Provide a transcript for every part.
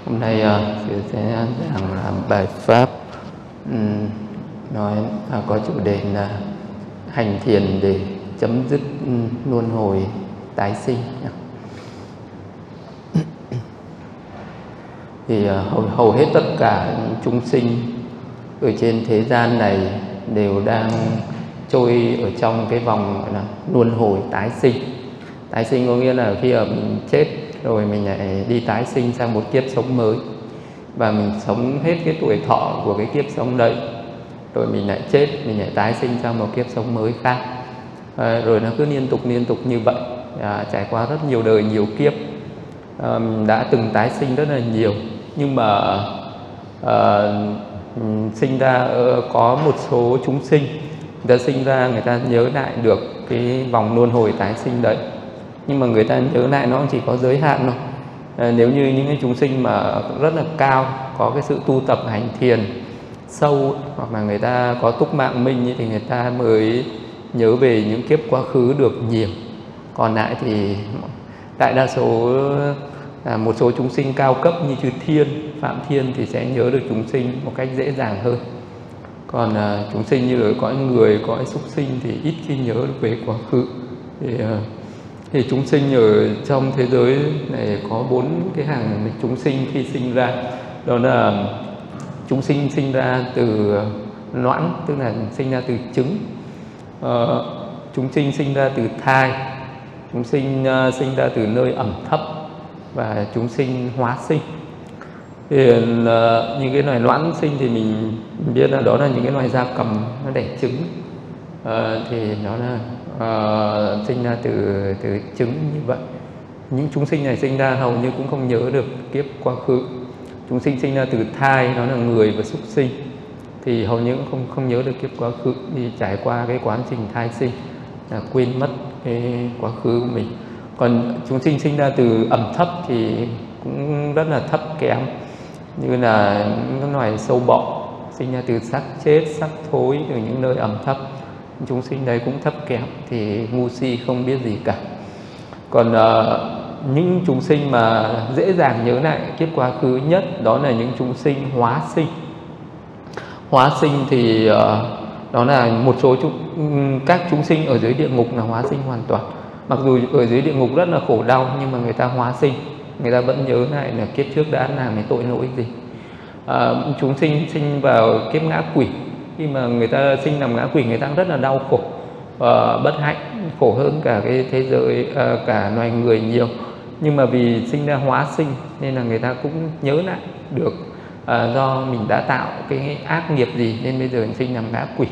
Hôm nay sư sẽ giảng làm bài pháp nói có chủ đề là hành thiền để chấm dứt luân hồi tái sinh. Thì hầu hết tất cả chúng sinh ở trên thế gian này đều đang trôi ở trong cái vòng gọi là luân hồi tái sinh. Tái sinh có nghĩa là khi mà mình chết rồi mình lại đi tái sinh sang một kiếp sống mới, và mình sống hết cái tuổi thọ của cái kiếp sống đấy, rồi mình lại chết, mình lại tái sinh sang một kiếp sống mới khác, rồi nó cứ liên tục như vậy, trải qua rất nhiều đời nhiều kiếp. Đã từng tái sinh rất là nhiều, nhưng mà sinh ra có một số chúng sinh người ta sinh ra, người ta nhớ lại được cái vòng luân hồi tái sinh đấy, nhưng mà người ta nhớ lại nó chỉ có giới hạn thôi. Nếu như những cái chúng sinh mà rất là cao, có cái sự tu tập hành thiền sâu, hoặc là người ta có túc mạng minh thì người ta mới nhớ về những kiếp quá khứ được nhiều. Còn lại thì đại đa số một số chúng sinh cao cấp như chư Thiên, Phạm Thiên thì sẽ nhớ được chúng sinh một cách dễ dàng hơn. Còn chúng sinh như là cõi người, cõi súc sinh thì ít khi nhớ được về quá khứ. Thì chúng sinh ở trong thế giới này có 4 cái hàng chúng sinh khi sinh ra. Đó là chúng sinh sinh ra từ noãn, tức là sinh ra từ trứng. Chúng sinh sinh ra từ thai. Chúng sinh sinh ra từ nơi ẩm thấp. Và chúng sinh hóa sinh. Thì những cái loài noãn sinh thì mình biết là đó là những cái loài gia cầm nó đẻ trứng. Thì nó là sinh ra từ trứng như vậy. Những chúng sinh này sinh ra hầu như cũng không nhớ được kiếp quá khứ. Chúng sinh sinh ra từ thai, đó là người và súc sinh, thì hầu như cũng không nhớ được kiếp quá khứ, thì trải qua cái quá trình thai sinh là quên mất cái quá khứ của mình. Còn chúng sinh sinh ra từ ẩm thấp thì cũng rất là thấp kém, như là những loài sâu bọ sinh ra từ xác chết, xác thối, từ những nơi ẩm thấp. Chúng sinh đấy cũng thấp kém, thì ngu si không biết gì cả. Còn những chúng sinh mà dễ dàng nhớ lại kiếp quá khứ nhất, đó là những chúng sinh hóa sinh. Hóa sinh thì đó là một số các chúng sinh ở dưới địa ngục là hóa sinh hoàn toàn. Mặc dù ở dưới địa ngục rất là khổ đau, nhưng mà người ta hóa sinh, người ta vẫn nhớ lại là kiếp trước đã làm cái tội lỗi gì. Chúng sinh sinh vào kiếp ngã quỷ. Khi mà người ta sinh làm ngã quỷ, người ta rất là đau khổ, bất hạnh, khổ hơn cả cái thế giới, cả loài người nhiều. Nhưng mà vì sinh ra hóa sinh nên là người ta cũng nhớ lại được do mình đã tạo cái ác nghiệp gì nên bây giờ mình sinh làm ngã quỷ.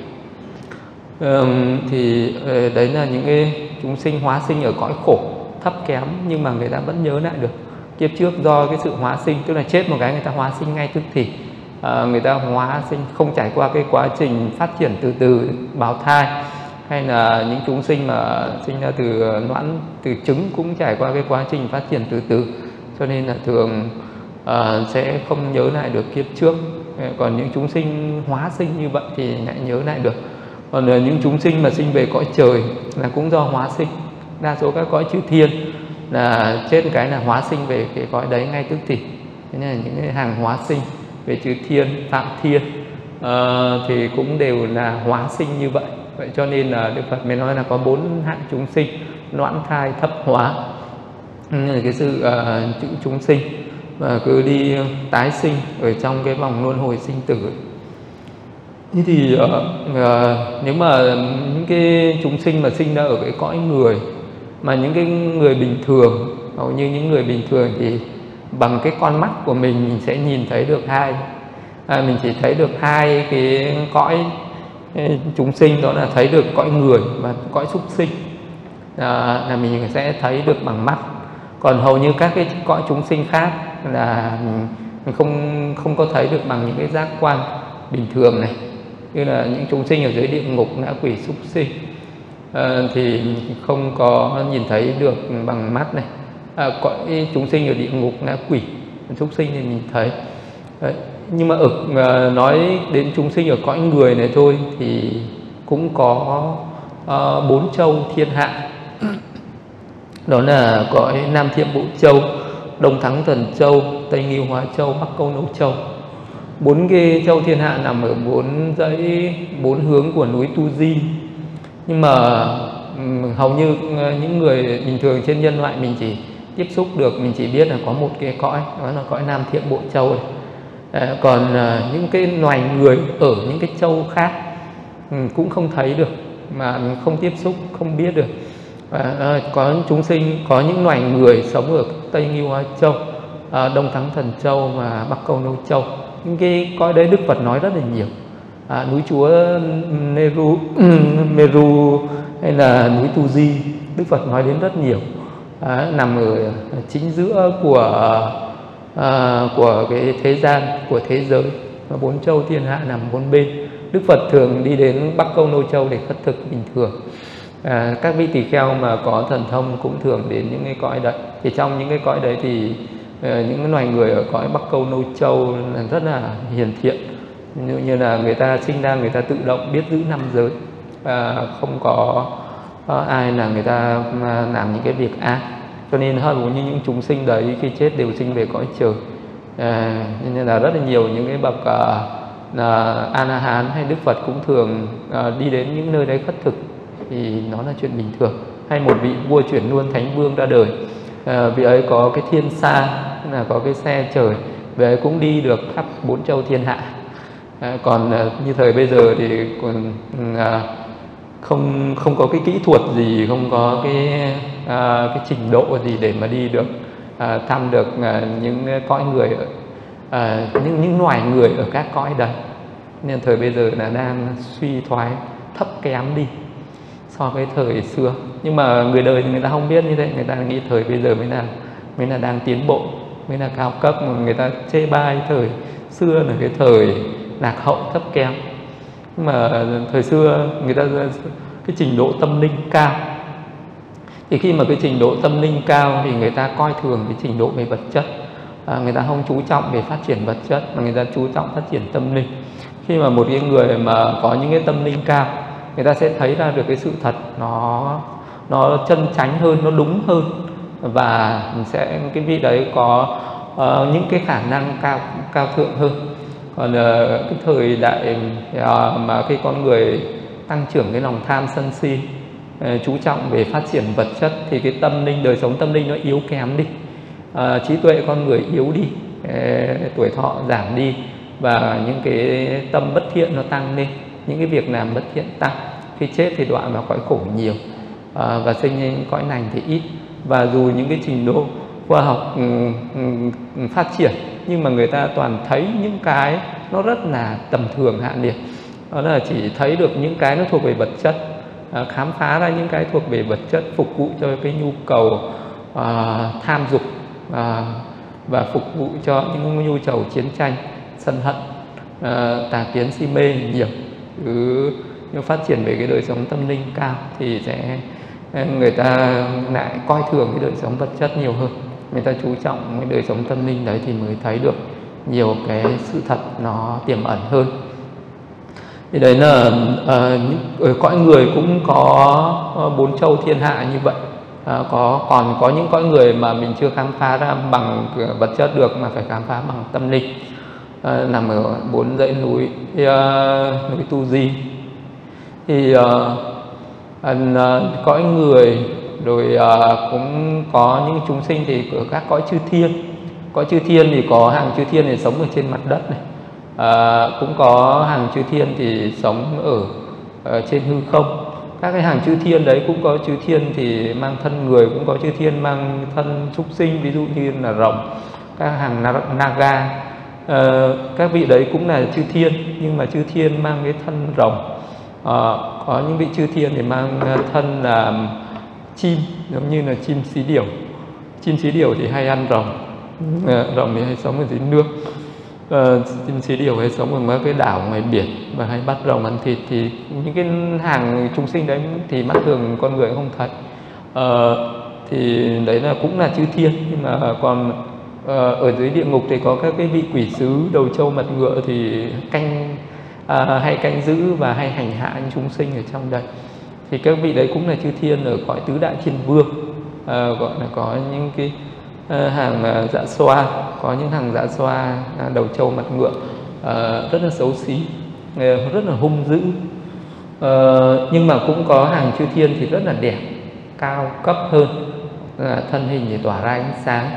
Thì đấy là những cái chúng sinh hóa sinh ở cõi khổ thấp kém, nhưng mà người ta vẫn nhớ lại được kiếp trước do cái sự hóa sinh, tức là chết một cái người ta hóa sinh ngay tức thì. Người ta hóa sinh không trải qua cái quá trình phát triển từ từ bào thai, hay là những chúng sinh mà sinh ra từ noãn, từ trứng cũng trải qua cái quá trình phát triển từ từ, cho nên là thường sẽ không nhớ lại được kiếp trước. Còn những chúng sinh hóa sinh như vậy thì lại nhớ lại được. Còn những chúng sinh mà sinh về cõi trời là cũng do hóa sinh. Đa số các cõi chư Thiên là chết cái là hóa sinh về cái cõi đấy ngay tức thì. Thế nên là những cái hàng hóa sinh về chư Thiên, Phạm Thiên thì cũng đều là hóa sinh như vậy. Vậy cho nên là Đức Phật mới nói là có 4 hạng chúng sinh: noãn, thai, thấp, hóa. Là cái sự chúng sinh và cứ đi tái sinh ở trong cái vòng luân hồi sinh tử. Thế thì nếu mà những cái chúng sinh mà sinh ra ở cái cõi người, mà những cái người bình thường, hầu như những người bình thường thì bằng cái con mắt của mình sẽ nhìn thấy được mình chỉ thấy được hai cái cõi chúng sinh, đó là thấy được cõi người và cõi súc sinh, là mình sẽ thấy được bằng mắt. Còn hầu như các cái cõi chúng sinh khác là mình không có thấy được bằng những cái giác quan bình thường này, như là những chúng sinh ở dưới địa ngục, ngã quỷ, súc sinh thì không có nhìn thấy được bằng mắt này. Cõi chúng sinh ở địa ngục, ngã quỷ, súc sinh thì mình thấy. Đấy. Nhưng mà nói đến chúng sinh ở cõi người này thôi thì cũng có 4 châu thiên hạ. Đó là cõi Nam Thiểm Bộ Châu, Đông Thắng Thần Châu, Tây Ngưu Hóa Châu, Bắc Câu Nâu Châu. 4 cái châu thiên hạ nằm ở 4 dãy, 4 hướng của núi Tu Di. Nhưng mà hầu như những người bình thường trên nhân loại mình chỉ tiếp xúc được, mình chỉ biết là có một cái cõi, đó là cõi Nam Thiện Bộ Châu này. Còn những cái loài người ở những cái châu khác cũng không thấy được, mà không tiếp xúc, không biết được. Có chúng sinh, có những loài người sống ở Tây Ngưu Hóa Châu, Đông Thắng Thần Châu và Bắc Câu Nâu Châu. Những cái cõi đấy Đức Phật nói rất là nhiều. Núi Chúa Meru hay là núi Tu Di, Đức Phật nói đến rất nhiều. Nằm ở chính giữa của cái thế gian, của thế giới, và 4 châu thiên hạ nằm 4 bên. Đức Phật thường đi đến Bắc Câu Nâu Châu để khất thực bình thường. Các vị tỳ kheo mà có thần thông cũng thường đến những cái cõi đấy. Thì trong những cái cõi đấy thì những loài người ở cõi Bắc Câu Nâu Châu là rất là hiền thiện. Như là người ta sinh ra người ta tự động biết giữ 5 giới, không có ai là người ta làm những cái việc ác. Cho nên hầu như những chúng sinh đấy khi chết đều sinh về cõi trời. Nên là rất là nhiều những cái bậc A-la-hán hay Đức Phật cũng thường đi đến những nơi đấy khất thực, thì nó là chuyện bình thường. Hay một vị vua chuyển luôn thánh vương ra đời, vị ấy có cái thiên sa, là có cái xe trời, vị ấy cũng đi được khắp 4 châu thiên hạ. Còn như thời bây giờ thì còn không có cái kỹ thuật gì, không có cái trình độ gì để mà đi được thăm được những cõi người, những loài người ở các cõi đấy. Nên thời bây giờ là đang suy thoái, thấp kém đi so với thời xưa. Nhưng mà người đời thì người ta không biết như thế, người ta nghĩ thời bây giờ mới là đang tiến bộ, mới là cao cấp. Mà người ta chê bai thời xưa là cái thời lạc hậu thấp kém. Nhưng mà thời xưa người ta cái trình độ tâm linh cao, thì khi mà cái trình độ tâm linh cao thì người ta coi thường cái trình độ về vật chất. Người ta không chú trọng về phát triển vật chất, mà người ta chú trọng phát triển tâm linh. Khi mà một cái người mà có những cái tâm linh cao, người ta sẽ thấy ra được cái sự thật nó chân chánh hơn, nó đúng hơn, và sẽ cái vị đấy có những cái khả năng cao thượng hơn. Còn cái thời đại mà cái con người tăng trưởng cái lòng tham sân si, chú trọng về phát triển vật chất, thì cái tâm linh, đời sống tâm linh nó yếu kém đi, trí tuệ con người yếu đi, tuổi thọ giảm đi, và những cái tâm bất thiện nó tăng lên, những cái việc làm bất thiện tăng. Khi chết thì đọa vào cõi khổ nhiều, và sinh lên cõi lành thì ít. Và dù những cái trình độ khoa học phát triển, nhưng mà người ta toàn thấy những cái nó rất là tầm thường, hạ liệt. Đó là chỉ thấy được những cái nó thuộc về vật chất, khám phá ra những cái thuộc về vật chất, phục vụ cho cái nhu cầu tham dục, và phục vụ cho những nhu cầu chiến tranh, sân hận, tà kiến, si mê nhiều. Nếu phát triển về cái đời sống tâm linh cao thì sẽ người ta lại coi thường cái đời sống vật chất nhiều hơn. Người ta chú trọng cái đời sống tâm linh đấy thì mới thấy được nhiều cái sự thật nó tiềm ẩn hơn. Thì đấy là ở cõi người cũng có 4 châu thiên hạ như vậy. Còn có những cõi người mà mình chưa khám phá ra bằng vật chất được, mà phải khám phá bằng tâm linh, nằm ở 4 dãy núi Tu Di. Thì cõi người rồi cũng có những chúng sinh thì ở các cõi chư thiên. Cõi chư thiên thì có hàng chư thiên thì sống ở trên mặt đất này, cũng có hàng chư thiên thì sống ở trên hư không. Các cái hàng chư thiên đấy cũng có chư thiên thì mang thân người, cũng có chư thiên mang thân súc sinh, ví dụ như là rồng, các hàng naga. Các vị đấy cũng là chư thiên, nhưng mà chư thiên mang cái thân rồng. Có những vị chư thiên thì mang thân là chim, giống như là chim xí điểu. Chim xí điểu thì hay ăn rồng, rồng thì hay sống ở dưới nước. Chim xí điểu hay sống ở mấy cái đảo ngoài biển và hay bắt rồng ăn thịt. Thì những cái hàng chúng sinh đấy thì mắt thường con người không thấy. Thì đấy là cũng là chư thiên. Nhưng mà còn ở dưới địa ngục thì có các cái vị quỷ sứ đầu trâu mặt ngựa thì hay canh giữ và hay hành hạ những chúng sinh ở trong đây. Thì các vị đấy cũng là chư thiên ở cõi tứ đại thiên vương, gọi là có những cái hàng dạ xoa, có những hàng dạ xoa đầu trâu mặt ngựa rất là xấu xí, rất là hung dữ. Nhưng mà cũng có hàng chư thiên thì rất là đẹp, cao cấp hơn, thân hình thì tỏa ra ánh sáng,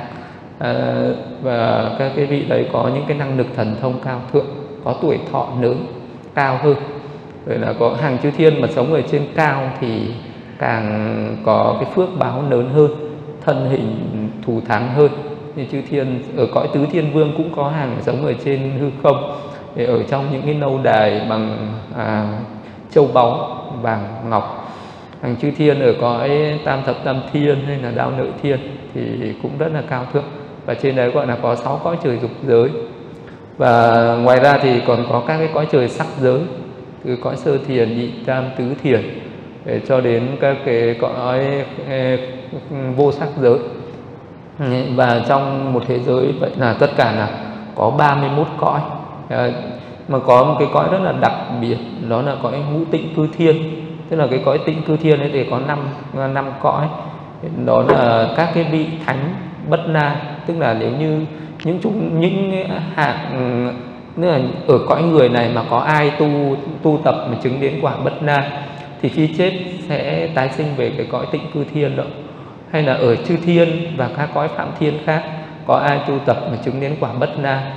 và các cái vị đấy có những cái năng lực thần thông cao thượng, có tuổi thọ lớn cao hơn. Rồi là có hàng chư thiên mà sống ở trên cao thì càng có cái phước báo lớn hơn, thân hình thù thắng hơn. Như chư thiên ở cõi tứ thiên vương cũng có hàng sống ở trên hư không, để ở trong những cái lâu đài bằng châu báu, vàng ngọc. Hàng chư thiên ở cõi tam thập tam thiên hay là đao lợi thiên thì cũng rất là cao thượng, và trên đấy gọi là có 6 cõi trời dục giới. Và ngoài ra thì còn có các cái cõi trời sắc giới, từ cõi sơ thiền, nhị tam, tứ thiền để cho đến các cái cõi vô sắc giới. Và trong một thế giới vậy là tất cả là có 31 cõi. Mà có một cái cõi rất là đặc biệt, đó là cõi ngũ tịnh cư thiên. Tức là cái cõi tịnh cư thiên ấy thì có năm cõi. Đó là các cái vị thánh bất na, tức là nếu như những hạng, tức là ở cõi người này mà có ai tu tập mà chứng đến quả bất na thì khi chết sẽ tái sinh về cái cõi tịnh cư thiên đó. Hay là ở chư thiên và các cõi phạm thiên khác có ai tu tập mà chứng đến quả bất na,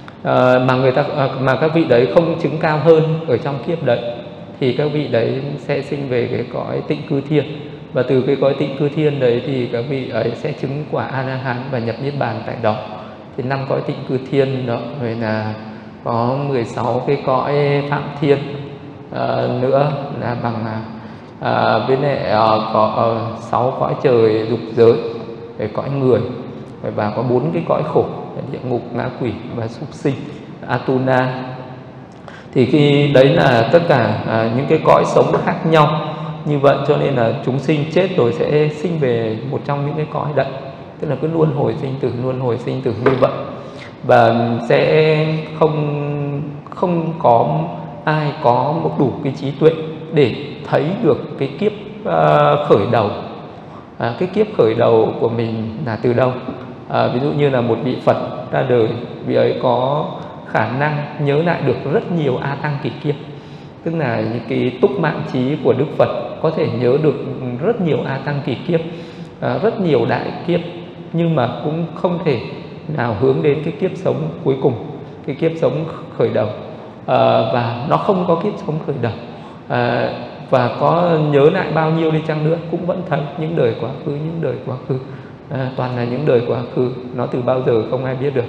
mà các vị đấy không chứng cao hơn ở trong kiếp đấy, thì các vị đấy sẽ sinh về cái cõi tịnh cư thiên. Và từ cái cõi tịnh cư thiên đấy thì các vị ấy sẽ chứng quả A La Hán và nhập niết bàn tại đó. Thì 5 cõi tịnh cư thiên đó, rồi là có 16 cái cõi phạm thiên nữa là bằng với lại có 6 cõi trời dục giới, về cõi người, và có 4 cái cõi khổ, địa ngục, ngã quỷ và súc sinh, Atuna. Thì khi đấy là tất cả những cái cõi sống khác nhau như vậy, cho nên là chúng sinh chết rồi sẽ sinh về một trong những cái cõi đấy, tức là cứ luân hồi sinh tử như vậy. Và sẽ không có ai có một đủ cái trí tuệ để thấy được cái kiếp khởi đầu, cái kiếp khởi đầu của mình là từ đâu. Ví dụ như là một vị Phật ra đời, vị ấy có khả năng nhớ lại được rất nhiều A Tăng kỷ kiếp, tức là những cái túc mạng trí của Đức Phật có thể nhớ được rất nhiều A Tăng kỷ kiếp, rất nhiều đại kiếp, nhưng mà cũng không thể nào hướng đến cái kiếp sống cuối cùng, cái kiếp sống khởi đầu. Và nó không có kiếp sống khởi đầu, và có nhớ lại bao nhiêu đi chăng nữa cũng vẫn thấy những đời quá khứ, toàn là những đời quá khứ, nó từ bao giờ không ai biết được.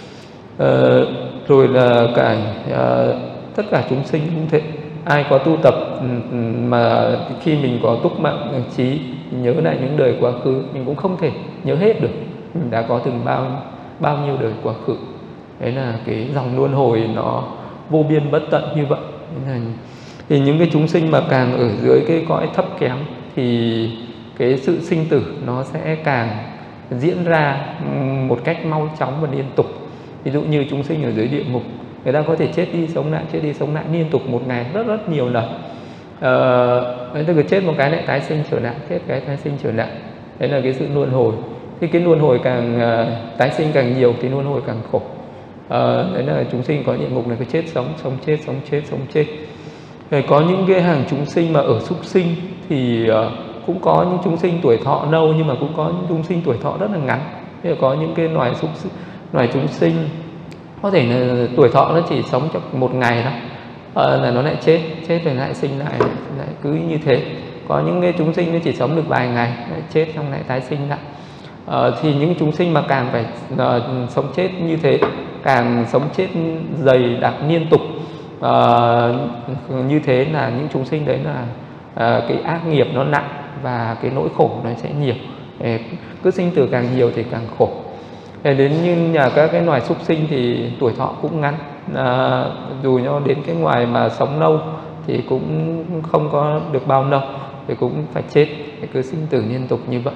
Rồi là tất cả chúng sinh cũng thế, ai có tu tập mà khi mình có túc mạng trí nhớ lại những đời quá khứ, mình cũng không thể nhớ hết được mình đã có từng bao nhiêu đời quá khứ. Đấy là cái dòng luân hồi nó vô biên bất tận như vậy. Thì những cái chúng sinh mà càng ở dưới cái cõi thấp kém thì cái sự sinh tử nó sẽ càng diễn ra một cách mau chóng và liên tục. Ví dụ như chúng sinh ở dưới địa ngục, người ta có thể chết đi sống lại liên tục một ngày rất nhiều lần. Tức là chết một cái lại tái sinh trở lại, chết cái tái sinh trở lại. Đấy là cái sự luân hồi. Thì cái luân hồi càng tái sinh càng nhiều thì luân hồi càng khổ. Đấy là chúng sinh có địa ngục này, cứ chết sống chết. Rồi có những cái hàng chúng sinh mà ở súc sinh thì cũng có những chúng sinh tuổi thọ lâu, nhưng mà cũng có những chúng sinh tuổi thọ rất là ngắn. Thế là có những cái loài chúng sinh có thể là tuổi thọ nó chỉ sống trong một ngày thôi, là nó lại chết rồi lại sinh lại cứ như thế. Có những cái chúng sinh nó chỉ sống được vài ngày, lại chết xong lại tái sinh lại. Thì những chúng sinh mà càng phải sống chết như thế, càng sống chết dày đặc liên tục như thế, là những chúng sinh đấy là cái ác nghiệp nó nặng và cái nỗi khổ nó sẽ nhiều. Cứ sinh tử càng nhiều thì càng khổ. Đến như các cái loài súc sinh thì tuổi thọ cũng ngắn, dù nó đến cái ngoài mà sống lâu thì cũng không có được bao lâu, thì cũng phải chết, cứ sinh tử liên tục như vậy.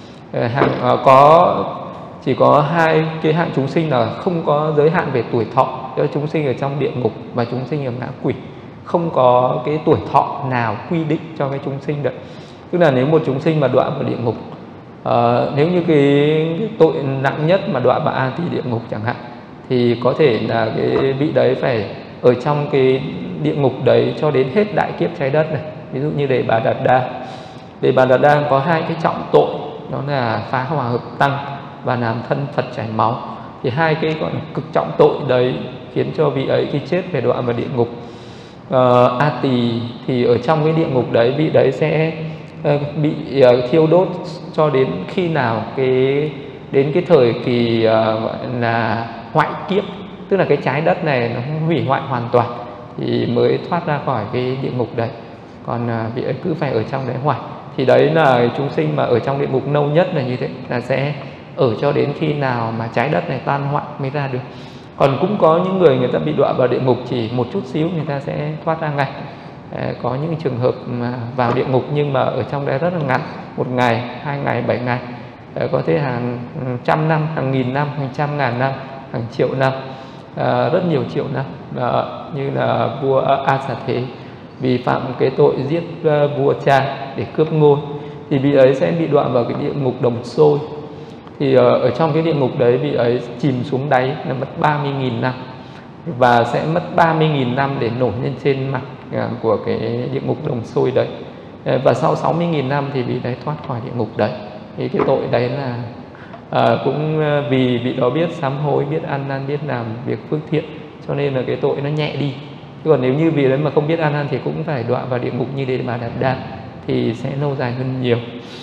Chỉ có hai cái hạng chúng sinh là không có giới hạn về tuổi thọ, đó là chúng sinh ở trong địa ngục và chúng sinh ở ngã quỷ. Không có cái tuổi thọ nào quy định cho cái chúng sinh đấy. Tức là nếu một chúng sinh mà đọa vào địa ngục Nếu như cái tội nặng nhất mà đọa vào A Tỳ địa ngục chẳng hạn, thì có thể là cái vị đấy phải ở trong cái địa ngục đấy cho đến hết đại kiếp trái đất này. Ví dụ như Đề Bà Đạt Đa. Đề Bà Đạt Đa có hai cái trọng tội, đó là phá hòa hợp tăng và làm thân Phật chảy máu. Thì hai cái gọi là cực trọng tội đấy khiến cho vị ấy khi chết phải đọa vào địa ngục A Tỳ. Thì ở trong cái địa ngục đấy, vị đấy sẽ bị thiêu đốt cho đến khi nào đến cái thời kỳ gọi là hoại kiếp, tức là cái trái đất này nó hủy hoại hoàn toàn thì mới thoát ra khỏi cái địa ngục đấy. Còn vị ấy cứ phải ở trong đấy hoài. Thì đấy là chúng sinh mà ở trong địa ngục lâu nhất là như thế, là sẽ ở cho đến khi nào mà trái đất này tan hoại mới ra được. Còn cũng có những người ta bị đọa vào địa ngục chỉ một chút xíu người ta sẽ thoát ra ngay. Có những trường hợp mà vào địa ngục nhưng mà ở trong đấy rất là ngắn, 1 ngày, 2 ngày, 7 ngày, có thể hàng trăm năm, hàng nghìn năm, hàng trăm ngàn năm, hàng triệu năm, rất nhiều triệu năm. Như là vua A Xà Thế vì phạm cái tội giết vua cha để cướp ngôi, thì vị ấy sẽ bị đọa vào cái địa ngục Đồng Xôi. Thì ở trong cái địa ngục đấy vị ấy chìm xuống đáy là mất 30.000 năm, và sẽ mất 30.000 năm để nổi lên trên mặt của cái địa ngục Đồng Xôi đấy. Và sau 60.000 năm thì vị đấy thoát khỏi địa ngục đấy. Thì cái tội đấy là cũng vì vị đó biết sám hối, biết ăn năn, biết làm việc phước thiện, cho nên là cái tội nó nhẹ đi. Chứ còn nếu như vị đấy mà không biết ăn năn thì cũng phải đọa vào địa ngục như Đề Bà Đạt Đa, thì sẽ lâu dài hơn nhiều.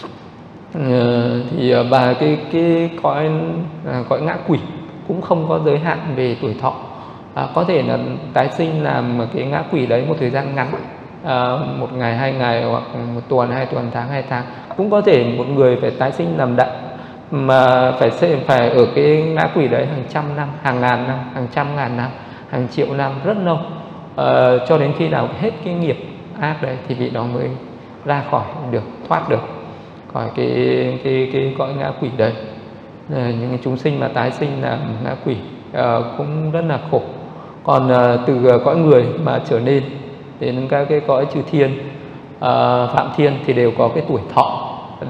Và cái cõi ngã quỷ cũng không có giới hạn về tuổi thọ. Có thể là tái sinh làm cái ngã quỷ đấy một thời gian ngắn, 1 ngày, 2 ngày, hoặc 1 tuần, 2 tuần, tháng, 2 tháng. Cũng có thể một người phải tái sinh làm đạo mà phải ở cái ngã quỷ đấy hàng trăm năm, hàng ngàn năm, hàng trăm ngàn năm, hàng triệu năm, rất lâu, cho đến khi nào hết cái nghiệp ác đấy thì vị đó mới ra khỏi được, thoát được khỏi cái cõi ngã quỷ đấy. Những chúng sinh mà tái sinh là ngã quỷ cũng rất là khổ. Còn từ cõi người mà trở lên đến các cái cõi chư thiên, phạm thiên thì đều có cái tuổi thọ,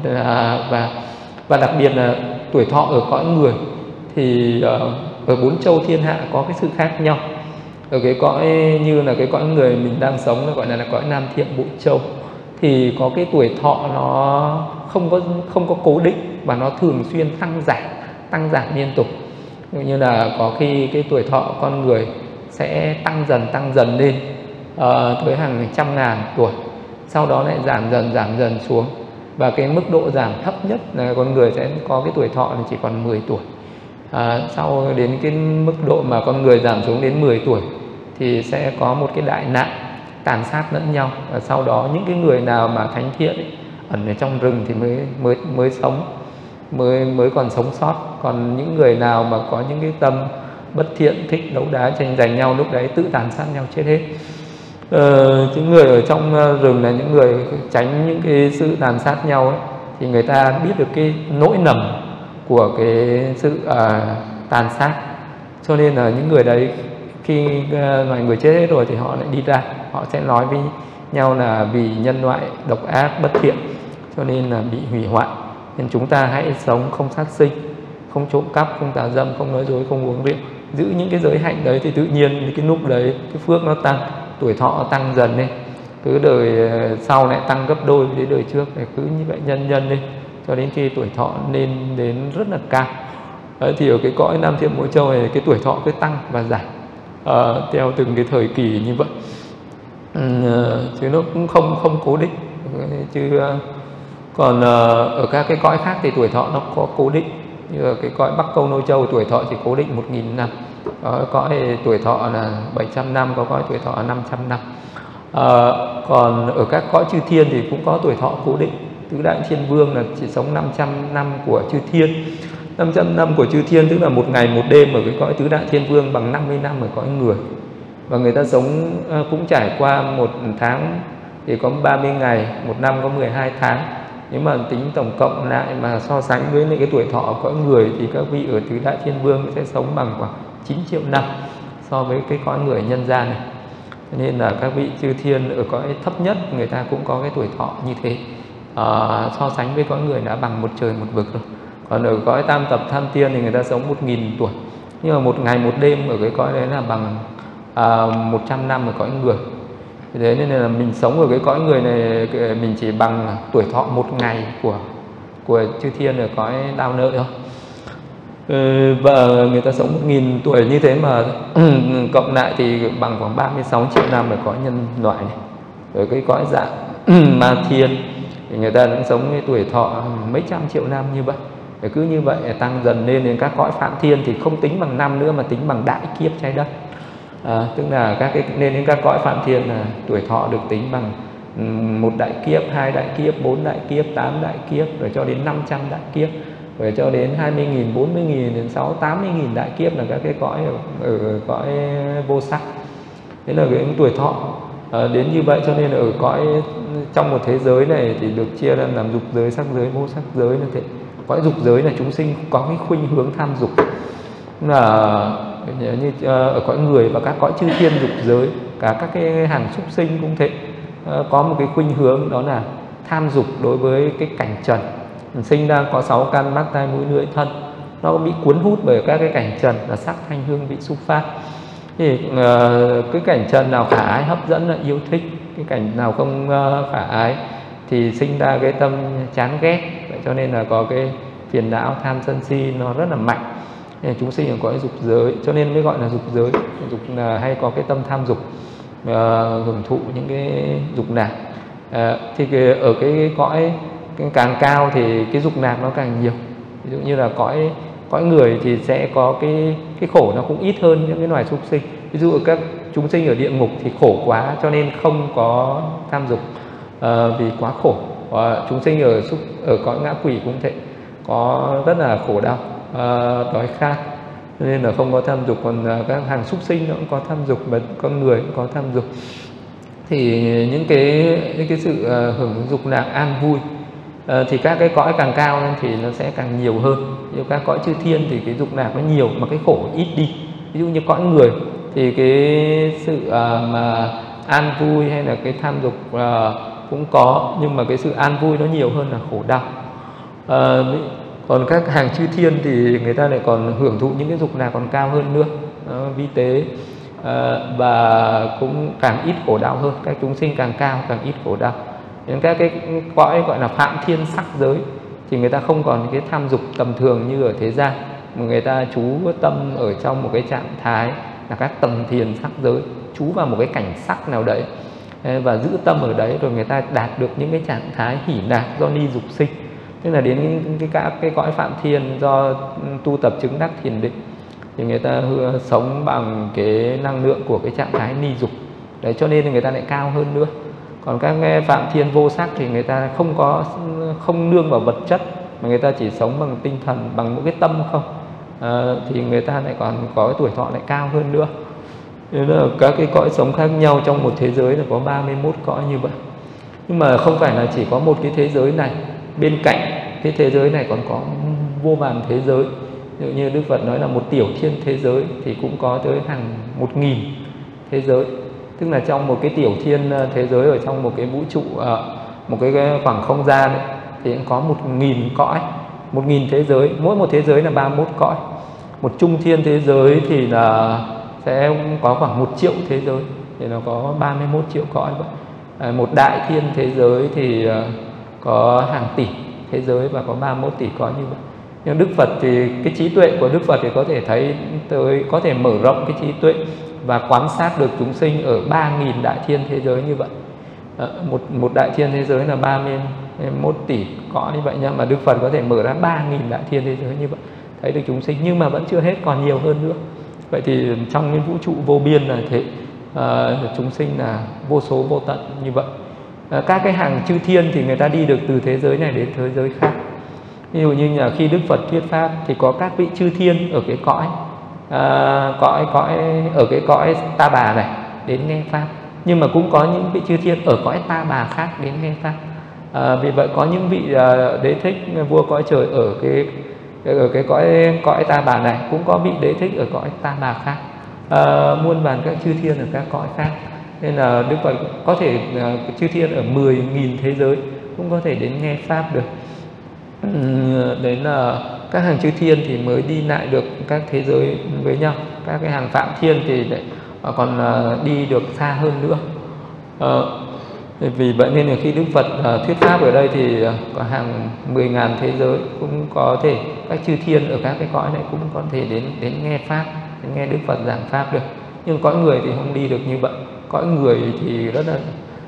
và đặc biệt là tuổi thọ ở cõi người thì ở 4 châu thiên hạ có cái sự khác nhau. Ở cái cõi như là cái cõi người mình đang sống nó gọi là cõi Nam Thiện Bộ Châu, thì có cái tuổi thọ nó không có cố định và nó thường xuyên tăng giảm liên tục. Như là có khi cái tuổi thọ con người sẽ tăng dần lên tới hàng trăm ngàn tuổi, sau đó lại giảm dần xuống, và cái mức độ giảm thấp nhất là con người sẽ có cái tuổi thọ là chỉ còn 10 tuổi. Sau đến cái mức độ mà con người giảm xuống đến 10 tuổi thì sẽ có một cái đại nạn tàn sát lẫn nhau, và sau đó những cái người nào mà thánh thiện ấy, ẩn ở trong rừng thì mới sống, mới còn sống sót. Còn những người nào mà có những cái tâm bất thiện, thích đấu đá tranh giành nhau, lúc đấy tự tàn sát nhau chết hết. Những người ở trong rừng là những người tránh những cái sự tàn sát nhau ấy, thì người ta biết được cái nỗi lầm của cái sự tàn sát, cho nên là những người đấy khi loài người chết hết rồi thì họ lại đi ra, họ sẽ nói với nhau là vì nhân loại độc ác bất thiện cho nên là bị hủy hoại. Nên chúng ta hãy sống không sát sinh, không trộm cắp, không tà dâm, không nói dối, không uống rượu, giữ những cái giới hạnh đấy, thì tự nhiên cái lúc đấy cái phước nó tăng, tuổi thọ tăng dần lên, cứ đời sau lại tăng gấp đôi với đời trước, để cứ như vậy nhân lên cho đến khi tuổi thọ lên đến rất là cao. Đấy, thì ở cái cõi Nam Thiện Bộ Châu này cái tuổi thọ cứ tăng và giảm theo từng cái thời kỳ như vậy, chứ nó cũng không cố định. Chứ còn ở các cái cõi khác thì tuổi thọ nó có cố định, như ở cái cõi Bắc Câu Nô Châu tuổi thọ chỉ cố định 1.000 năm, có cõi tuổi thọ là 700 năm, có cõi tuổi thọ là 500 năm. Còn ở các cõi chư thiên thì cũng có tuổi thọ cố định. Tứ Đại Thiên Vương là chỉ sống 500 năm của chư thiên. 500 năm của chư thiên tức là 1 ngày 1 đêm ở cái cõi Tứ Đại Thiên Vương bằng 50 năm ở cõi người. Và người ta sống cũng trải qua 1 tháng thì có 30 ngày, 1 năm có 12 tháng. Nếu mà tính tổng cộng lại mà so sánh với cái tuổi thọ của cõi người thì các vị ở Tứ Đại Thiên Vương sẽ sống bằng khoảng 9 triệu năm so với cái cõi người nhân gian này. Nên là các vị chư thiên ở cõi thấp nhất người ta cũng có cái tuổi thọ như thế. so sánh với cõi người đã bằng một trời một vực rồi. Còn ở cõi tam tập tham tiên thì người ta sống 1000 tuổi, nhưng mà một ngày một đêm ở cái cõi đấy là bằng 100 năm ở cõi người. Thế nên là mình sống ở cái cõi người này mình chỉ bằng tuổi thọ một ngày của chư thiên ở cõi đao nợ thôi. Và người ta sống 1000 tuổi như thế mà cộng lại thì bằng khoảng 36 triệu năm ở cõi nhân loại này. Ở cái cõi dạng ma thiên thì người ta cũng sống cái tuổi thọ mấy trăm triệu năm như vậy. Để cứ như vậy tăng dần lên đến các cõi phạm thiên thì không tính bằng năm nữa mà tính bằng đại kiếp trái đất. Tức là nên đến các cõi phạm thiên là tuổi thọ được tính bằng 1 đại kiếp, 2 đại kiếp, 4 đại kiếp, 8 đại kiếp, rồi cho đến 500 đại kiếp, rồi cho đến 20.000, 40.000 đến 80.000 đại kiếp là các cái cõi ở cõi vô sắc. Thế là cái tuổi thọ đến như vậy, cho nên ở cõi trong một thế giới này thì được chia ra làm dục giới, sắc giới, vô sắc giới là thế. Cõi dục giới là chúng sinh có cái khuynh hướng tham dục, là như ở cõi người và các cõi chư thiên dục giới, cả các cái hàng súc sinh cũng thế, có một cái khuynh hướng đó là tham dục đối với cái cảnh trần. Sinh ra có 6 căn mắt tai mũi lưỡi thân, nó bị cuốn hút bởi các cái cảnh trần là sắc thanh hương vị xúc pháp. Thì cái cảnh trần nào khả ái hấp dẫn là yêu thích, cái cảnh nào không khả ái thì sinh ra cái tâm chán ghét. Vậy cho nên là có cái phiền não tham sân si nó rất là mạnh. Nên chúng sinh ở cõi dục giới cho nên mới gọi là dục giới. Dục là hay có cái tâm tham dục, hưởng thụ những cái dục nạc. Thì ở cái cõi càng cao thì cái dục nạc nó càng nhiều. Ví dụ như là cõi người thì sẽ có cái khổ nó cũng ít hơn những cái loài súc sinh. Ví dụ các chúng sinh ở địa ngục thì khổ quá cho nên không có tham dục vì quá khổ. Chúng sinh ở cõi ngã quỷ cũng thế, có rất là khổ đau, đói khát, nên là không có tham dục. Còn các hàng súc sinh nó cũng có tham dục, và con người cũng có tham dục. Thì những cái sự hưởng dục lạc an vui thì các cái cõi càng cao lên thì nó sẽ càng nhiều hơn. Như các cõi chư thiên thì cái dục lạc nó nhiều mà cái khổ ít đi. Ví dụ như cõi người thì cái sự mà an vui hay là cái tham dục cũng có, nhưng mà cái sự an vui nó nhiều hơn là khổ đau. Còn các hàng chư thiên thì người ta lại còn hưởng thụ những cái dục lạc còn cao hơn nữa, vi tế, và cũng càng ít khổ đau hơn. Các chúng sinh càng cao càng ít khổ đau. Đến các cái cõi gọi là phạm thiên sắc giới thì người ta không còn cái tham dục tầm thường như ở thế gian, mà người ta trú tâm ở trong một cái trạng thái là các tầng thiền sắc giới, trú vào một cái cảnh sắc nào đấy và giữ tâm ở đấy, rồi người ta đạt được những cái trạng thái hỷ lạc do ni dục sinh. Tức là đến các cái cõi phạm thiên do tu tập chứng đắc thiền định thì người ta sống bằng cái năng lượng của cái trạng thái ni dục đấy, cho nên người ta lại cao hơn nữa. Còn các phạm thiên vô sắc thì người ta không nương vào vật chất, mà người ta chỉ sống bằng tinh thần, bằng một cái tâm không, thì người ta lại còn có cái tuổi thọ lại cao hơn nữa. Nên là các cái cõi sống khác nhau trong một thế giới là có 31 cõi như vậy. Nhưng mà không phải là chỉ có một cái thế giới này, bên cạnh cái thế giới này còn có vô vàn thế giới. Ví dụ như Đức Phật nói là một tiểu thiên thế giới thì cũng có tới hàng 1000 thế giới. Tức là trong một cái tiểu thiên thế giới ở trong một cái vũ trụ, một cái khoảng không gian ấy, thì cũng có 1000 cõi, 1000 thế giới. Mỗi một thế giới là 31 cõi. Một trung thiên thế giới thì là sẽ có khoảng 1 triệu thế giới, thì nó có 31 triệu cõi vậy. Một đại thiên thế giới thì có hàng tỷ thế giới và có 31 tỷ cõi như vậy. Nhưng Đức Phật thì cái trí tuệ của Đức Phật thì có thể thấy tới, có thể mở rộng cái trí tuệ và quan sát được chúng sinh ở 3000 đại thiên thế giới như vậy. Một đại thiên thế giới là 31 tỷ cõi như vậy nha, mà Đức Phật có thể mở ra 3000 đại thiên thế giới như vậy, thấy được chúng sinh, nhưng mà vẫn chưa hết, còn nhiều hơn nữa. Vậy thì trong cái vũ trụ vô biên là thế, chúng sinh là vô số vô tận như vậy. Các cái hàng chư thiên thì người ta đi được từ thế giới này đến thế giới khác. Ví dụ như là khi Đức Phật thuyết pháp thì có các vị chư thiên ở cái cõi ở cái cõi Ta Bà này đến nghe pháp, nhưng mà cũng có những vị chư thiên ở cõi Ta Bà khác đến nghe pháp. Vì vậy có những vị đế thích vua cõi trời ở cái cõi Ta Bà này, cũng có vị đế thích ở cõi Ta Bà khác, muôn vàn các chư thiên ở các cõi khác. Nên là Đức Phật có thể chư thiên ở 10.000 thế giới, cũng có thể đến nghe pháp được. Đấy là các hàng chư thiên thì mới đi lại được các thế giới với nhau, các cái hàng phạm thiên thì lại còn đi được xa hơn nữa. Vì vậy nên là khi Đức Phật thuyết pháp ở đây thì có hàng 10.000 thế giới cũng có thể, các chư thiên ở các cái cõi này cũng có thể đến nghe pháp, đến nghe Đức Phật giảng pháp được. Nhưng cõi người thì không đi được như vậy. Cõi người thì rất là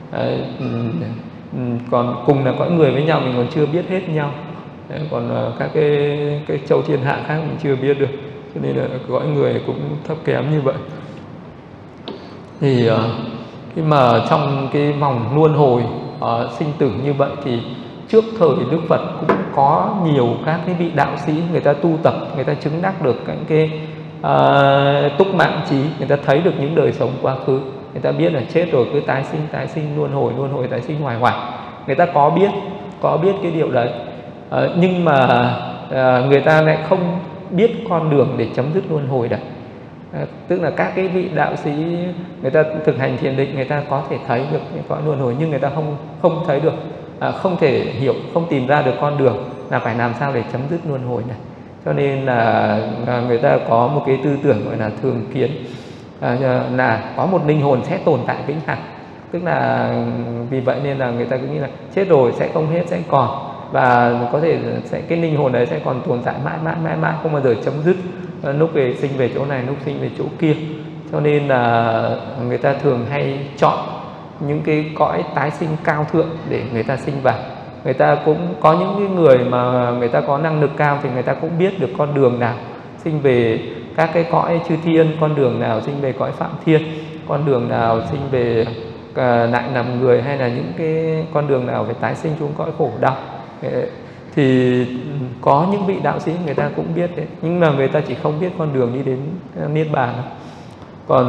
còn cùng là cõi người với nhau, mình còn chưa biết hết nhau. Đấy, còn các cái châu thiên hạ khác mình chưa biết được, cho nên là cõi người cũng thấp kém như vậy. Thì khi mà trong cái vòng luân hồi sinh tử như vậy thì trước thời Đức Phật cũng có nhiều các cái vị đạo sĩ, người ta tu tập, người ta chứng đắc được những cái túc mạng trí, người ta thấy được những đời sống quá khứ, người ta biết là chết rồi cứ tái sinh luân hồi tái sinh hoài hoài, người ta có biết cái điều đấy. Nhưng mà người ta lại không biết con đường để chấm dứt luân hồi đấy. Tức là các cái vị đạo sĩ, người ta thực hành thiền định, người ta có thể thấy được cái cõi luân hồi, nhưng người ta không thấy được, không thể hiểu, không tìm ra được con đường là phải làm sao để chấm dứt luân hồi này. Cho nên là người ta có một cái tư tưởng gọi là thường kiến, là có một linh hồn sẽ tồn tại vĩnh hằng. Tức là vì vậy nên là người ta cứ nghĩ là chết rồi sẽ không hết, sẽ còn, và có thể sẽ cái linh hồn đấy sẽ còn tồn tại mãi, không bao giờ chấm dứt, lúc về sinh về chỗ này, lúc sinh về chỗ kia. Cho nên là người ta thường hay chọn những cái cõi tái sinh cao thượng để người ta sinh vào. Người ta cũng có những cái người mà người ta có năng lực cao thì người ta cũng biết được con đường nào sinh về các cái cõi chư thiên, con đường nào sinh về cõi phạm thiên, con đường nào sinh về lại làm người, hay là những cái con đường nào phải tái sinh xuống cõi khổ đau. Thì có những vị đạo sĩ người ta cũng biết đấy, nhưng mà người ta chỉ không biết con đường đi đến niết bàn. Còn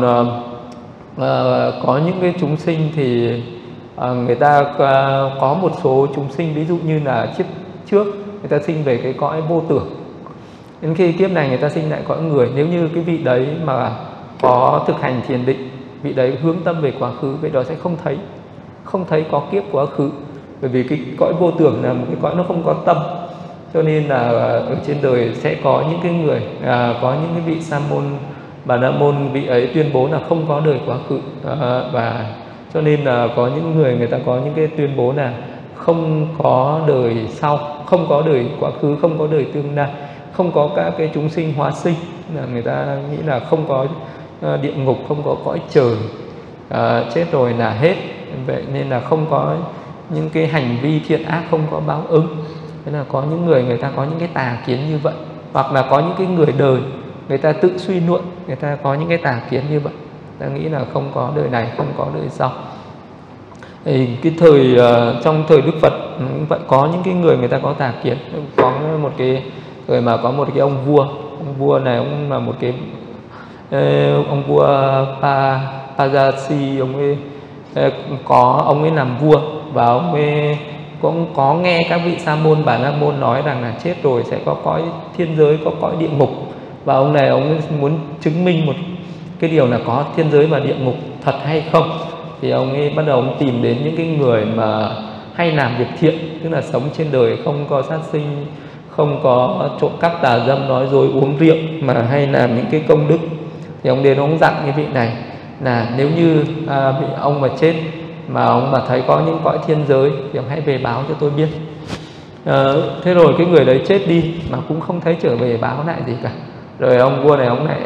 có những cái chúng sinh thì người ta có một số chúng sinh, ví dụ như là trước người ta sinh về cái cõi vô tưởng, đến khi kiếp này người ta sinh lại cõi người. Nếu như cái vị đấy mà có thực hành thiền định, vị đấy hướng tâm về quá khứ, vậy đó sẽ không thấy có kiếp quá khứ. Bởi vì cái cõi vô tưởng là một cái cõi nó không có tâm, cho nên là ở trên đời sẽ có những cái người, có những cái vị sa môn, bà la môn, vị ấy tuyên bố là không có đời quá khứ, và cho nên là có những người ta có những cái tuyên bố là không có đời sau, không có đời quá khứ, không có đời tương lai, không có các cái chúng sinh hóa sinh, là người ta nghĩ là không có địa ngục, không có cõi trời, chết rồi là hết. Vậy nên là không có những cái hành vi thiện ác, không có báo ứng. Thế là có những người ta có những cái tà kiến như vậy, hoặc là có những cái người đời người ta tự suy luận, người ta có những cái tà kiến như vậy, ta nghĩ là không có đời này, không có đời sau. Thì cái trong thời Đức Phật vẫn có những cái người ta có tà kiến. Có một cái thời mà có một cái ông vua này, ông là một cái ông vua Pajasi, ông ấy làm vua, và ông ấy cũng có nghe các vị sa môn, bà la môn nói rằng là chết rồi sẽ có cõi thiên giới, có cõi địa ngục. Và ông này ông ấy muốn chứng minh một cái điều là có thiên giới và địa ngục thật hay không. Thì ông ấy bắt đầu ông tìm đến những cái người mà hay làm việc thiện, tức là sống trên đời không có sát sinh, không có trộm cắp tà dâm, nói dối, uống rượu, mà hay làm những cái công đức. Thì ông đến ông dặn cái vị này là nếu như vị ông mà chết mà ông mà thấy có những cõi thiên giới thì ông hãy về báo cho tôi biết. Thế rồi cái người đấy chết đi mà cũng không thấy trở về báo lại gì cả. Rồi ông vua này ông lại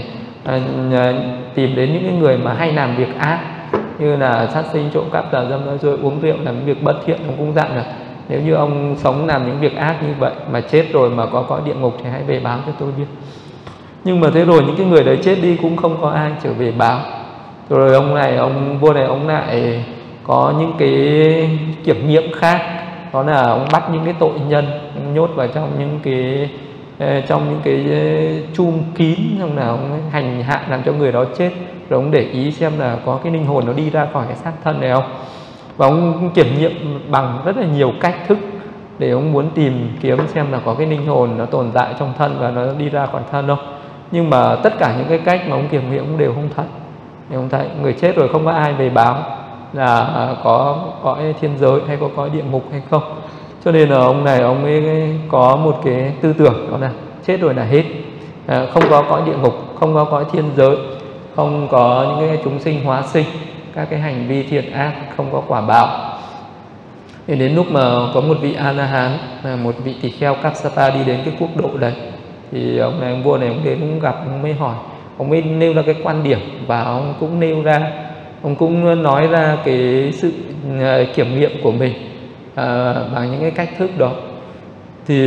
tìm đến những cái người mà hay làm việc ác, như là sát sinh, trộm cắp, tà dâm, nói dối, uống rượu, làm việc bất thiện. Ông cũng dặn là nếu như ông sống làm những việc ác như vậy mà chết rồi mà có cõi địa ngục thì hãy về báo cho tôi biết. Nhưng mà thế rồi những cái người đấy chết đi cũng không có ai trở về báo. Rồi ông vua này ông lại có những cái kiểm nghiệm khác, đó là ông bắt những cái tội nhân, ông nhốt vào trong những cái chum kín, xong là ông hành hạ làm cho người đó chết. Rồi ông để ý xem là có cái linh hồn nó đi ra khỏi cái xác thân này không. Và ông kiểm nghiệm bằng rất là nhiều cách thức để ông muốn tìm kiếm xem là có cái linh hồn nó tồn tại trong thân và nó đi ra khỏi thân không. Nhưng mà tất cả những cái cách mà ông kiểm nghiệm cũng đều không thấy. Người chết rồi không có ai về báo. là có cõi thiên giới hay có cõi địa ngục hay không. Cho nên là ông này ông ấy có một cái tư tưởng đó là chết rồi là hết, không có cõi địa ngục, không có cõi thiên giới, không có những cái chúng sinh hóa sinh, các cái hành vi thiện ác, không có quả báo. Thì đến lúc mà có một vị A-la-hán, một vị tỳ kheo Kassapa đi đến cái quốc độ đấy, thì ông này, ông vua này, ông đến cũng gặp, ông mới hỏi, ông mới nêu ra cái quan điểm, và ông cũng nêu ra, ông cũng nói ra cái sự kiểm nghiệm của mình bằng những cái cách thức đó. Thì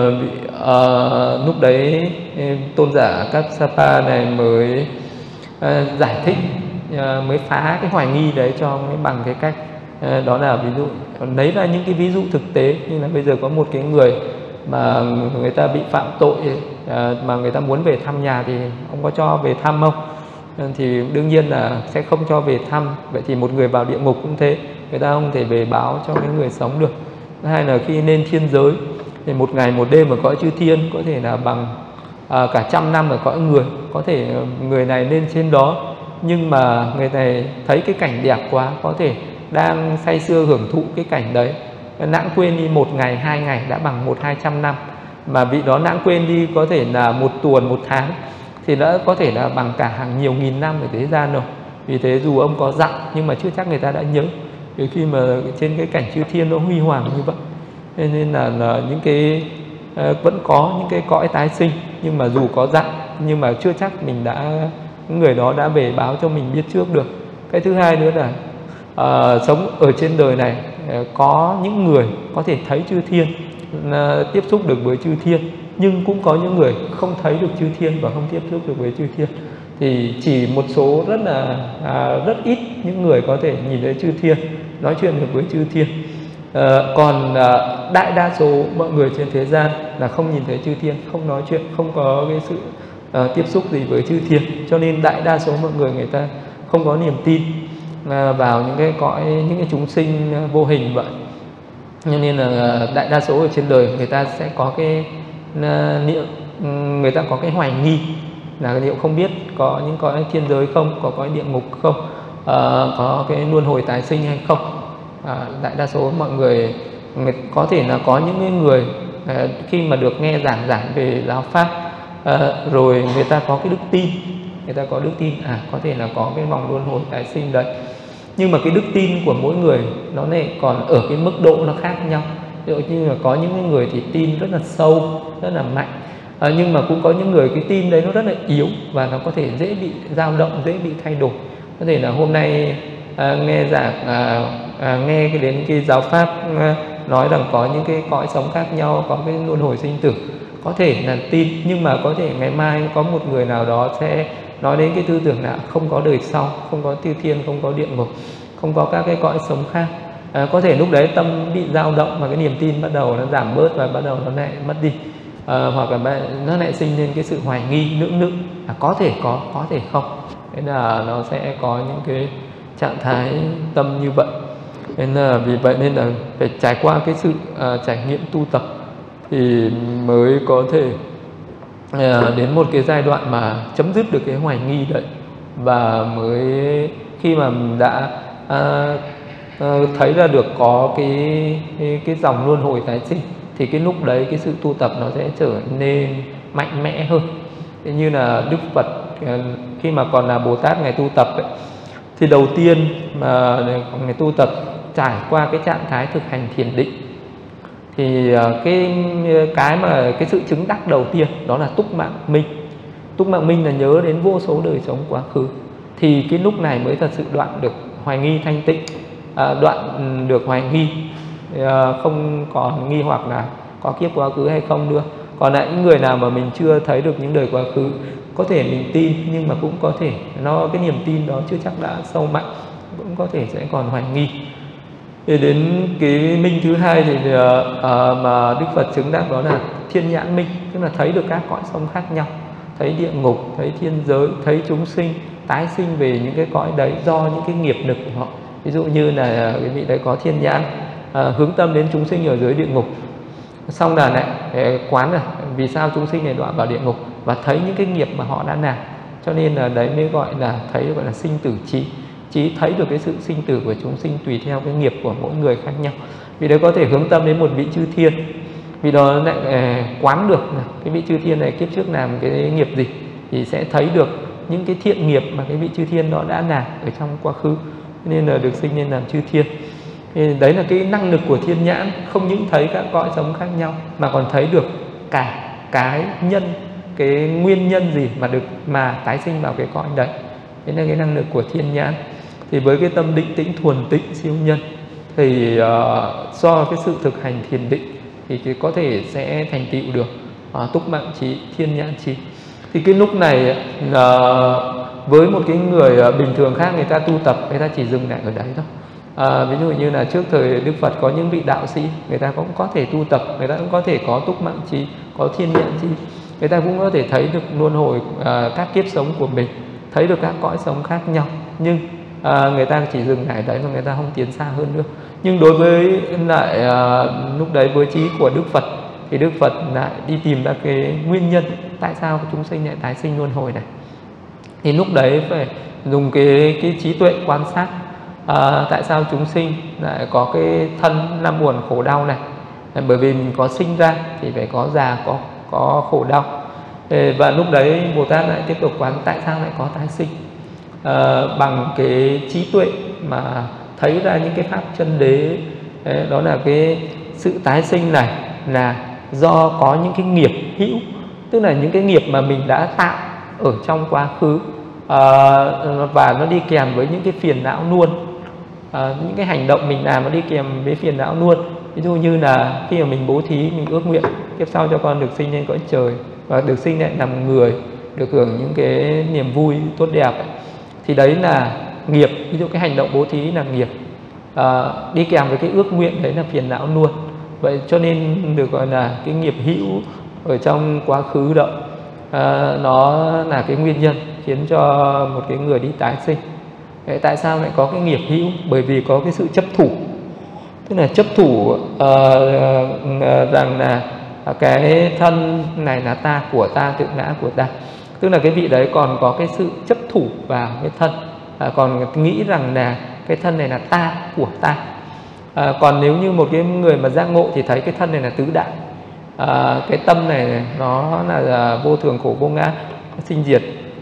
lúc đấy tôn giả Kassapa này mới giải thích, mới phá cái hoài nghi đấy cho ông ấy bằng cái cách đó là ví dụ lấy ra những cái ví dụ thực tế, như là bây giờ có một cái người mà người ta bị phạm tội mà người ta muốn về thăm nhà thì ông có cho về thăm không? Thì đương nhiên là sẽ không cho về thăm. Vậy thì một người vào địa ngục cũng thế, người ta không thể về báo cho cái người sống được. Thứ hai là khi lên thiên giới thì một ngày một đêm ở cõi chư thiên có thể là bằng cả 100 năm ở cõi người. Có thể người này lên trên đó nhưng mà người này thấy cái cảnh đẹp quá, có thể đang say sưa hưởng thụ cái cảnh đấy, lãng quên đi 1 ngày 2 ngày đã bằng 100-200 năm. Mà vị đó lãng quên đi có thể là 1 tuần 1 tháng thì đã có thể là bằng cả hàng nhiều nghìn năm ở thế gian rồi. Vì thế dù ông có dặn nhưng mà chưa chắc người ta đã nhớ, vì khi mà trên cái cảnh chư thiên nó huy hoàng như vậy. Nên là những cái vẫn có những cái cõi tái sinh, nhưng mà dù có dặn nhưng mà chưa chắc mình đã, người đó đã về báo cho mình biết trước được. Cái thứ hai nữa là sống ở trên đời này, có những người có thể thấy chư thiên, tiếp xúc được với chư thiên, nhưng cũng có những người không thấy được chư thiên và không tiếp xúc được với chư thiên. Thì chỉ một số rất ít những người có thể nhìn thấy chư thiên, nói chuyện được với chư thiên. Còn đại đa số mọi người trên thế gian là không nhìn thấy chư thiên, không nói chuyện, không có cái sự tiếp xúc gì với chư thiên. Cho nên đại đa số mọi người, người ta không có niềm tin vào những cái cõi, những cái chúng sinh vô hình vậy. Cho nên là đại đa số ở trên đời người ta sẽ có cái người ta có cái hoài nghi là liệu không biết có những cõi thiên giới không, có cõi địa ngục không, có cái luân hồi tái sinh hay không. Đại đa số mọi người có thể là có những người khi mà được nghe giảng về giáo pháp rồi người ta có cái đức tin, người ta có đức tin có thể là có cái vòng luân hồi tái sinh đấy. Nhưng mà cái đức tin của mỗi người nó này còn ở cái mức độ nó khác nhau. Ví dụ như là có những người thì tin rất là sâu, rất là mạnh, nhưng mà cũng có những người cái tin đấy nó rất là yếu và nó có thể dễ bị dao động, dễ bị thay đổi. Có thể là hôm nay nghe giảng nghe đến cái giáo pháp nói rằng có những cái cõi sống khác nhau, có cái luân hồi sinh tử, có thể là tin, nhưng mà có thể ngày mai có một người nào đó sẽ nói đến cái tư tưởng là không có đời sau, không có chư thiên, không có địa ngục, không có các cái cõi sống khác. Có thể lúc đấy tâm bị dao động và cái niềm tin bắt đầu nó giảm bớt và bắt đầu nó lại mất đi, hoặc là nó lại sinh lên cái sự hoài nghi, lưỡng lự, có thể có thể không. Thế là nó sẽ có những cái trạng thái tâm như vậy. Nên là vì vậy nên là phải trải qua cái sự trải nghiệm tu tập thì mới có thể đến một cái giai đoạn mà chấm dứt được cái hoài nghi đấy, và mới khi mà đã thấy ra được có cái dòng luân hồi tái sinh thì cái lúc đấy cái sự tu tập nó sẽ trở nên mạnh mẽ hơn. Thế như là Đức Phật khi mà còn là Bồ Tát, Ngài tu tập ấy, thì đầu tiên mà Ngài tu tập trải qua cái trạng thái thực hành thiền định thì cái sự chứng đắc đầu tiên đó là túc mạng minh. Túc mạng minh là nhớ đến vô số đời sống quá khứ, thì cái lúc này mới thật sự đoạn được hoài nghi thanh tịnh, đoạn được hoài nghi, không còn nghi hoặc là có kiếp quá khứ hay không nữa. Còn lại những người nào mà mình chưa thấy được những đời quá khứ, có thể mình tin nhưng mà cũng có thể cái niềm tin đó chưa chắc đã sâu mạnh, cũng có thể sẽ còn hoài nghi. Thì đến cái minh thứ hai thì mà Đức Phật chứng đắc đó là thiên nhãn minh, tức là thấy được các cõi sống khác nhau, thấy địa ngục, thấy thiên giới, thấy chúng sinh tái sinh về những cái cõi đấy do những cái nghiệp lực của họ. Ví dụ như là cái vị đấy có thiên nhãn, hướng tâm đến chúng sinh ở dưới địa ngục, xong là lại quán là vì sao chúng sinh này đọa vào địa ngục, và thấy những cái nghiệp mà họ đã làm, cho nên là đấy mới gọi là thấy, gọi là sinh tử trí. Chí thấy được cái sự sinh tử của chúng sinh tùy theo cái nghiệp của mỗi người khác nhau. Vì đấy có thể hướng tâm đến một vị chư thiên, vì đó lại quán được là cái vị chư thiên này kiếp trước làm cái nghiệp gì, thì sẽ thấy được những cái thiện nghiệp mà cái vị chư thiên đó đã làm ở trong quá khứ, nên là được sinh lên làm chư thiên. Thì đấy là cái năng lực của thiên nhãn, không những thấy các cõi sống khác nhau mà còn thấy được cả cái nhân, cái nguyên nhân gì mà tái sinh vào cái cõi đấy. Đấy là cái năng lực của thiên nhãn. Thì với cái tâm định tĩnh thuần tịnh siêu nhân thì do cái sự thực hành thiền định thì có thể sẽ thành tựu được túc mạng trí, thiên nhãn trí. Thì cái lúc này với một cái người bình thường khác, người ta tu tập, người ta chỉ dừng lại ở đấy thôi. Ví dụ như là trước thời Đức Phật có những vị đạo sĩ, người ta cũng có thể tu tập, người ta cũng có thể có túc mạng trí, có thiên nhãn trí, người ta cũng có thể thấy được luân hồi các kiếp sống của mình, thấy được các cõi sống khác nhau, nhưng người ta chỉ dừng lại đấy và người ta không tiến xa hơn nữa. Nhưng đối với lại lúc đấy với trí của Đức Phật thì Đức Phật lại đi tìm ra cái nguyên nhân tại sao chúng sinh lại tái sinh luân hồi này. Thì lúc đấy phải dùng cái trí tuệ quan sát tại sao chúng sinh lại có cái thân năm buồn khổ đau này. Bởi vì mình có sinh ra thì phải có già, có khổ đau. Và lúc đấy Bồ Tát lại tiếp tục quán tại sao lại có tái sinh. Bằng cái trí tuệ mà thấy ra những cái pháp chân đế, đó là cái sự tái sinh này là do có những cái nghiệp hữu, tức là những cái nghiệp mà mình đã tạo ở trong quá khứ, và nó đi kèm với những cái phiền não luôn. Những cái hành động mình làm nó đi kèm với phiền não luôn. Ví dụ như là khi mà mình bố thí, mình ước nguyện kiếp sau cho con được sinh lên cõi trời và được sinh lại làm người, được hưởng những cái niềm vui tốt đẹp ấy, thì đấy là nghiệp. Ví dụ cái hành động bố thí là nghiệp, đi kèm với cái ước nguyện đấy là phiền não luôn. Vậy cho nên được gọi là cái nghiệp hữu ở trong quá khứ đó, nó là cái nguyên nhân khiến cho một cái người đi tái sinh. Tại sao lại có cái nghiệp hữu? Bởi vì có cái sự chấp thủ, tức là chấp thủ rằng là cái thân này là ta, của ta, tự ngã của ta. Tức là cái vị đấy còn có cái sự chấp thủ vào cái thân, còn nghĩ rằng là cái thân này là ta, của ta. Còn nếu như một cái người mà giác ngộ thì thấy cái thân này là tứ đại, cái tâm này nó là vô thường khổ vô ngã, sinh diệt,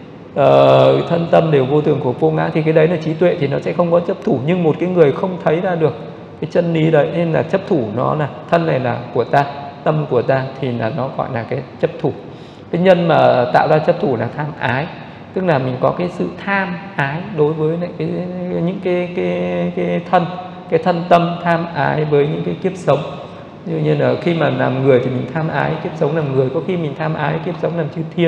thân tâm đều vô thường khổ vô ngã, thì cái đấy là trí tuệ thì nó sẽ không có chấp thủ. Nhưng một cái người không thấy ra được cái chân lý đấy nên là chấp thủ, nó là thân này là của ta, tâm của ta, thì là nó gọi là cái chấp thủ. Cái nhân mà tạo ra chấp thủ là tham ái, tức là mình có cái sự tham ái đối với lại những cái thân tâm, tham ái với những cái kiếp sống. Như như là khi mà làm người thì mình tham ái kiếp sống làm người, có khi mình tham ái kiếp sống làm chư thiên,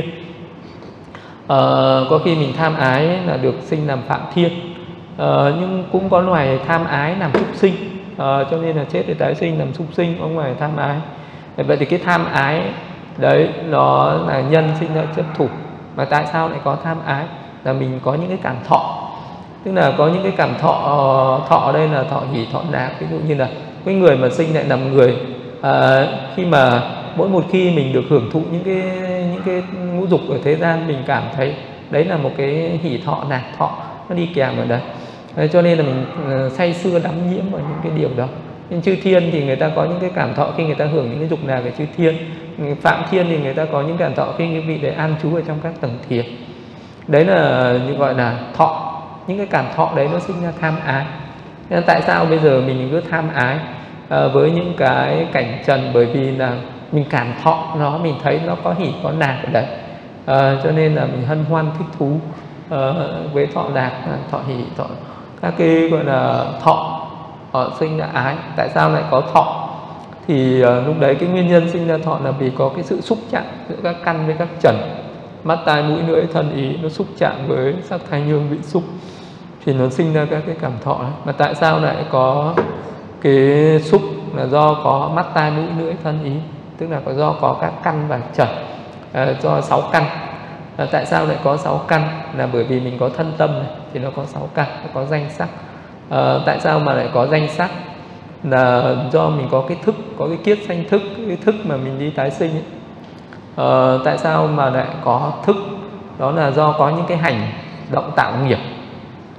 có khi mình tham ái là được sinh làm phạm thiên, nhưng cũng có loài tham ái làm súc sinh, cho nên là chết để tái sinh làm súc sinh, có loài tham ái. Vậy thì cái tham ái đấy nó là nhân sinh ra chấp thủ. Mà tại sao lại có tham ái? Là mình có những cái cảm thọ, tức là có những cái cảm thọ, thọ ở đây là thọ hỷ, thọ lạc. Ví dụ như là cái người mà sinh lại làm người, khi mà mỗi một khi mình được hưởng thụ những cái ngũ dục ở thế gian, mình cảm thấy đấy là một cái hỷ thọ, lạc thọ, nó đi kèm ở đấy. Cho nên là mình say sưa đắm nhiễm vào những cái điều đó. Nhưng chư thiên thì người ta có những cái cảm thọ khi người ta hưởng những cái dục lạc của chư thiên. Phạm thiên thì người ta có những cảm thọ khi cái vị để an trú ở trong các tầng thiền. Đấy là như gọi là thọ. Những cái cảm thọ đấy nó sinh ra tham ái. Nên tại sao bây giờ mình cứ tham ái với những cái cảnh trần? Bởi vì là mình cảm thọ nó, mình thấy nó có hỷ có lạc ở đấy, cho nên là mình hân hoan thích thú với thọ lạc, thọ hỷ, thọ các cái gọi là thọ sinh ra ái. Tại sao lại có thọ? Thì lúc đấy cái nguyên nhân sinh ra thọ là vì có cái sự xúc chạm giữa các căn với các trần, mắt tai mũi lưỡi thân ý, nó xúc chạm với sắc thanh hương vị xúc thì nó sinh ra các cái cảm thọ đấy. Mà tại sao lại có cái xúc? Là do có mắt tai mũi lưỡi thân ý, tức là do có các căn và trần, do 6 căn. Tại sao lại có 6 căn? Là bởi vì mình có thân tâm này, thì nó có 6 căn, nó có danh sắc. Tại sao mà lại có danh sắc? Là do mình có cái thức, có cái kiết sanh thức, cái thức mà mình đi tái sinh ấy. Tại sao mà lại có thức? Đó là do có những cái hành động tạo nghiệp.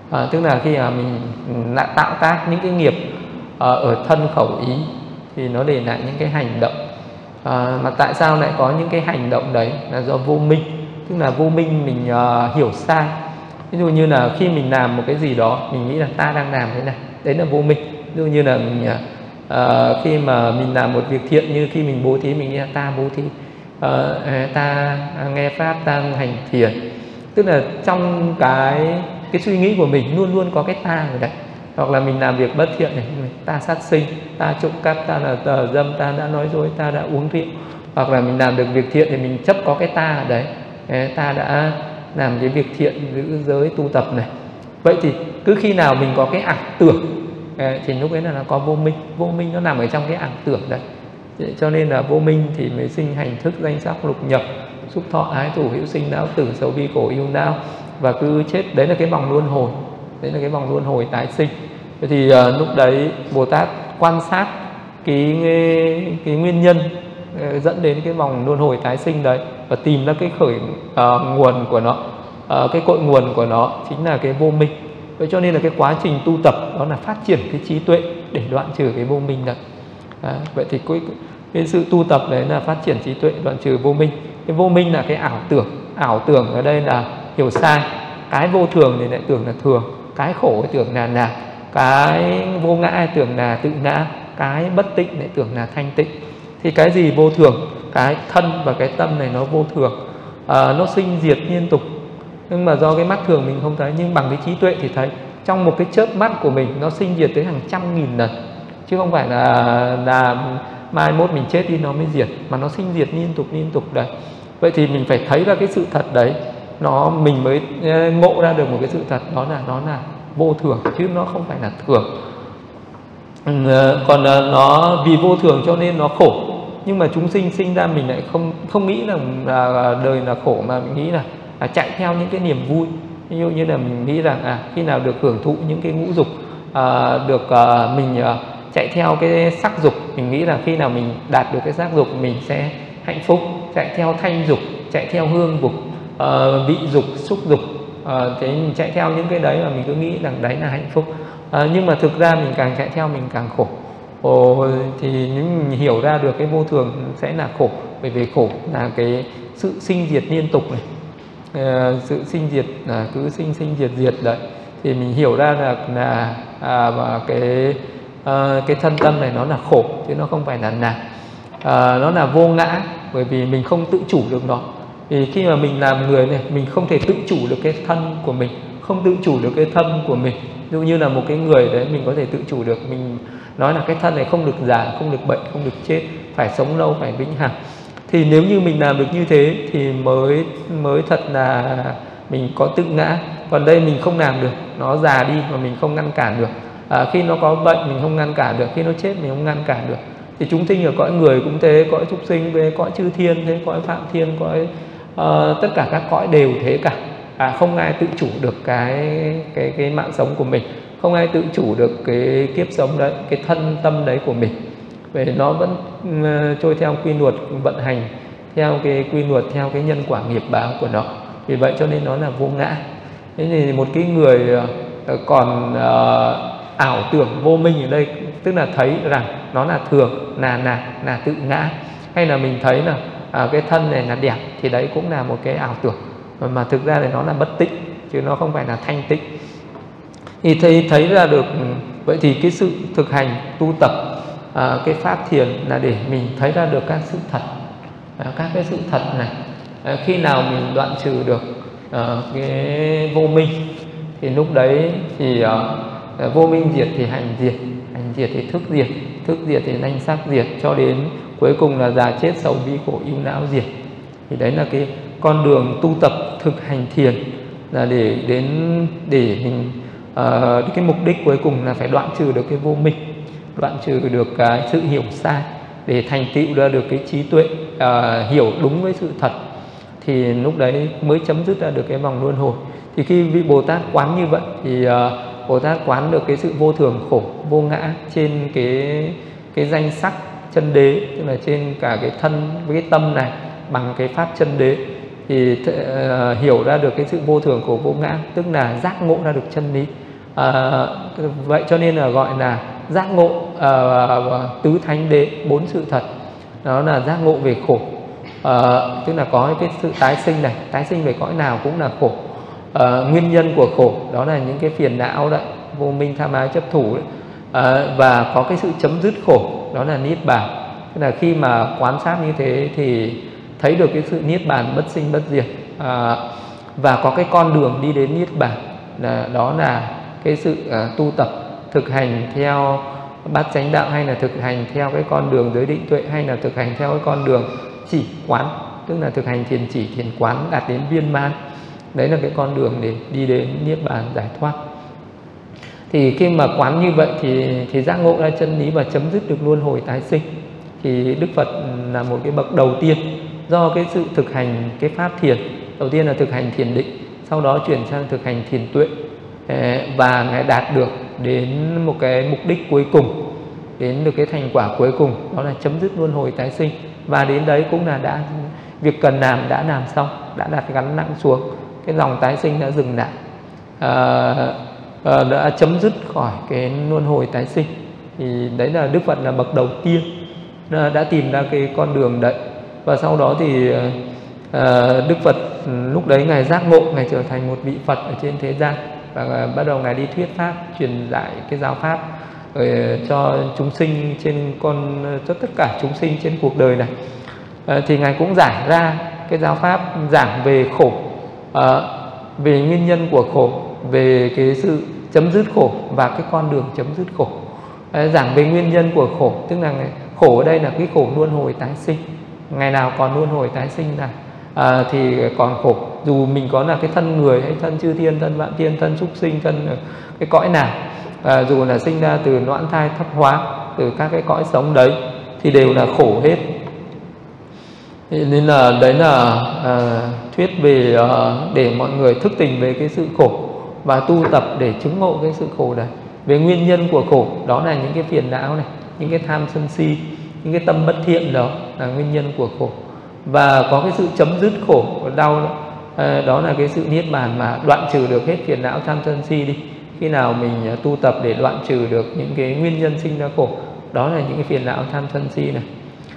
Tức là khi mà mình đã tạo tác những cái nghiệp ở thân khẩu ý thì nó để lại những cái hành động. Mà tại sao lại có những cái hành động đấy? Là do vô minh. Tức là vô minh mình hiểu sai. Ví dụ như là khi mình làm một cái gì đó, mình nghĩ là ta đang làm cái này, đấy là vô minh. Ví dụ như là mình khi mà mình làm một việc thiện, như khi mình bố thí, mình nghĩ là ta bố thí, ta nghe pháp, ta hành thiền. Tức là trong cái suy nghĩ của mình luôn luôn có cái ta ở đấy. Hoặc là mình làm việc bất thiện này, ta sát sinh, ta trộm cắp, ta là tờ dâm, ta đã nói dối, ta đã uống rượu. Hoặc là mình làm được việc thiện thì mình chấp có cái ta ở đấy, ta đã làm cái việc thiện, giữ giới tu tập này. Vậy thì cứ khi nào mình có cái ảo tưởng thì lúc ấy là có vô minh. Vô minh nó nằm ở trong cái ảo tưởng đấy. Cho nên là vô minh thì mới sinh hành thức, danh sắc, lục nhập, xúc thọ, ái thủ, hữu sinh, não tử, xấu, bi, khổ, yêu não, và cứ chết. Đấy là cái vòng luân hồi. Đấy là cái vòng luân hồi tái sinh. Thế thì lúc đấy Bồ Tát quan sát cái nguyên nhân dẫn đến cái vòng luân hồi tái sinh đấy, và tìm ra cái khởi nguồn của nó, cái cội nguồn của nó chính là cái vô minh. Vậy cho nên là cái quá trình tu tập đó là phát triển cái trí tuệ để đoạn trừ cái vô minh đấy. Vậy thì cái sự tu tập đấy là phát triển trí tuệ, đoạn trừ vô minh. Cái vô minh là cái ảo tưởng. Ảo tưởng ở đây là hiểu sai. Cái vô thường thì lại tưởng là thường, cái khổ thì tưởng là lạc, cái vô ngã tưởng là tự ngã, cái bất tịnh lại tưởng là thanh tịnh. Thì cái gì vô thường? Cái thân và cái tâm này nó vô thường, nó sinh diệt liên tục. Nhưng mà do cái mắt thường mình không thấy, nhưng bằng cái trí tuệ thì thấy. Trong một cái chớp mắt của mình nó sinh diệt tới hàng trăm nghìn lần, chứ không phải là mai mốt mình chết đi nó mới diệt, mà nó sinh diệt liên tục đấy. Vậy thì mình phải thấy ra cái sự thật đấy, mình mới ngộ ra được một cái sự thật, đó là nó là vô thường, chứ nó không phải là thường. Còn nó vì vô thường cho nên nó khổ. Nhưng mà chúng sinh ra mình lại không nghĩ là đời là khổ, mà mình nghĩ là chạy theo những cái niềm vui. Ví dụ như là mình nghĩ rằng khi nào được hưởng thụ những cái ngũ dục, mình chạy theo cái sắc dục, mình nghĩ là khi nào mình đạt được cái sắc dục mình sẽ hạnh phúc. Chạy theo thanh dục, chạy theo hương dục, vị dục, xúc dục, thế mình chạy theo những cái đấy mà mình cứ nghĩ rằng đấy là hạnh phúc. Nhưng mà thực ra mình càng chạy theo mình càng khổ. Thì mình hiểu ra được cái vô thường sẽ là khổ, bởi vì khổ là cái sự sinh diệt liên tục này, sự sinh diệt là cứ sinh diệt đấy. Thì mình hiểu ra là cái thân tâm này nó là khổ, chứ nó không phải là lạc. Nó là vô ngã, bởi vì mình không tự chủ được nó. Vì khi mà mình làm người này, mình không thể tự chủ được cái thân của mình, không tự chủ được cái tâm của mình. Ví dụ như là một cái người đấy, mình có thể tự chủ được, mình nói là cái thân này không được già, không được bệnh, không được chết, phải sống lâu, phải vĩnh hằng. Thì nếu như mình làm được như thế thì mới thật là mình có tự ngã. Còn đây mình không làm được, nó già đi mà mình không ngăn cản được. Khi nó có bệnh mình không ngăn cản được, khi nó chết mình không ngăn cản được. Thì chúng sinh ở cõi người cũng thế, cõi súc sinh, về cõi chư thiên thế, cõi phạm thiên, cõi tất cả các cõi đều thế cả. Không ai tự chủ được cái mạng sống của mình, không ai tự chủ được cái kiếp sống đấy, cái thân tâm đấy của mình. Vậy nó vẫn trôi theo quy luật vận hành, theo cái quy luật, theo cái nhân quả nghiệp báo của nó. Vì vậy cho nên nó là vô ngã. Thế thì một cái người còn ảo tưởng vô minh ở đây, tức là thấy rằng nó là thường, là tự ngã, hay là mình thấy là cái thân này là đẹp, thì đấy cũng là một cái ảo tưởng, mà thực ra thì nó là bất tịnh, chứ nó không phải là thanh tịnh. Thì thấy ra được. Vậy thì cái sự thực hành tu tập cái pháp thiền là để mình thấy ra được các sự thật, các cái sự thật này. Khi nào mình đoạn trừ được cái vô minh thì lúc đấy thì vô minh diệt thì hành diệt thì thức diệt thì danh sắc diệt, cho đến cuối cùng là già chết sầu bi khổ ưu não diệt. Thì đấy là cái con đường tu tập thực hành thiền, là để mình cái mục đích cuối cùng là phải đoạn trừ được cái vô minh, đoạn trừ được cái sự hiểu sai, để thành tựu ra được cái trí tuệ, hiểu đúng với sự thật. Thì lúc đấy mới chấm dứt ra được cái vòng luân hồi. Thì khi vị Bồ Tát quán như vậy thì Bồ Tát quán được cái sự vô thường, khổ, vô ngã trên cái danh sắc chân đế, tức là trên cả cái thân với cái tâm này, bằng cái pháp chân đế. thì hiểu ra được cái sự vô thường của vô ngã, tức là giác ngộ ra được chân lý. Vậy cho nên là gọi là giác ngộ tứ thánh đế, 4 sự thật. Đó là giác ngộ về khổ, tức là có cái sự tái sinh này, tái sinh về cõi nào cũng là khổ. Nguyên nhân của khổ đó là những cái phiền não đấy, vô minh, tham ái, chấp thủ đấy. Và có cái sự chấm dứt khổ, đó là niết bàn. Tức là khi mà quan sát như thế thì thấy được cái sự niết bàn bất sinh bất diệt, và có cái con đường đi đến niết bàn, đó là cái sự tu tập thực hành theo bát chánh đạo, hay là thực hành theo cái con đường giới định tuệ, hay là thực hành theo cái con đường chỉ quán, tức là thực hành thiền chỉ thiền quán đạt đến viên mãn. Đấy là cái con đường để đi đến niết bàn giải thoát. Thì khi mà quán như vậy thì giác ngộ ra chân lý và chấm dứt được luân hồi tái sinh. Thì Đức Phật là một cái bậc đầu tiên, do cái sự thực hành cái pháp thiền, đầu tiên là thực hành thiền định, sau đó chuyển sang thực hành thiền tuệ, và Ngài đạt được đến một cái mục đích cuối cùng, đến được cái thành quả cuối cùng, đó là chấm dứt luân hồi tái sinh. Và đến đấy cũng là đã việc cần làm đã làm xong, đã đặt gắn nặng xuống, cái dòng tái sinh đã dừng lại, đã chấm dứt khỏi cái luân hồi tái sinh. Thì đấy là Đức Phật là bậc đầu tiên đã tìm ra cái con đường đấy. Và sau đó thì Đức Phật lúc đấy Ngài giác ngộ, Ngài trở thành một vị Phật ở trên thế gian, và bắt đầu Ngài đi thuyết pháp, truyền dạy cái giáo pháp cho chúng sinh cho tất cả chúng sinh trên cuộc đời này. Thì Ngài cũng giải ra cái giáo pháp giảng về khổ, về nguyên nhân của khổ, về cái sự chấm dứt khổ và cái con đường chấm dứt khổ. Giảng về nguyên nhân của khổ, tức là khổ ở đây là cái khổ luân hồi tái sinh. Ngày nào còn luân hồi tái sinh này thì còn khổ. Dù mình có là cái thân người hay thân chư thiên, thân vạn thiên, thân súc sinh, thân cái cõi nào, dù là sinh ra từ noãn thai thấp hóa, từ các cái cõi sống đấy, thì đều là khổ hết. Nên là đấy là thuyết về để mọi người thức tỉnh về cái sự khổ và tu tập để chứng ngộ cái sự khổ đấy. Về nguyên nhân của khổ, đó là những cái phiền não này, những cái tham sân si, những cái tâm bất thiện, đó là nguyên nhân của khổ. Và có cái sự chấm dứt khổ đau, đó là cái sự niết bàn, mà đoạn trừ được hết phiền não tham sân si đi. Khi nào mình tu tập để đoạn trừ được những cái nguyên nhân sinh ra khổ, đó là những cái phiền não tham sân si này,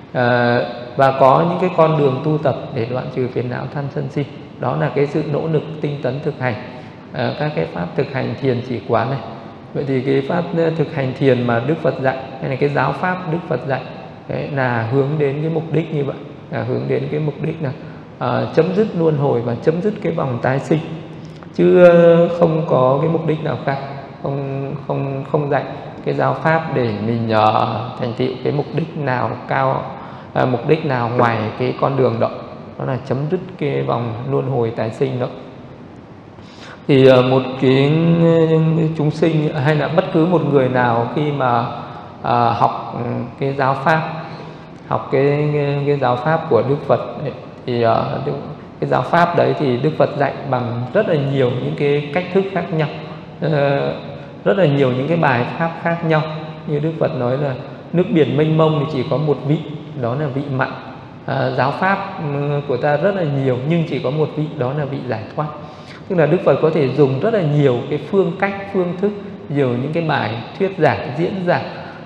và có những cái con đường tu tập để đoạn trừ phiền não tham sân si, đó là cái sự nỗ lực tinh tấn thực hành các cái pháp thực hành thiền chỉ quán này. Vậy thì cái pháp thực hành thiền mà Đức Phật dạy, hay là cái giáo pháp Đức Phật dạy, đấy là hướng đến cái mục đích như vậy, là hướng đến cái mục đích là chấm dứt luân hồi và chấm dứt cái vòng tái sinh, chứ không có cái mục đích nào khác. Không dạy cái giáo pháp để mình thành tựu cái mục đích nào cao, mục đích nào ngoài cái con đường đó, đó là chấm dứt cái vòng luân hồi tái sinh đó. Thì một cái chúng sinh hay là bất cứ một người nào khi mà học cái giáo pháp, học cái giáo pháp của Đức Phật ấy, thì cái giáo pháp đấy thì Đức Phật dạy bằng rất là nhiều những cái cách thức khác nhau, rất là nhiều những cái bài pháp khác nhau. Như Đức Phật nói là nước biển mênh mông thì chỉ có một vị, đó là vị mặn. Giáo pháp của ta rất là nhiều nhưng chỉ có một vị, đó là vị giải thoát. Tức là Đức Phật có thể dùng rất là nhiều cái phương cách, phương thức, nhiều những cái bài thuyết giảng, diễn giảng,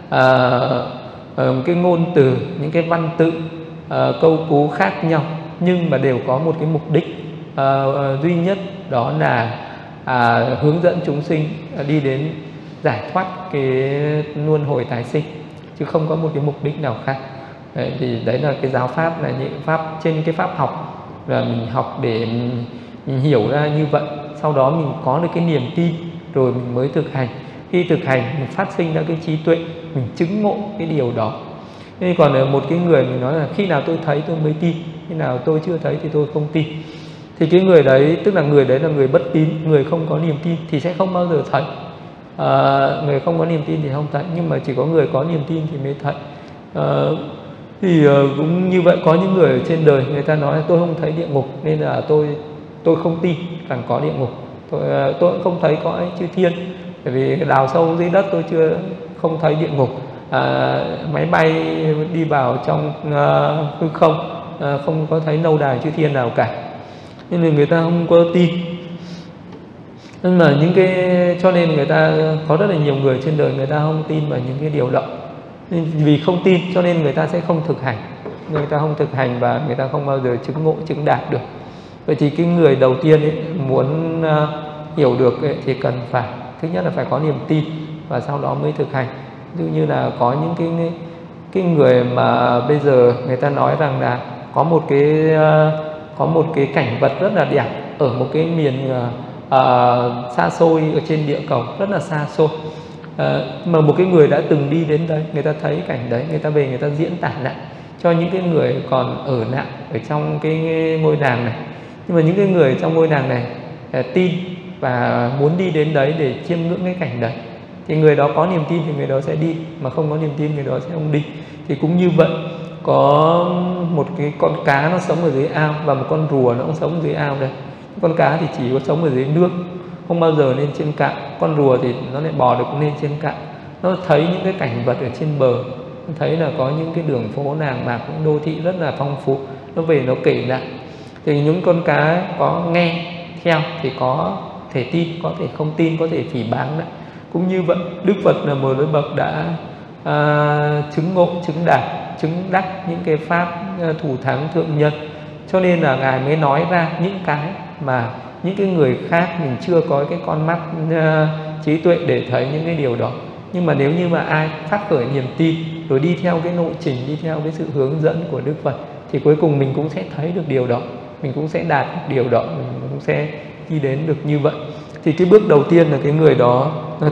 cái ngôn từ, những cái văn tự, câu cú khác nhau, nhưng mà đều có một cái mục đích duy nhất, đó là hướng dẫn chúng sinh đi đến giải thoát cái luân hồi tái sinh, chứ không có một cái mục đích nào khác. Đấy, thì đấy là cái giáo pháp, là những pháp trên cái pháp học, là mình học để mình hiểu ra như vậy, sau đó mình có được cái niềm tin rồi mình mới thực hành. Khi thực hành mình phát sinh ra cái trí tuệ, mình chứng ngộ cái điều đó. Thế còn một cái người mình nói là khi nào tôi thấy tôi mới tin, khi nào tôi chưa thấy thì tôi không tin, thì cái người đấy, tức là người đấy là người bất tín, người không có niềm tin thì sẽ không bao giờ thấy. Người không có niềm tin thì không thấy, nhưng mà chỉ có người có niềm tin thì mới thấy. Thì cũng như vậy, có những người ở trên đời người ta nói tôi không thấy địa ngục nên là tôi không tin rằng có địa ngục. Tôi cũng không thấy có chư thiên, bởi vì đào sâu dưới đất tôi không thấy địa ngục. Máy bay đi vào trong hư không, không có thấy lâu đài chư thiên nào cả. nên là người ta không có tin. Nhưng mà cho nên người ta có rất là nhiều người trên đời người ta không tin vào những cái điều đó. Nên vì không tin cho nên người ta sẽ không thực hành. Người ta không thực hành và người ta không bao giờ chứng ngộ, chứng đạt được. Vậy thì cái người đầu tiên ấy, muốn hiểu được ấy, thì cần phải, thứ nhất là phải có niềm tin và sau đó mới thực hành. Ví dụ như là có những cái người mà bây giờ người ta nói rằng là có một cái cảnh vật rất là đẹp ở một cái miền xa xôi ở trên địa cầu, rất là xa xôi. Mà một cái người đã từng đi đến đấy, người ta thấy cảnh đấy, người ta về người ta diễn tả lại cho những cái người còn ở lại ở trong cái ngôi làng này. Nhưng mà những cái người trong ngôi làng này tin và muốn đi đến đấy để chiêm ngưỡng cái cảnh đấy, thì người đó có niềm tin thì người đó sẽ đi, mà không có niềm tin người đó sẽ không đi. Thì cũng như vậy, có một cái con cá nó sống ở dưới ao và một con rùa nó cũng sống dưới ao đây. Con cá thì chỉ có sống ở dưới nước, không bao giờ lên trên cạn. Con rùa thì nó lại bò được lên trên cạn, nó thấy những cái cảnh vật ở trên bờ, nó thấy là có những cái đường phố làng mạc, những đô thị rất là phong phú, nó về nó kể lại. Thì những con cá có nghe theo thì có thể tin, có thể không tin, có thể phỉ báng lại. Cũng như vậy, Đức Phật là một cái bậc đã chứng ngộ, chứng đạt, chứng đắc những cái pháp thủ thắng thượng nhân, cho nên là Ngài mới nói ra những cái mà những cái người khác mình chưa có cái con mắt trí tuệ để thấy những cái điều đó. Nhưng mà nếu như mà ai phát khởi niềm tin rồi đi theo cái lộ trình, đi theo cái sự hướng dẫn của Đức Phật, thì cuối cùng mình cũng sẽ thấy được điều đó, mình cũng sẽ đạt được điều đó, mình cũng sẽ đi đến được như vậy. Thì cái bước đầu tiên là cái người đó là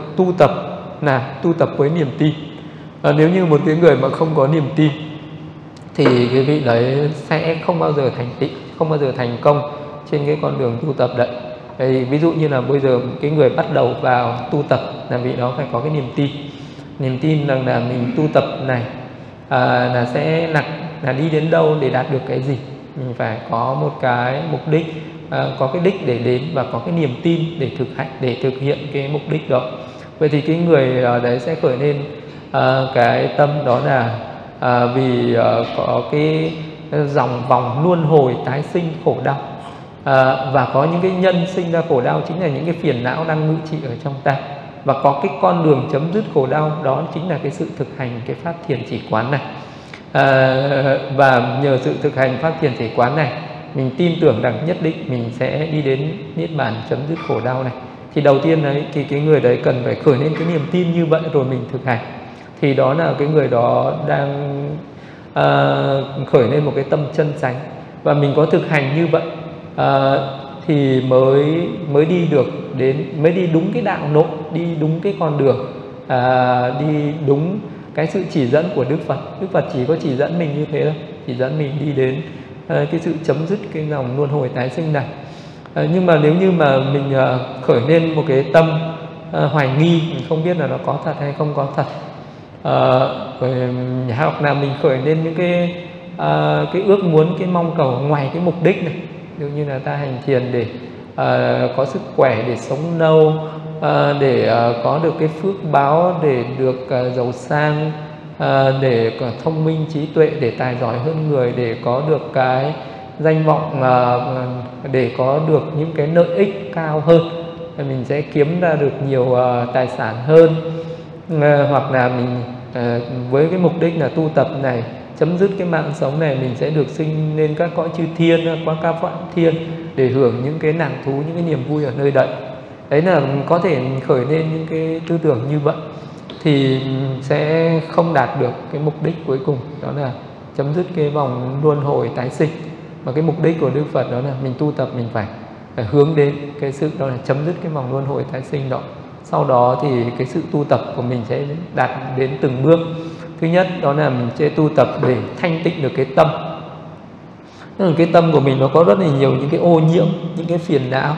tu tập với niềm tin. Nếu như một cái người mà không có niềm tin thì cái vị đấy sẽ không bao giờ thành tựu, không bao giờ thành công trên cái con đường tu tập đấy. Thì ví dụ như là bây giờ cái người bắt đầu vào tu tập là vị đó phải có cái niềm tin rằng là mình tu tập này là sẽ là đi đến đâu, để đạt được cái gì. Mình phải có một cái mục đích, có cái đích để đến và có cái niềm tin để thực hiện cái mục đích đó. Vậy thì cái người đấy sẽ khởi lên cái tâm đó là vì có cái dòng vòng luân hồi tái sinh khổ đau, và có những cái nhân sinh ra khổ đau chính là những cái phiền não đang ngự trị ở trong ta, và có cái con đường chấm dứt khổ đau đó chính là cái sự thực hành cái pháp thiền chỉ quán này. Và nhờ sự thực hành pháp thiền chỉ quán này, mình tin tưởng rằng nhất định mình sẽ đi đến niết bàn chấm dứt khổ đau này. Thì đầu tiên đấy thì cái người đấy cần phải khởi lên cái niềm tin như vậy rồi mình thực hành, thì đó là cái người đó đang khởi lên một cái tâm chân chánh. Và mình có thực hành như vậy thì mới đi được đến, mới đi đúng cái đạo nội, đi đúng cái con đường, đi đúng cái sự chỉ dẫn của Đức Phật. Đức Phật chỉ có chỉ dẫn mình như thế thôi, chỉ dẫn mình đi đến cái sự chấm dứt cái dòng luân hồi tái sinh này. Nhưng mà nếu như mà mình khởi lên một cái tâm hoài nghi, mình không biết là nó có thật hay không có thật, hoặc là mình khởi lên những cái ước muốn, cái mong cầu ngoài cái mục đích này, ví dụ như là ta hành thiền để có sức khỏe, để sống lâu, để có được cái phước báo, để được giàu sang, để thông minh trí tuệ, để tài giỏi hơn người, để có được cái danh vọng, để có được những cái lợi ích cao hơn, mình sẽ kiếm ra được nhiều tài sản hơn, hoặc là mình với cái mục đích là tu tập này, chấm dứt cái mạng sống này, mình sẽ được sinh lên các cõi chư thiên, qua các vạn thiên để hưởng những cái lạc thú, những cái niềm vui ở nơi đấy. Đấy là có thể khởi lên những cái tư tưởng như vậy thì sẽ không đạt được cái mục đích cuối cùng, đó là chấm dứt cái vòng luân hồi tái sinh. Mà cái mục đích của Đức Phật đó là mình tu tập, mình phải hướng đến cái sự đó là chấm dứt cái vòng luân hồi tái sinh đó. Sau đó thì cái sự tu tập của mình sẽ đạt đến từng bước. Thứ nhất đó là mình sẽ tu tập để thanh tịnh được cái tâm. Tức là cái tâm của mình nó có rất là nhiều những cái ô nhiễm, những cái phiền não.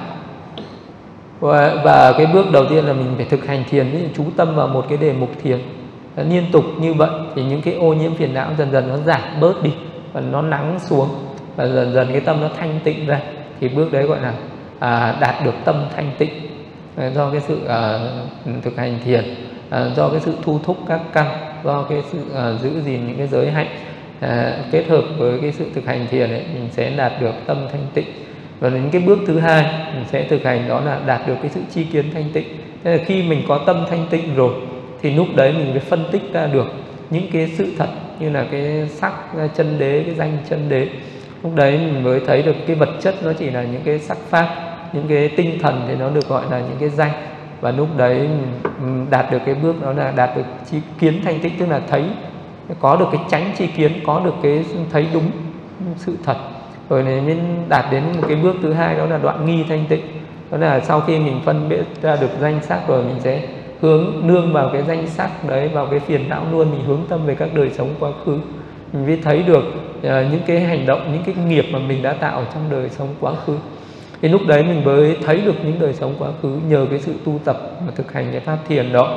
Và cái bước đầu tiên là mình phải thực hành thiền, chú tâm vào một cái đề mục thiền liên tục như vậy, thì những cái ô nhiễm phiền não dần dần nó giảm bớt đi và nó lắng xuống, và dần dần cái tâm nó thanh tịnh ra. Thì bước đấy gọi là đạt được tâm thanh tịnh, do cái sự thực hành thiền, do cái sự thu thúc các căn, do cái sự giữ gìn những cái giới hạnh, kết hợp với cái sự thực hành thiền ấy, mình sẽ đạt được tâm thanh tịnh. Và đến cái bước thứ hai mình sẽ thực hành đó là đạt được cái sự tri kiến thanh tịnh. Thế là khi mình có tâm thanh tịnh rồi thì lúc đấy mình mới phân tích ra được những cái sự thật như là cái sắc chân đế, cái danh chân đế. Lúc đấy mình mới thấy được cái vật chất nó chỉ là những cái sắc pháp, những cái tinh thần thì nó được gọi là những cái danh. Và lúc đấy đạt được cái bước đó là đạt được tri kiến thanh tịnh, tức là thấy, có được cái chánh tri kiến, có được cái thấy đúng sự thật. Rồi này mới đạt đến một cái bước thứ hai, đó là đoạn nghi thanh tịnh. Đó là sau khi mình phân biệt ra được danh sắc rồi, mình sẽ hướng nương vào cái danh sắc đấy, vào cái phiền não luôn, mình hướng tâm về các đời sống quá khứ. Mình mới thấy được những cái hành động, những cái nghiệp mà mình đã tạo trong đời sống quá khứ. Thì lúc đấy mình mới thấy được những đời sống quá khứ nhờ cái sự tu tập và thực hành cái pháp thiền đó.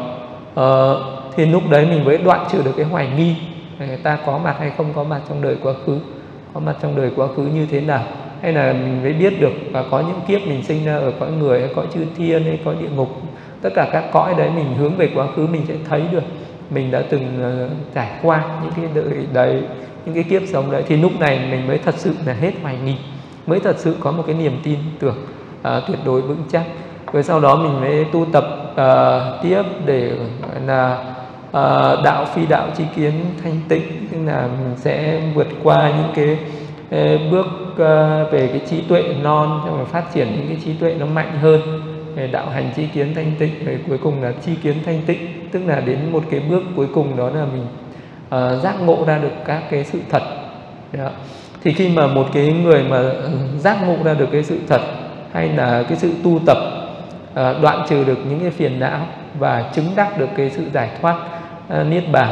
Thì lúc đấy mình mới đoạn trừ được cái hoài nghi người ta có mặt hay không có mặt trong đời quá khứ, có mặt trong đời quá khứ như thế nào, hay là mình mới biết được và có những kiếp mình sinh ra ở cõi người hay cõi chư thiên hay cõi địa ngục, tất cả các cõi đấy mình hướng về quá khứ mình sẽ thấy được mình đã từng trải qua những cái đời đấy, những cái kiếp sống đấy. Thì lúc này mình mới thật sự là hết hoài nghi, mới thật sự có một cái niềm tin tưởng tuyệt đối vững chắc. Rồi sau đó mình mới tu tập tiếp để gọi là đạo phi đạo tri kiến thanh tịnh, tức là mình sẽ vượt qua những cái bước về cái trí tuệ non, xong rồi phát triển những cái trí tuệ nó mạnh hơn, về đạo hành tri kiến thanh tịnh, rồi cuối cùng là tri kiến thanh tịnh, tức là đến một cái bước cuối cùng đó là mình giác ngộ ra được các cái sự thật. Đó. Thì khi mà một cái người mà giác ngộ ra được cái sự thật, hay là cái sự tu tập đoạn trừ được những cái phiền não và chứng đắc được cái sự giải thoát niết bàn,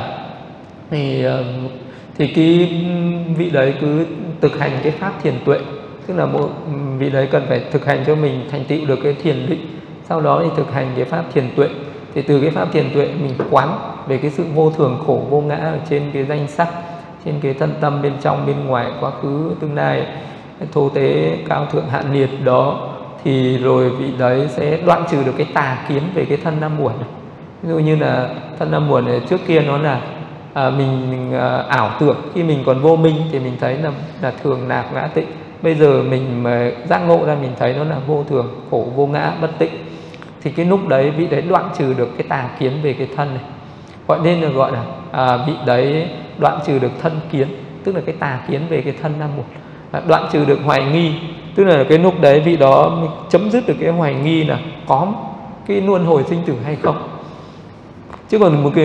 thì cái vị đấy cứ thực hành cái pháp thiền tuệ, tức là một vị đấy cần phải thực hành cho mình thành tựu được cái thiền định, sau đó thì thực hành cái pháp thiền tuệ. Thì từ cái pháp thiền tuệ mình quán về cái sự vô thường khổ vô ngã ở trên cái danh sắc, trên cái thân tâm bên trong bên ngoài, quá khứ tương lai, thô tế cao thượng hạn liệt đó, thì rồi vị đấy sẽ đoạn trừ được cái tà kiến về cái thân năm uẩn. Ví dụ như là thân năm uẩn này, trước kia nó là mình ảo tưởng, khi mình còn vô minh thì mình thấy là thường lạc ngã tịnh. Bây giờ mình mà giác ngộ ra mình thấy nó là vô thường khổ vô ngã bất tịnh, thì cái lúc đấy vị đấy đoạn trừ được cái tà kiến về cái thân này, gọi nên là gọi là vị đấy đoạn trừ được thân kiến, tức là cái tà kiến về cái thân năm uẩn. Đoạn trừ được hoài nghi, tức là cái lúc đấy vị đó mình chấm dứt được cái hoài nghi là có cái luân hồi sinh tử hay không. Chứ còn một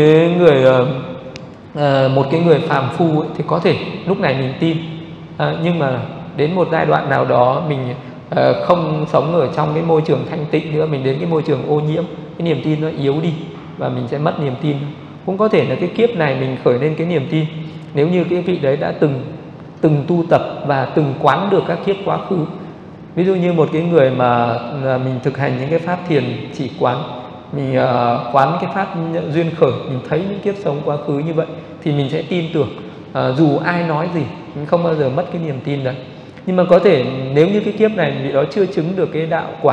cái người phàm phu ấy, thì có thể lúc này mình tin, nhưng mà đến một giai đoạn nào đó mình không sống ở trong cái môi trường thanh tịnh nữa, mình đến cái môi trường ô nhiễm, cái niềm tin nó yếu đi và mình sẽ mất niềm tin. Cũng có thể là cái kiếp này mình khởi lên cái niềm tin, nếu như cái vị đấy đã từng tu tập và từng quán được các kiếp quá khứ. Ví dụ như một cái người mà mình thực hành những cái pháp thiền chỉ quán, mình quán cái pháp duyên khởi, mình thấy những kiếp sống quá khứ như vậy thì mình sẽ tin tưởng, dù ai nói gì mình không bao giờ mất cái niềm tin đấy. Nhưng mà có thể nếu như cái kiếp này vị đó chưa chứng được cái đạo quả,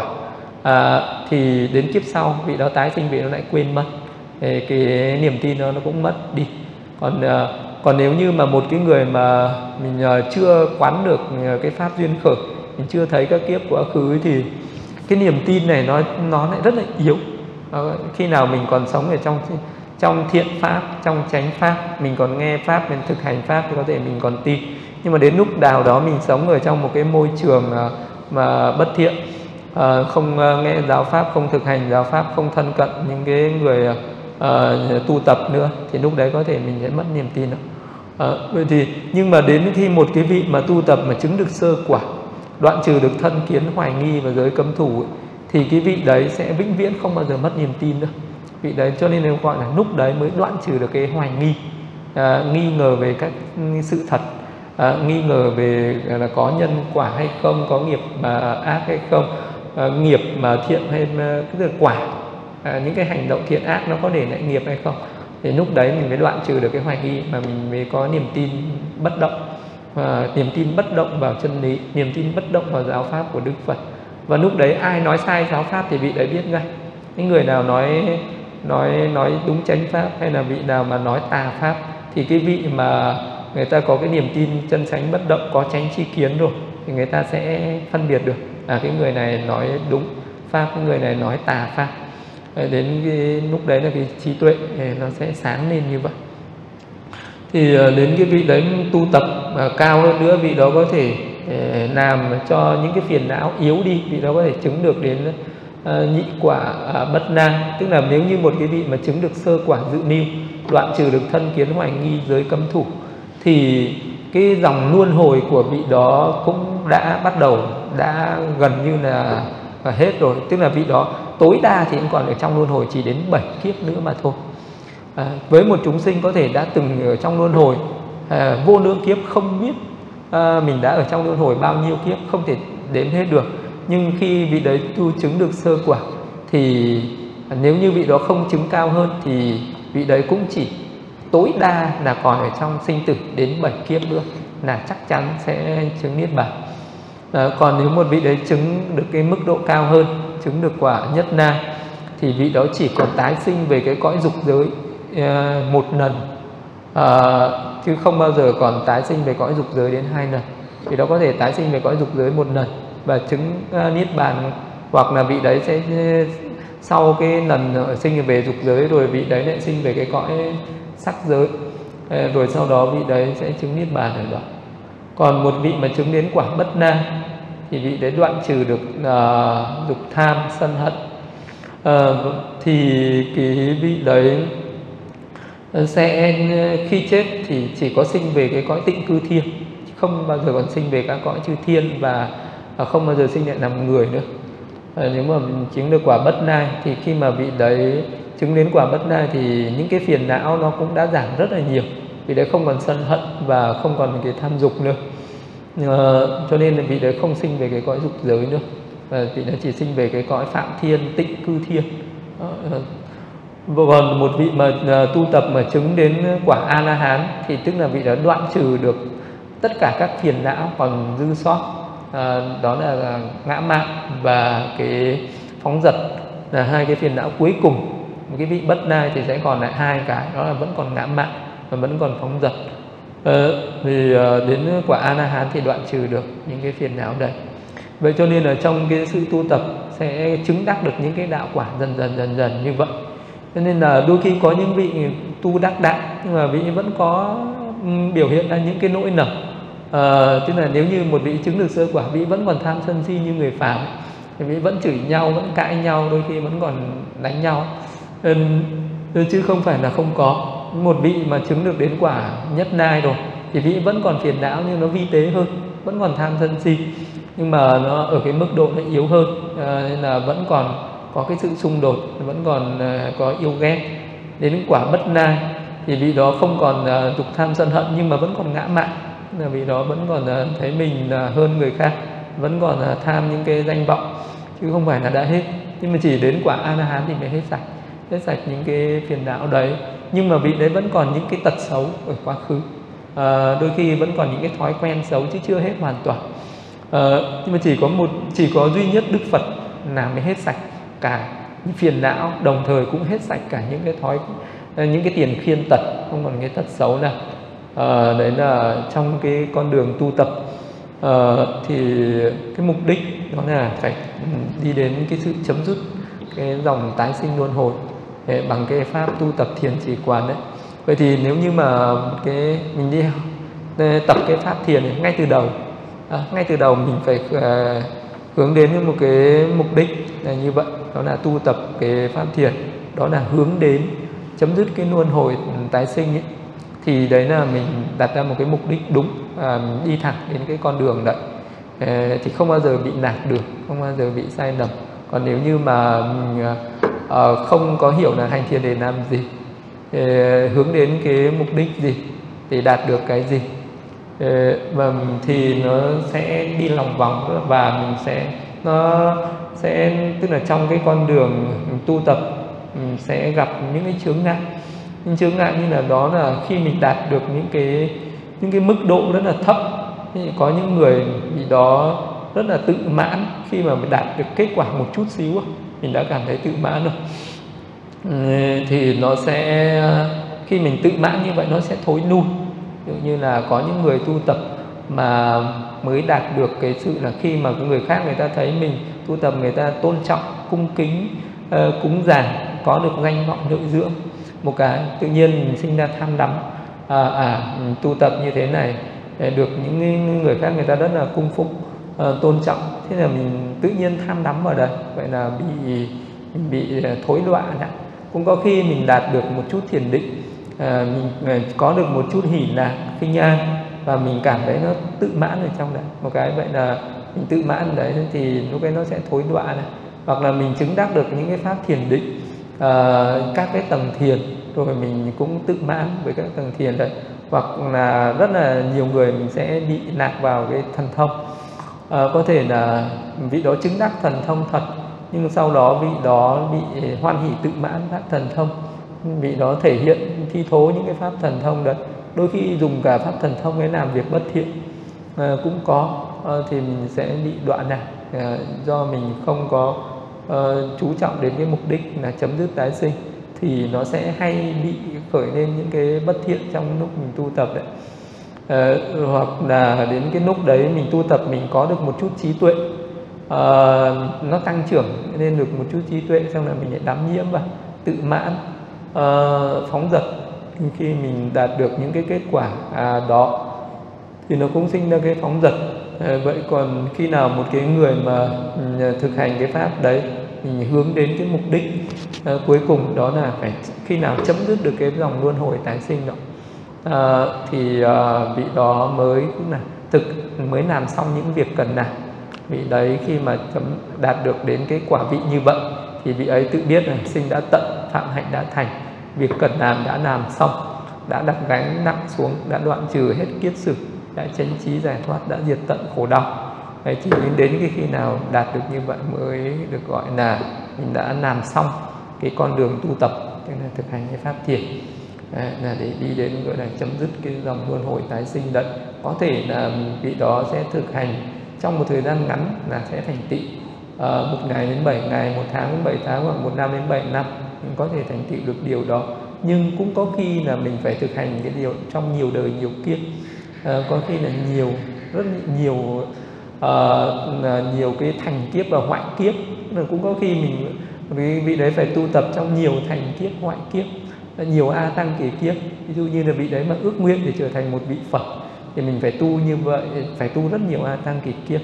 thì đến kiếp sau vị đó tái sinh, vị nó lại quên mất, cái niềm tin nó cũng mất đi. Còn nếu như mà một cái người mà mình chưa quán được cái pháp duyên khởi, mình chưa thấy các kiếp quá khứ, thì cái niềm tin này nó lại rất là yếu. Khi nào mình còn sống ở trong thiện pháp, trong chánh pháp, mình còn nghe pháp, mình thực hành pháp thì có thể mình còn tin. Nhưng mà đến lúc nào đó mình sống ở trong một cái môi trường mà bất thiện, không nghe giáo pháp, không thực hành giáo pháp, không thân cận những cái người tu tập nữa, thì lúc đấy có thể mình sẽ mất niềm tin đó. Vậy thì nhưng mà đến khi một cái vị mà tu tập mà chứng được sơ quả, đoạn trừ được thân kiến hoài nghi và giới cấm thủ ấy, thì cái vị đấy sẽ vĩnh viễn không bao giờ mất niềm tin nữa. Vị đấy cho nên nó gọi là lúc đấy mới đoạn trừ được cái hoài nghi, nghi ngờ về các sự thật, nghi ngờ về là có nhân quả hay không, có nghiệp mà ác hay không, nghiệp mà thiện hay cái quả, những cái hành động thiện ác nó có để lại nghiệp hay không. Thì lúc đấy mình mới đoạn trừ được cái hoài nghi, mà mình mới có niềm tin bất động, niềm tin bất động vào chân lý, niềm tin bất động vào giáo pháp của Đức Phật. Và lúc đấy ai nói sai giáo pháp thì vị đấy biết ngay. Những người nào nói đúng chánh pháp, hay là vị nào mà nói tà pháp, thì cái vị mà người ta có cái niềm tin chân chánh bất động, có chánh tri kiến rồi, thì người ta sẽ phân biệt được. cái người này nói đúng pháp, cái người này nói tà pháp. Đến cái lúc đấy là cái trí tuệ nó sẽ sáng lên như vậy. Thì đến cái vị đấy tu tập cao hơn nữa, vị đó có thể làm cho những cái phiền não yếu đi, vị đó có thể chứng được đến nhị quả bất na. Tức là nếu như một cái vị mà chứng được sơ quả dự niu, đoạn trừ được thân kiến hoài nghi giới cấm thủ, thì cái dòng luân hồi của vị đó cũng đã bắt đầu, đã gần như là hết rồi. Tức là vị đó tối đa thì cũng còn ở trong luân hồi chỉ đến 7 kiếp nữa mà thôi. Với một chúng sinh có thể đã từng ở trong luân hồi vô lượng kiếp, không biết mình đã ở trong luân hồi bao nhiêu kiếp, không thể đếm hết được. Nhưng khi vị đấy tu chứng được sơ quả, thì nếu như vị đó không chứng cao hơn thì vị đấy cũng chỉ tối đa là còn ở trong sinh tử đến 7 kiếp nữa là chắc chắn sẽ chứng niết bàn. Còn nếu một vị đấy chứng được cái mức độ cao hơn, chứng được quả nhất na, thì vị đó chỉ còn tái sinh về cái cõi dục giới một lần, chứ không bao giờ còn tái sinh về cõi dục giới đến 2 lần. Vị đó có thể tái sinh về cõi dục giới một lần và chứng niết bàn, hoặc là vị đấy sẽ sau cái lần sinh về dục giới rồi vị đấy lại sinh về cái cõi sắc giới, rồi sau đó vị đấy sẽ chứng niết bàn ở đó. Còn một vị mà chứng đến quả bất na thì vị đấy đoạn trừ được dục tham sân hận, thì cái vị đấy sẽ khi chết thì chỉ có sinh về cái cõi tịnh cư thiên, không bao giờ còn sinh về các cõi chư thiên, và không bao giờ sinh lại làm người nữa. Nếu mà chứng được quả bất nai thì khi mà vị đấy chứng đến quả bất nai thì những cái phiền não nó cũng đã giảm rất là nhiều, vị đấy không còn sân hận và không còn cái tham dục nữa. Cho nên là vị đấy không sinh về cái cõi dục giới nữa, và vị đấy chỉ sinh về cái cõi phạm thiên, tịnh cư thiên. Còn một vị mà tu tập mà chứng đến quả A La Hán thì tức là vị đã đoạn trừ được tất cả các phiền não còn dư sót, đó là ngã mạn và cái phóng dật, là hai cái phiền não cuối cùng. Một cái vị bất nai thì sẽ còn lại hai cái, đó là vẫn còn ngã mạn và vẫn còn phóng dật. Thì đến quả A La Hán thì đoạn trừ được những cái phiền não đấy. Vậy cho nên là trong cái sự tu tập sẽ chứng đắc được những cái đạo quả dần dần như vậy. Cho nên là đôi khi có những vị tu đắc đạo nhưng mà vị vẫn có biểu hiện ra những cái nỗi nở. Tức là nếu như một vị chứng được sơ quả, vị vẫn còn tham sân si như người phàm, thì vị vẫn chửi nhau, vẫn cãi nhau, đôi khi vẫn còn đánh nhau, chứ không phải là không có. Một vị mà chứng được đến quả nhất nai rồi thì vị vẫn còn phiền não nhưng nó vi tế hơn, vẫn còn tham sân si, nhưng mà nó ở cái mức độ nó yếu hơn, nên là vẫn còn có cái sự xung đột, vẫn còn có yêu ghét. Đến quả bất nai thì vị đó không còn dục tham sân hận nhưng mà vẫn còn ngã mạn, là vị đó vẫn còn thấy mình hơn người khác, vẫn còn tham những cái danh vọng, chứ không phải là đã hết. Nhưng mà chỉ đến quả A La Hán thì mới hết sạch những cái phiền não đấy. Nhưng mà vị đấy vẫn còn những cái tật xấu ở quá khứ, đôi khi vẫn còn những cái thói quen xấu chứ chưa hết hoàn toàn. Nhưng mà chỉ có duy nhất Đức Phật là mới hết sạch cả những phiền não, đồng thời cũng hết sạch cả những cái những cái tiền khiên tật, không còn cái tật xấu nào. Đấy là trong cái con đường tu tập, thì cái mục đích đó là phải đi đến cái sự chấm dứt cái dòng tái sinh luân hồi bằng cái pháp tu tập thiền trì quán đấy. Vậy thì nếu như mà mình đi tập cái pháp thiền này ngay từ đầu mình phải hướng đến một cái mục đích là như vậy, đó là tu tập cái pháp thiền, đó là hướng đến chấm dứt cái luân hồi tái sinh ấy. Thì đấy là mình đặt ra một cái mục đích đúng, mình đi thẳng đến cái con đường đấy, thì không bao giờ bị nạt được, không bao giờ bị sai lầm. Còn nếu như mà mình không có hiểu là hành thiền để làm gì, hướng đến cái mục đích gì, để đạt được cái gì, thì nó sẽ đi lòng vòng, và nó sẽ tức là trong cái con đường tu tập mình sẽ gặp những cái chướng ngại. Những chướng ngại như là đó là khi mình đạt được những cái mức độ rất là thấp, thì có những người vì đó rất là tự mãn, khi mà mình đạt được kết quả một chút xíu mình đã cảm thấy tự mãn rồi. Thì nó sẽ, khi mình tự mãn như vậy nó sẽ thối lui. Ví dụ như là có những người tu tập mà mới đạt được cái sự là khi mà người khác người ta thấy mình tu tập, người ta tôn trọng, cung kính, cúng dường, có được danh vọng lợi dưỡng. Một cái tự nhiên mình sinh ra tham đắm, tu tập như thế này được những người khác người ta rất là cung phụng, tôn trọng, thế là mình tự nhiên tham đắm vào đây, vậy là bị thối loạn. Cũng có khi mình đạt được một chút thiền định, mình có được một chút hỷ lạc, kinh an, và mình cảm thấy nó tự mãn ở trong đấy. Một cái vậy là mình tự mãn đấy thì lúc ấy nó sẽ thối loạn này. Hoặc là mình chứng đắc được những cái pháp thiền định, các cái tầng thiền, rồi mình cũng tự mãn với các tầng thiền đấy. Hoặc là rất là nhiều người mình sẽ bị lạc vào cái thần thông, có thể là vị đó chứng đắc thần thông thật, nhưng sau đó vị đó bị hoan hỷ tự mãn pháp thần thông, vị đó thể hiện thi thố những cái pháp thần thông đấy, đôi khi dùng cả pháp thần thông để làm việc bất thiện cũng có, thì mình sẽ bị đoạn này, do mình không có chú trọng đến cái mục đích là chấm dứt tái sinh, thì nó sẽ hay bị khởi lên những cái bất thiện trong lúc mình tu tập đấy. Hoặc là đến cái lúc đấy mình tu tập mình có được một chút trí tuệ, nó tăng trưởng nên được một chút trí tuệ, xong là mình lại đắm nhiễm vào tự mãn, phóng dật. Khi mình đạt được những cái kết quả đó thì nó cũng sinh ra cái phóng dật. Vậy còn khi nào một cái người mà thực hành cái pháp đấy, mình hướng đến cái mục đích cuối cùng đó là phải khi nào chấm dứt được cái dòng luân hồi tái sinh đó, thì vị đó mới là mới làm xong những việc cần làm. Vị đấy khi mà đạt được đến cái quả vị như vậy thì vị ấy tự biết là sinh đã tận, phạm hạnh đã thành, việc cần làm đã làm xong, đã đặt gánh nặng xuống, đã đoạn trừ hết kiết sử, đã chánh trí giải thoát, đã diệt tận khổ đau. Đấy, chỉ đến cái khi nào đạt được như vậy mới được gọi là mình đã làm xong cái con đường tu tập, tức là thực hành cái pháp thiền. Đấy, là để đi đến gọi là chấm dứt cái dòng luân hồi tái sinh đấy. Có thể là vị đó sẽ thực hành trong một thời gian ngắn là sẽ thành tựu 1 ngày đến 7 ngày, 1 tháng đến 7 tháng, hoặc 1 năm đến 7 năm mình có thể thành tựu được điều đó. Nhưng cũng có khi là mình phải thực hành cái điều trong nhiều đời nhiều kiếp, có khi là rất nhiều cái thành kiếp và hoại kiếp. Cũng có khi mình vị đấy phải tu tập trong nhiều thành kiếp, hoại kiếp, nhiều a tăng kỳ kiếp. Ví dụ như là vị đấy mà ước nguyện để trở thành một vị Phật thì mình phải tu như vậy, phải tu rất nhiều a tăng kỳ kiếp.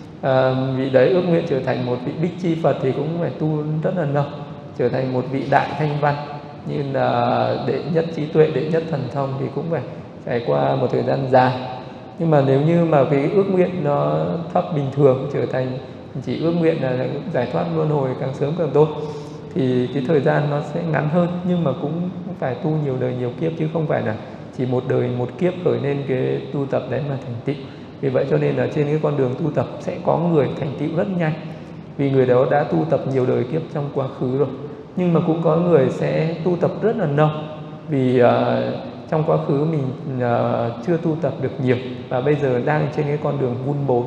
Vị đấy ước nguyện trở thành một vị Bích Chi Phật thì cũng phải tu rất là lâu, trở thành một vị Đại Thanh Văn như là đệ nhất trí tuệ, đệ nhất thần thông thì cũng phải trải qua một thời gian dài. Nhưng mà nếu như mà cái ước nguyện nó thấp, bình thường, trở thành chỉ ước nguyện là giải thoát luân hồi càng sớm càng tốt, thì cái thời gian nó sẽ ngắn hơn, nhưng mà cũng phải tu nhiều đời nhiều kiếp, chứ không phải là chỉ một đời một kiếp khởi lên cái tu tập đấy mà thành tựu. Vì vậy cho nên là trên cái con đường tu tập sẽ có người thành tựu rất nhanh, vì người đó đã tu tập nhiều đời kiếp trong quá khứ rồi. Nhưng mà cũng có người sẽ tu tập rất là lâu, vì trong quá khứ mình chưa tu tập được nhiều, và bây giờ đang trên cái con đường vun bồi,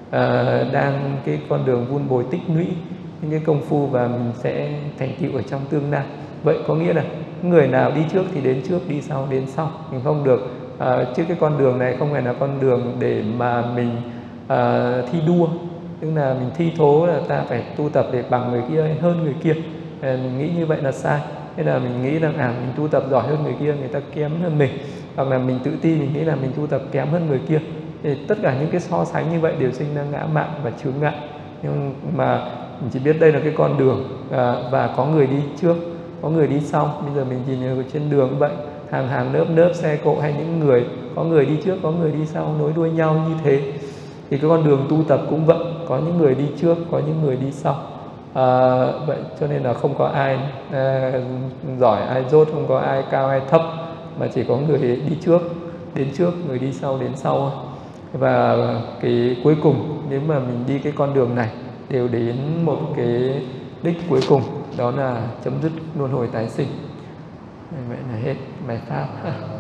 đang cái con đường vun bồi tích lũy những cái công phu, và mình sẽ thành tựu ở trong tương lai. Vậy có nghĩa là người nào đi trước thì đến trước, đi sau đến sau. Mình không được chứ cái con đường này không phải là con đường để mà mình thi đua, tức là mình thi thố là ta phải tu tập để bằng người kia hay hơn người kia. Mình nghĩ như vậy là sai. Thế là mình nghĩ rằng mình tu tập giỏi hơn người kia, người ta kém hơn mình, hoặc là mình tự ti, mình nghĩ là mình tu tập kém hơn người kia. Thì tất cả những cái so sánh như vậy đều sinh ra ngã mạn và chướng ngại. Nhưng mà mình chỉ biết đây là cái con đường, và có người đi trước, có người đi sau. Bây giờ mình nhìn ở trên đường vậy, hàng lớp xe cộ, hay những người, có người đi trước, có người đi sau, nối đuôi nhau như thế. Thì cái con đường tu tập cũng vậy, có những người đi trước, có những người đi sau. Vậy cho nên là không có ai giỏi ai dốt, không có ai cao ai thấp, mà chỉ có người đi trước đến trước, người đi sau đến sau. Và cái cuối cùng, nếu mà mình đi cái con đường này đều đến một cái đích cuối cùng, đó là chấm dứt luân hồi tái sinh. Vậy là hết bài pháp.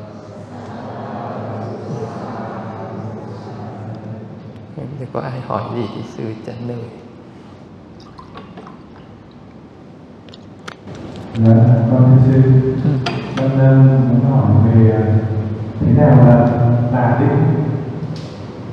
Nếu có ai hỏi gì thì sư trả lời. Dạ, con thưa sư, con muốn hỏi về thế nào là tà định.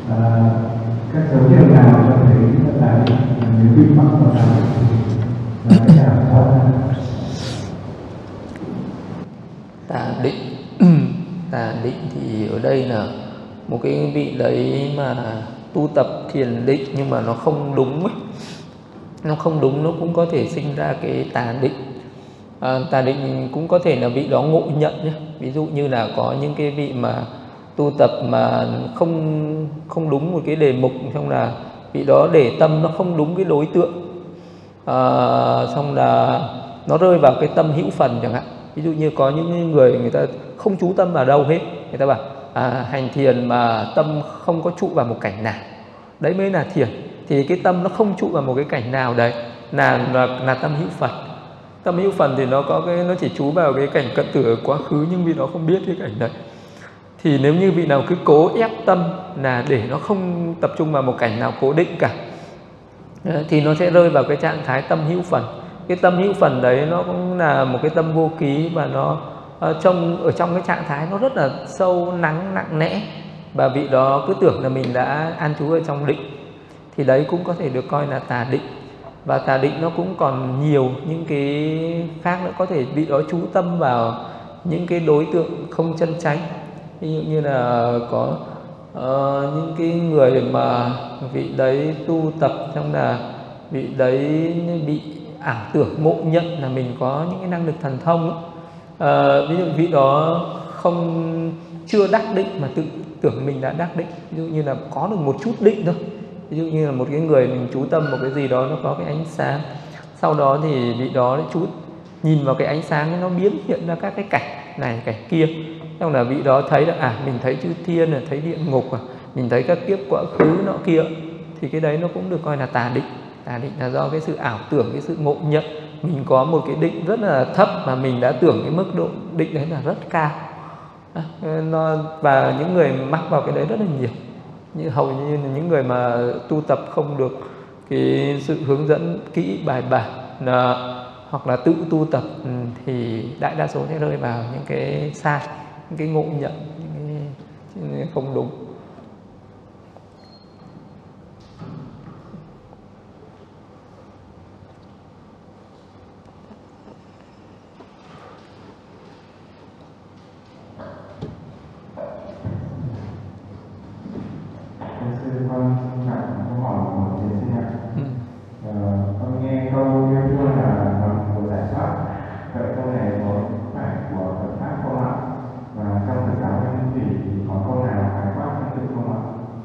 đây là một cái vị đấy mà tu tập thiền định nhưng mà nó không đúng ấy. Nó không đúng, nó cũng có thể sinh ra cái tà định. Tà định cũng có thể là vị đó ngộ nhận nhé. Ví dụ như là có những cái vị mà tu tập mà không đúng một cái đề mục, xong là vị đó để tâm nó không đúng cái đối tượng, xong là nó rơi vào cái tâm hữu phần chẳng hạn. Ví dụ như có những người ta không chú tâm vào đâu hết, người ta bảo hành thiền mà tâm không có trụ vào một cảnh nào, đấy mới là thiền. Thì cái tâm nó không trụ vào một cái cảnh nào đấy là tâm hữu phần. Tâm hữu phần thì nó chỉ chú vào cái cảnh cận tử ở quá khứ, nhưng vì nó không biết cái cảnh đấy. Thì nếu như vị nào cứ cố ép tâm là để nó không tập trung vào một cảnh nào cố định cả, thì nó sẽ rơi vào cái trạng thái tâm hữu phần. Cái tâm hữu phần đấy nó cũng là một cái tâm vô ký, và nó ở trong cái trạng thái nó rất là sâu nắng nặng nẽ, và vị đó cứ tưởng là mình đã an trú ở trong định. Thì đấy cũng có thể được coi là tà định. Và tà định nó cũng còn nhiều những cái khác nữa, có thể vị đó chú tâm vào những cái đối tượng không chân chánh. Ví dụ như là có những cái người mà vị đấy tu tập xong là vị đấy bị ảo tưởng ngộ nhận là mình có những cái năng lực thần thông. Ví dụ vị đó chưa đắc định mà tự tưởng mình đã đắc định. Ví dụ như là có được một chút định thôi. Ví dụ như là một cái người mình chú tâm một cái gì đó, nó có cái ánh sáng, sau đó thì vị đó chú nhìn vào cái ánh sáng nó biến hiện ra các cái cảnh này cảnh kia, xong là vị đó thấy là mình thấy chư thiên, là thấy địa ngục, mình thấy các kiếp quá khứ nọ kia. Thì cái đấy nó cũng được coi là tà định. Tà định là do cái sự ảo tưởng, cái sự ngộ nhận mình có một cái định rất là thấp mà mình đã tưởng cái mức độ định đấy là rất cao. Và những người mắc vào cái đấy rất là nhiều. Như hầu như là những người mà tu tập không được cái sự hướng dẫn kỹ bài bản, hoặc là tự tu tập, thì đại đa số sẽ rơi vào những cái sai, những cái ngộ nhận, những cái không đúng. Con xin đặt câu hỏi của một tiến sinh ạ. Con nghe câu yêu thương là mầm của giải thoát. Vậy câu này có phải của Phật pháp không ạ? Và trong Phật giáo Nguyên Thủy thì có câu nào khái quát tương tự không ạ?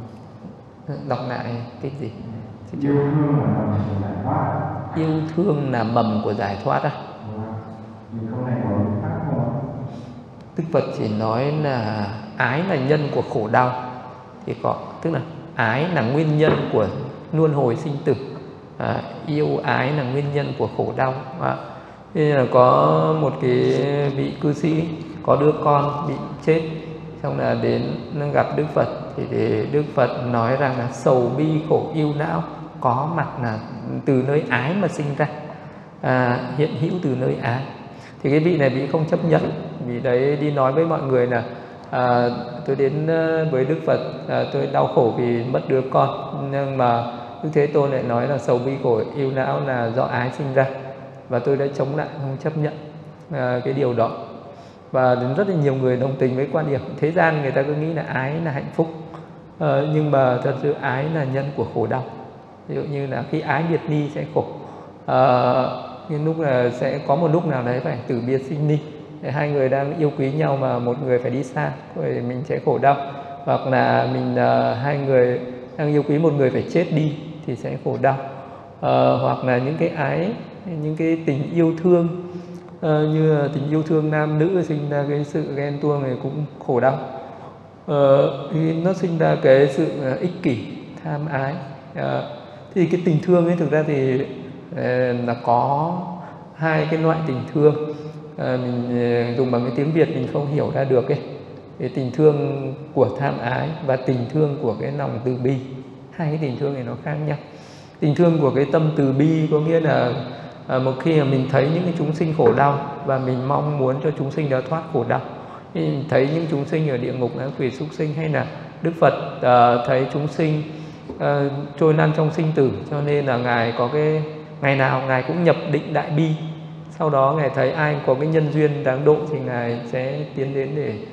Đọc lại cái gì? Yêu thương là mầm của giải thoát. Yêu thương là mầm của giải thoát á? Thì câu này có đúng pháp không ạ? Đức Phật chỉ nói là ái là nhân của khổ đau, thì có, tức là ái là nguyên nhân của luân hồi sinh tử, yêu ái là nguyên nhân của khổ đau. Thế là có một cái vị cư sĩ có đứa con bị chết, xong là đến gặp Đức Phật, thì Đức Phật nói rằng là sầu bi khổ yêu não có mặt là từ nơi ái mà sinh ra, hiện hữu từ nơi ái. Thì cái vị này vị không chấp nhận, vì đấy đi nói với mọi người là tôi đến với Đức Phật, tôi đau khổ vì mất đứa con, nhưng mà Đức Thế Tôn lại nói là sầu bi khổ yêu não là do ái sinh ra, và tôi đã chống lại, không chấp nhận cái điều đó. Và đến rất là nhiều người đồng tình với quan điểm thế gian, người ta cứ nghĩ là ái là hạnh phúc, nhưng mà thật sự ái là nhân của khổ đau. Ví dụ như là khi ái biệt ly sẽ khổ, nhưng lúc là sẽ có một lúc nào đấy phải từ biệt sinh ly. Hai người đang yêu quý nhau mà một người phải đi xa, rồi mình sẽ khổ đau. Hoặc là hai người đang yêu quý một người phải chết đi thì sẽ khổ đau. Hoặc là những cái ái, những cái tình yêu thương, như tình yêu thương nam nữ sinh ra cái sự ghen tuông này cũng khổ đau. Thì nó sinh ra cái sự ích kỷ, tham ái. Thì cái tình thương ấy thực ra thì là có hai cái loại tình thương. Mình dùng bằng cái tiếng Việt mình không hiểu ra được ấy. Cái tình thương của tham ái và tình thương của cái lòng từ bi. Hai cái tình thương này nó khác nhau. Tình thương của cái tâm từ bi có nghĩa là một khi mà mình thấy những cái chúng sinh khổ đau và mình mong muốn cho chúng sinh đó thoát khổ đau. Mình thấy những chúng sinh ở địa ngục, ngạ quỷ, súc sinh, hay là Đức Phật thấy chúng sinh trôi lăn trong sinh tử, cho nên là Ngài có cái ngày nào Ngài cũng nhập định đại bi. Sau đó Ngài thấy ai có cái nhân duyên đáng độ thì Ngài sẽ tiến đến để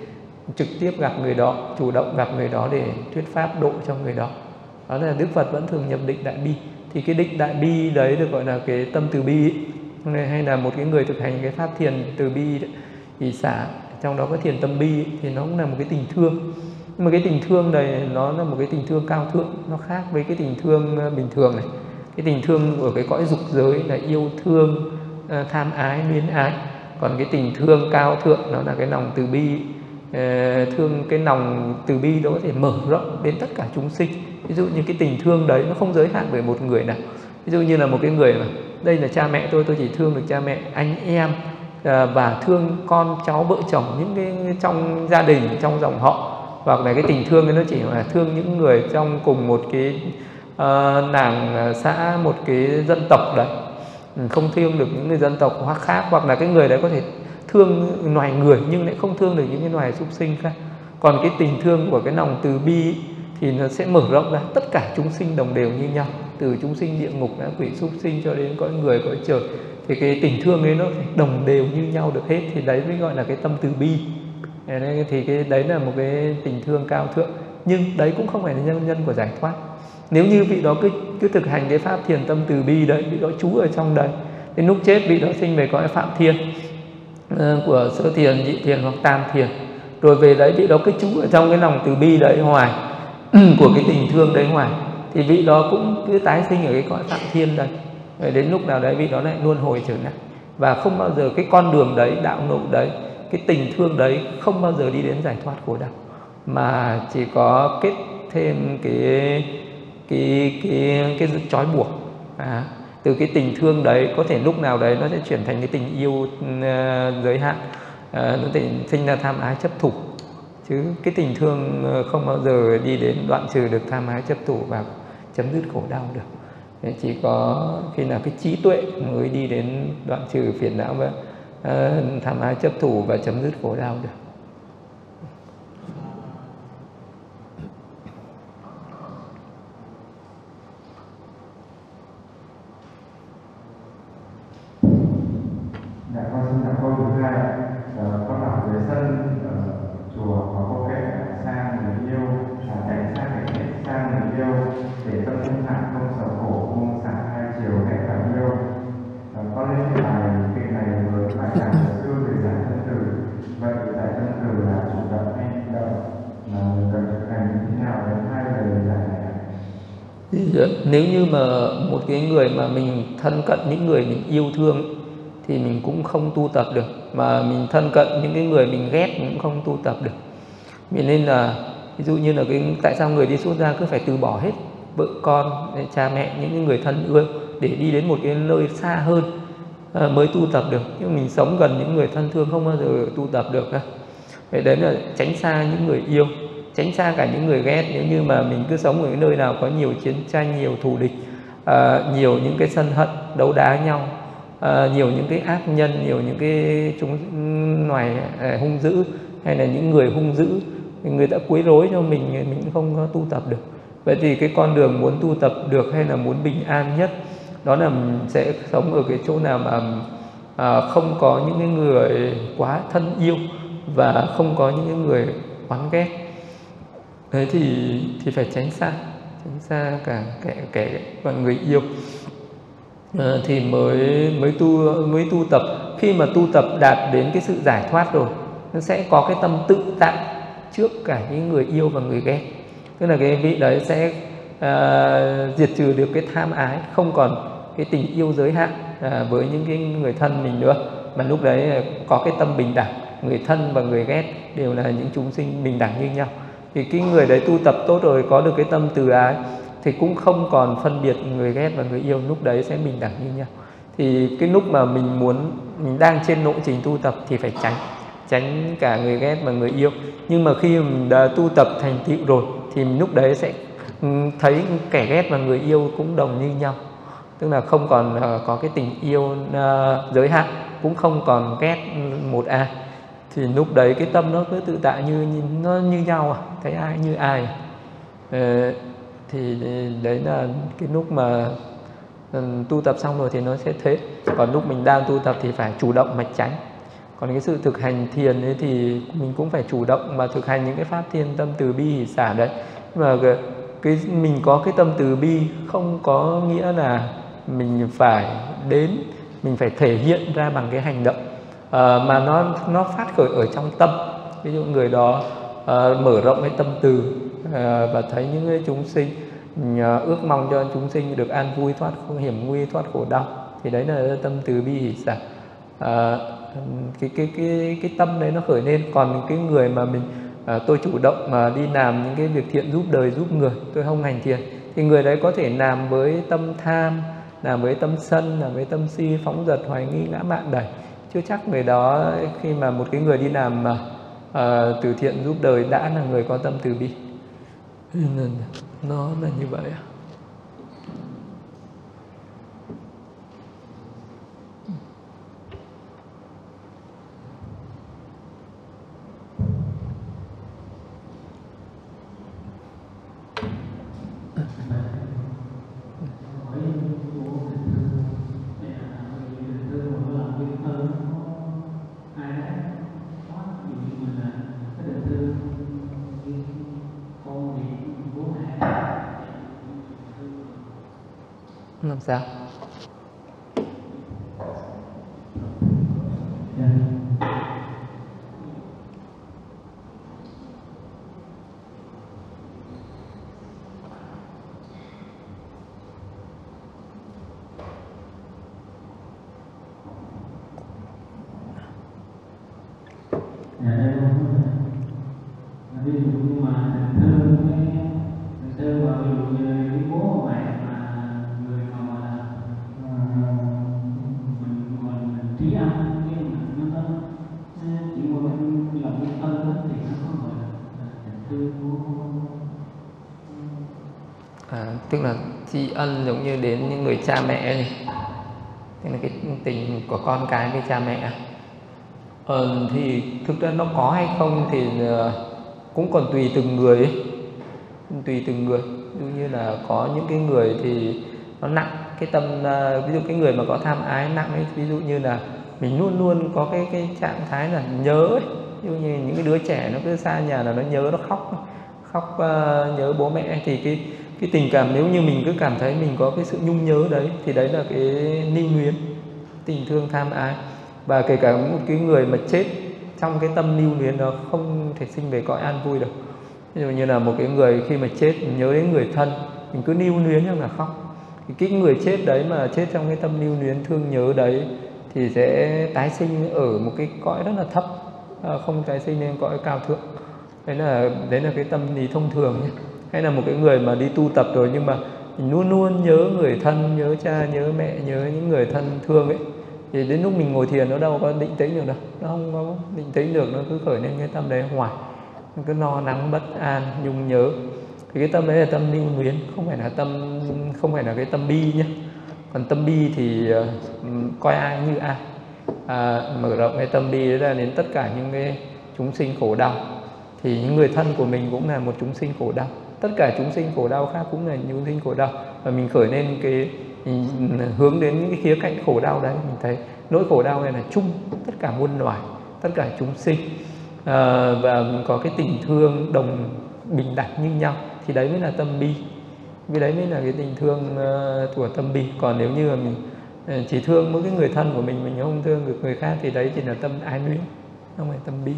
trực tiếp gặp người đó, chủ động gặp người đó để thuyết pháp độ cho người đó. Đó là Đức Phật vẫn thường nhập định đại bi. Thì cái định đại bi đấy được gọi là cái tâm từ bi ấy. Hay là một cái người thực hành cái pháp thiền từ bi đấy, thì xả trong đó có thiền tâm bi ấy, thì nó cũng là một cái tình thương. Nhưng mà cái tình thương này nó là một cái tình thương cao thượng, nó khác với cái tình thương bình thường này. Cái tình thương ở cái cõi dục giới là yêu thương, tham ái, luyến ái. Còn cái tình thương cao thượng nó là cái lòng từ bi, thương. Cái lòng từ bi đó có thể mở rộng đến tất cả chúng sinh. Ví dụ như cái tình thương đấy nó không giới hạn bởi một người nào. Ví dụ như là một cái người mà đây là cha mẹ tôi chỉ thương được cha mẹ, anh em, và thương con cháu vợ chồng, những cái trong gia đình, trong dòng họ. Hoặc là cái tình thương nó chỉ là thương những người trong cùng một cái làng xã, một cái dân tộc đấy, không thương được những người dân tộc khác. Hoặc là cái người đấy có thể thương loài người nhưng lại không thương được những cái loài súc sinh khác. Còn cái tình thương của cái lòng từ bi thì nó sẽ mở rộng ra tất cả chúng sinh đồng đều như nhau, từ chúng sinh địa ngục, ngã quỷ, súc sinh cho đến cõi người, cõi trời. Thì cái tình thương ấy nó phải đồng đều như nhau được hết, thì đấy mới gọi là cái tâm từ bi. Thì cái đấy là một cái tình thương cao thượng, nhưng đấy cũng không phải là nhân của giải thoát. Nếu như vị đó cứ thực hành cái pháp thiền tâm từ bi đấy, vị đó trú ở trong đấy, đến lúc chết vị đó sinh về cõi phạm thiên của sơ thiền, nhị thiền hoặc tam thiền, rồi về đấy vị đó cứ trú ở trong cái lòng từ bi đấy hoài của cái tình thương đấy hoài, thì vị đó cũng cứ tái sinh ở cái cõi phạm thiên đấy. Rồi đến lúc nào đấy vị đó lại luân hồi trở lại, và không bao giờ cái con đường đấy, đạo ngộ đấy, cái tình thương đấy không bao giờ đi đến giải thoát khổ đau, mà chỉ có kết thêm cái trói buộc. Từ cái tình thương đấy có thể lúc nào đấy nó sẽ chuyển thành cái tình yêu giới hạn, nó thể sinh ra tham ái chấp thủ, chứ cái tình thương không bao giờ đi đến đoạn trừ được tham ái chấp thủ và chấm dứt khổ đau được. Chỉ có khi nào cái trí tuệ mới đi đến đoạn trừ phiền não và tham ái chấp thủ và chấm dứt khổ đau được. Dạ con xin đọc câu thứ hai ạ. Con bảo người thân chùa có câu kệ sang người yêu là tránh xa kẻ ghét sang người yêu, để tâm thanh thản không sợ khổ, buông xả hai chiều ghét và yêu. Con lên cái bài kệ này với bài giảng của sư về giải thân từ. Vậy giải thân từ là chủ động hay bị động, cần thực hành như thế nào đến hai lời giải này ạ? Nếu như mà một cái người mà mình thân cận những người mình yêu thương thì mình cũng không tu tập được, mà mình thân cận những cái người mình ghét mình cũng không tu tập được. Vì nên là ví dụ như là tại sao người đi xuất gia cứ phải từ bỏ hết vợ con, cha mẹ, những cái người thân yêu để đi đến một cái nơi xa hơn mới tu tập được. Nhưng mình sống gần những người thân thương không bao giờ tu tập được. Vậy đấy là tránh xa những người yêu, tránh xa cả những người ghét. Nếu như mà mình cứ sống ở cái nơi nào có nhiều chiến tranh, nhiều thù địch, nhiều những cái sân hận, đấu đá nhau, nhiều những cái ác nhân, nhiều những cái chúng loài hung dữ, hay là những người hung dữ, người đã quấy rối cho mình cũng không có tu tập được. Vậy thì cái con đường muốn tu tập được hay là muốn bình an nhất, đó là mình sẽ sống ở cái chỗ nào mà không có những cái người quá thân yêu và không có những cái người oán ghét. Thế thì phải tránh xa cả kẻ và người yêu, thì mới tu tập. Khi mà tu tập đạt đến cái sự giải thoát rồi, nó sẽ có cái tâm tự tại trước cả những người yêu và người ghét. Tức là cái vị đấy sẽ diệt trừ được cái tham ái, không còn cái tình yêu giới hạn với những cái người thân mình nữa, mà lúc đấy có cái tâm bình đẳng, người thân và người ghét đều là những chúng sinh bình đẳng như nhau. Thì cái người đấy tu tập tốt rồi, có được cái tâm từ ái thì cũng không còn phân biệt người ghét và người yêu, lúc đấy sẽ bình đẳng như nhau. Thì cái lúc mà mình đang trên lộ trình tu tập thì phải tránh cả người ghét và người yêu. Nhưng mà khi mình đã tu tập thành tựu rồi thì lúc đấy sẽ thấy kẻ ghét và người yêu cũng đồng như nhau. Tức là không còn có cái tình yêu giới hạn, cũng không còn ghét một ai. Thì lúc đấy cái tâm nó cứ tự tại nó như nhau, thấy ai như ai. Thì đấy là cái lúc mà tu tập xong rồi thì nó sẽ thế. Còn lúc mình đang tu tập thì phải chủ động mà tránh. Còn cái sự thực hành thiền ấy thì mình cũng phải chủ động mà thực hành những cái pháp thiên tâm từ bi hỷ xả đấy. Nhưng mà mình có cái tâm từ bi không có nghĩa là mình phải mình phải thể hiện ra bằng cái hành động, mà nó phát khởi ở trong tâm. Ví dụ người đó mở rộng cái tâm từ và thấy những cái chúng sinh, ước mong cho chúng sinh được an vui, thoát hiểm nguy, thoát khổ đau, thì đấy là tâm từ bi hỷ xả. Cái tâm đấy nó khởi lên. Còn cái người mà tôi chủ động mà đi làm những cái việc thiện giúp đời giúp người, tôi không hành thiền, thì người đấy có thể làm với tâm tham, làm với tâm sân, làm với tâm si, phóng dật, hoài nghi, ngã mạn đẩy. Chưa chắc người đó, khi mà một cái người đi làm mà từ thiện giúp đời đã là người có tâm từ bi. Nó là như vậy. Làm sao? Ví dụ như mà tình thương mà ví dụ như cái bố mẹ mà người mà mình trí âm cái mình nó chỉ một cái lòng biết ơn thì nó không gọi là tình thương của tức là tri ân giống như đến những người cha mẹ này, tức là cái tình của con cái với cha mẹ. Thì thực ra nó có hay không thì cũng còn tùy từng người ấy. Tùy từng người. Ví dụ như là có những cái người thì nó nặng cái tâm, ví dụ cái người mà có tham ái nặng ấy, ví dụ như là mình luôn luôn có cái trạng thái là nhớ ấy. Ví dụ như những cái đứa trẻ nó cứ xa nhà là nó nhớ, nó khóc nhớ bố mẹ, thì cái tình cảm, nếu như mình cứ cảm thấy mình có cái sự nhung nhớ đấy, thì đấy là cái lưu luyến, tình thương tham ái. Và kể cả một cái người mà chết trong cái tâm lưu luyến đó không thể sinh về cõi an vui được. Ví dụ như là một cái người khi mà chết nhớ đến người thân, mình cứ lưu luyến nhưng là khóc, thì cái người chết đấy mà chết trong cái tâm lưu luyến thương nhớ đấy thì sẽ tái sinh ở một cái cõi rất là thấp, không tái sinh lên cõi cao thượng. Đấy là cái tâm lý thông thường nhé. Hay là một cái người mà đi tu tập rồi nhưng mà mình luôn luôn nhớ người thân, nhớ cha, nhớ mẹ, nhớ những người thân thương ấy, thì đến lúc mình ngồi thiền nó đâu có định tĩnh được đâu, nó không có định tĩnh được, nó cứ khởi lên cái tâm đấy hoài, nó cứ lo lắng bất an, nhung nhớ. Thì cái tâm đấy là tâm lưu luyến, không phải là cái tâm bi nhé. Còn tâm bi thì coi ai như ai. Mở rộng cái tâm bi đấy là đến tất cả những cái chúng sinh khổ đau, thì những người thân của mình cũng là một chúng sinh khổ đau, tất cả chúng sinh khổ đau khác cũng là chúng sinh khổ đau, và mình khởi lên mình hướng đến những cái khía cạnh khổ đau đấy, mình thấy nỗi khổ đau này là chung tất cả muôn loài, tất cả chúng sinh, và mình có cái tình thương đồng bình đẳng như nhau, thì đấy mới là tâm bi. Vì đấy mới là cái tình thương của tâm bi. Còn nếu như mà mình chỉ thương mỗi cái người thân của mình không thương được người khác, thì đấy chỉ là tâm ái luyến, không phải tâm bi.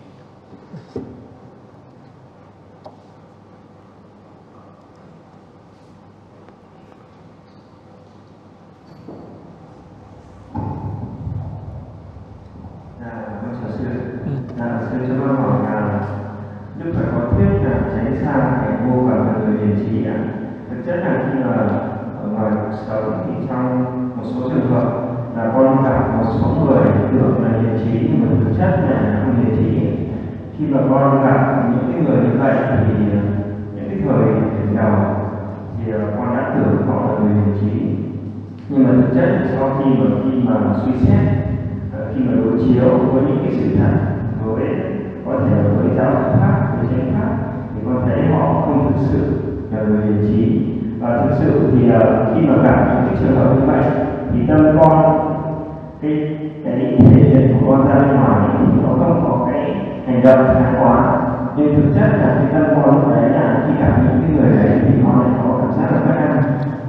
Sư cho con hỏi là Đức Phật có thuyết là tránh xa kẻ vô và người hiền trí ạ? Thực chất là khi mà ở ngoài cuộc sống thì trong một số trường hợp là con gặp một số người tưởng là hiền trí nhưng mà thực chất là không hiền trí. Khi mà con gặp những cái người như vậy thì những cái thời điểm đầu thì con đã tưởng họ là người hiền trí, nhưng mà thực chất sau khi mà suy xét, khi mà đối chiếu với những cái sự thật, với có thể với giáo pháp, với chánh pháp, thì con thấy họ không thực sự là người hiền trí. Và thực sự thì khi mà gặp những cái trường hợp như vậy thì tâm con cái thể hiện của con ra bên ngoài thì nó không có cái hành động thái quá, nhưng thực chất là cái tâm con lúc đấy là khi gặp những cái người đấy thì con lại có cảm giác là bất an.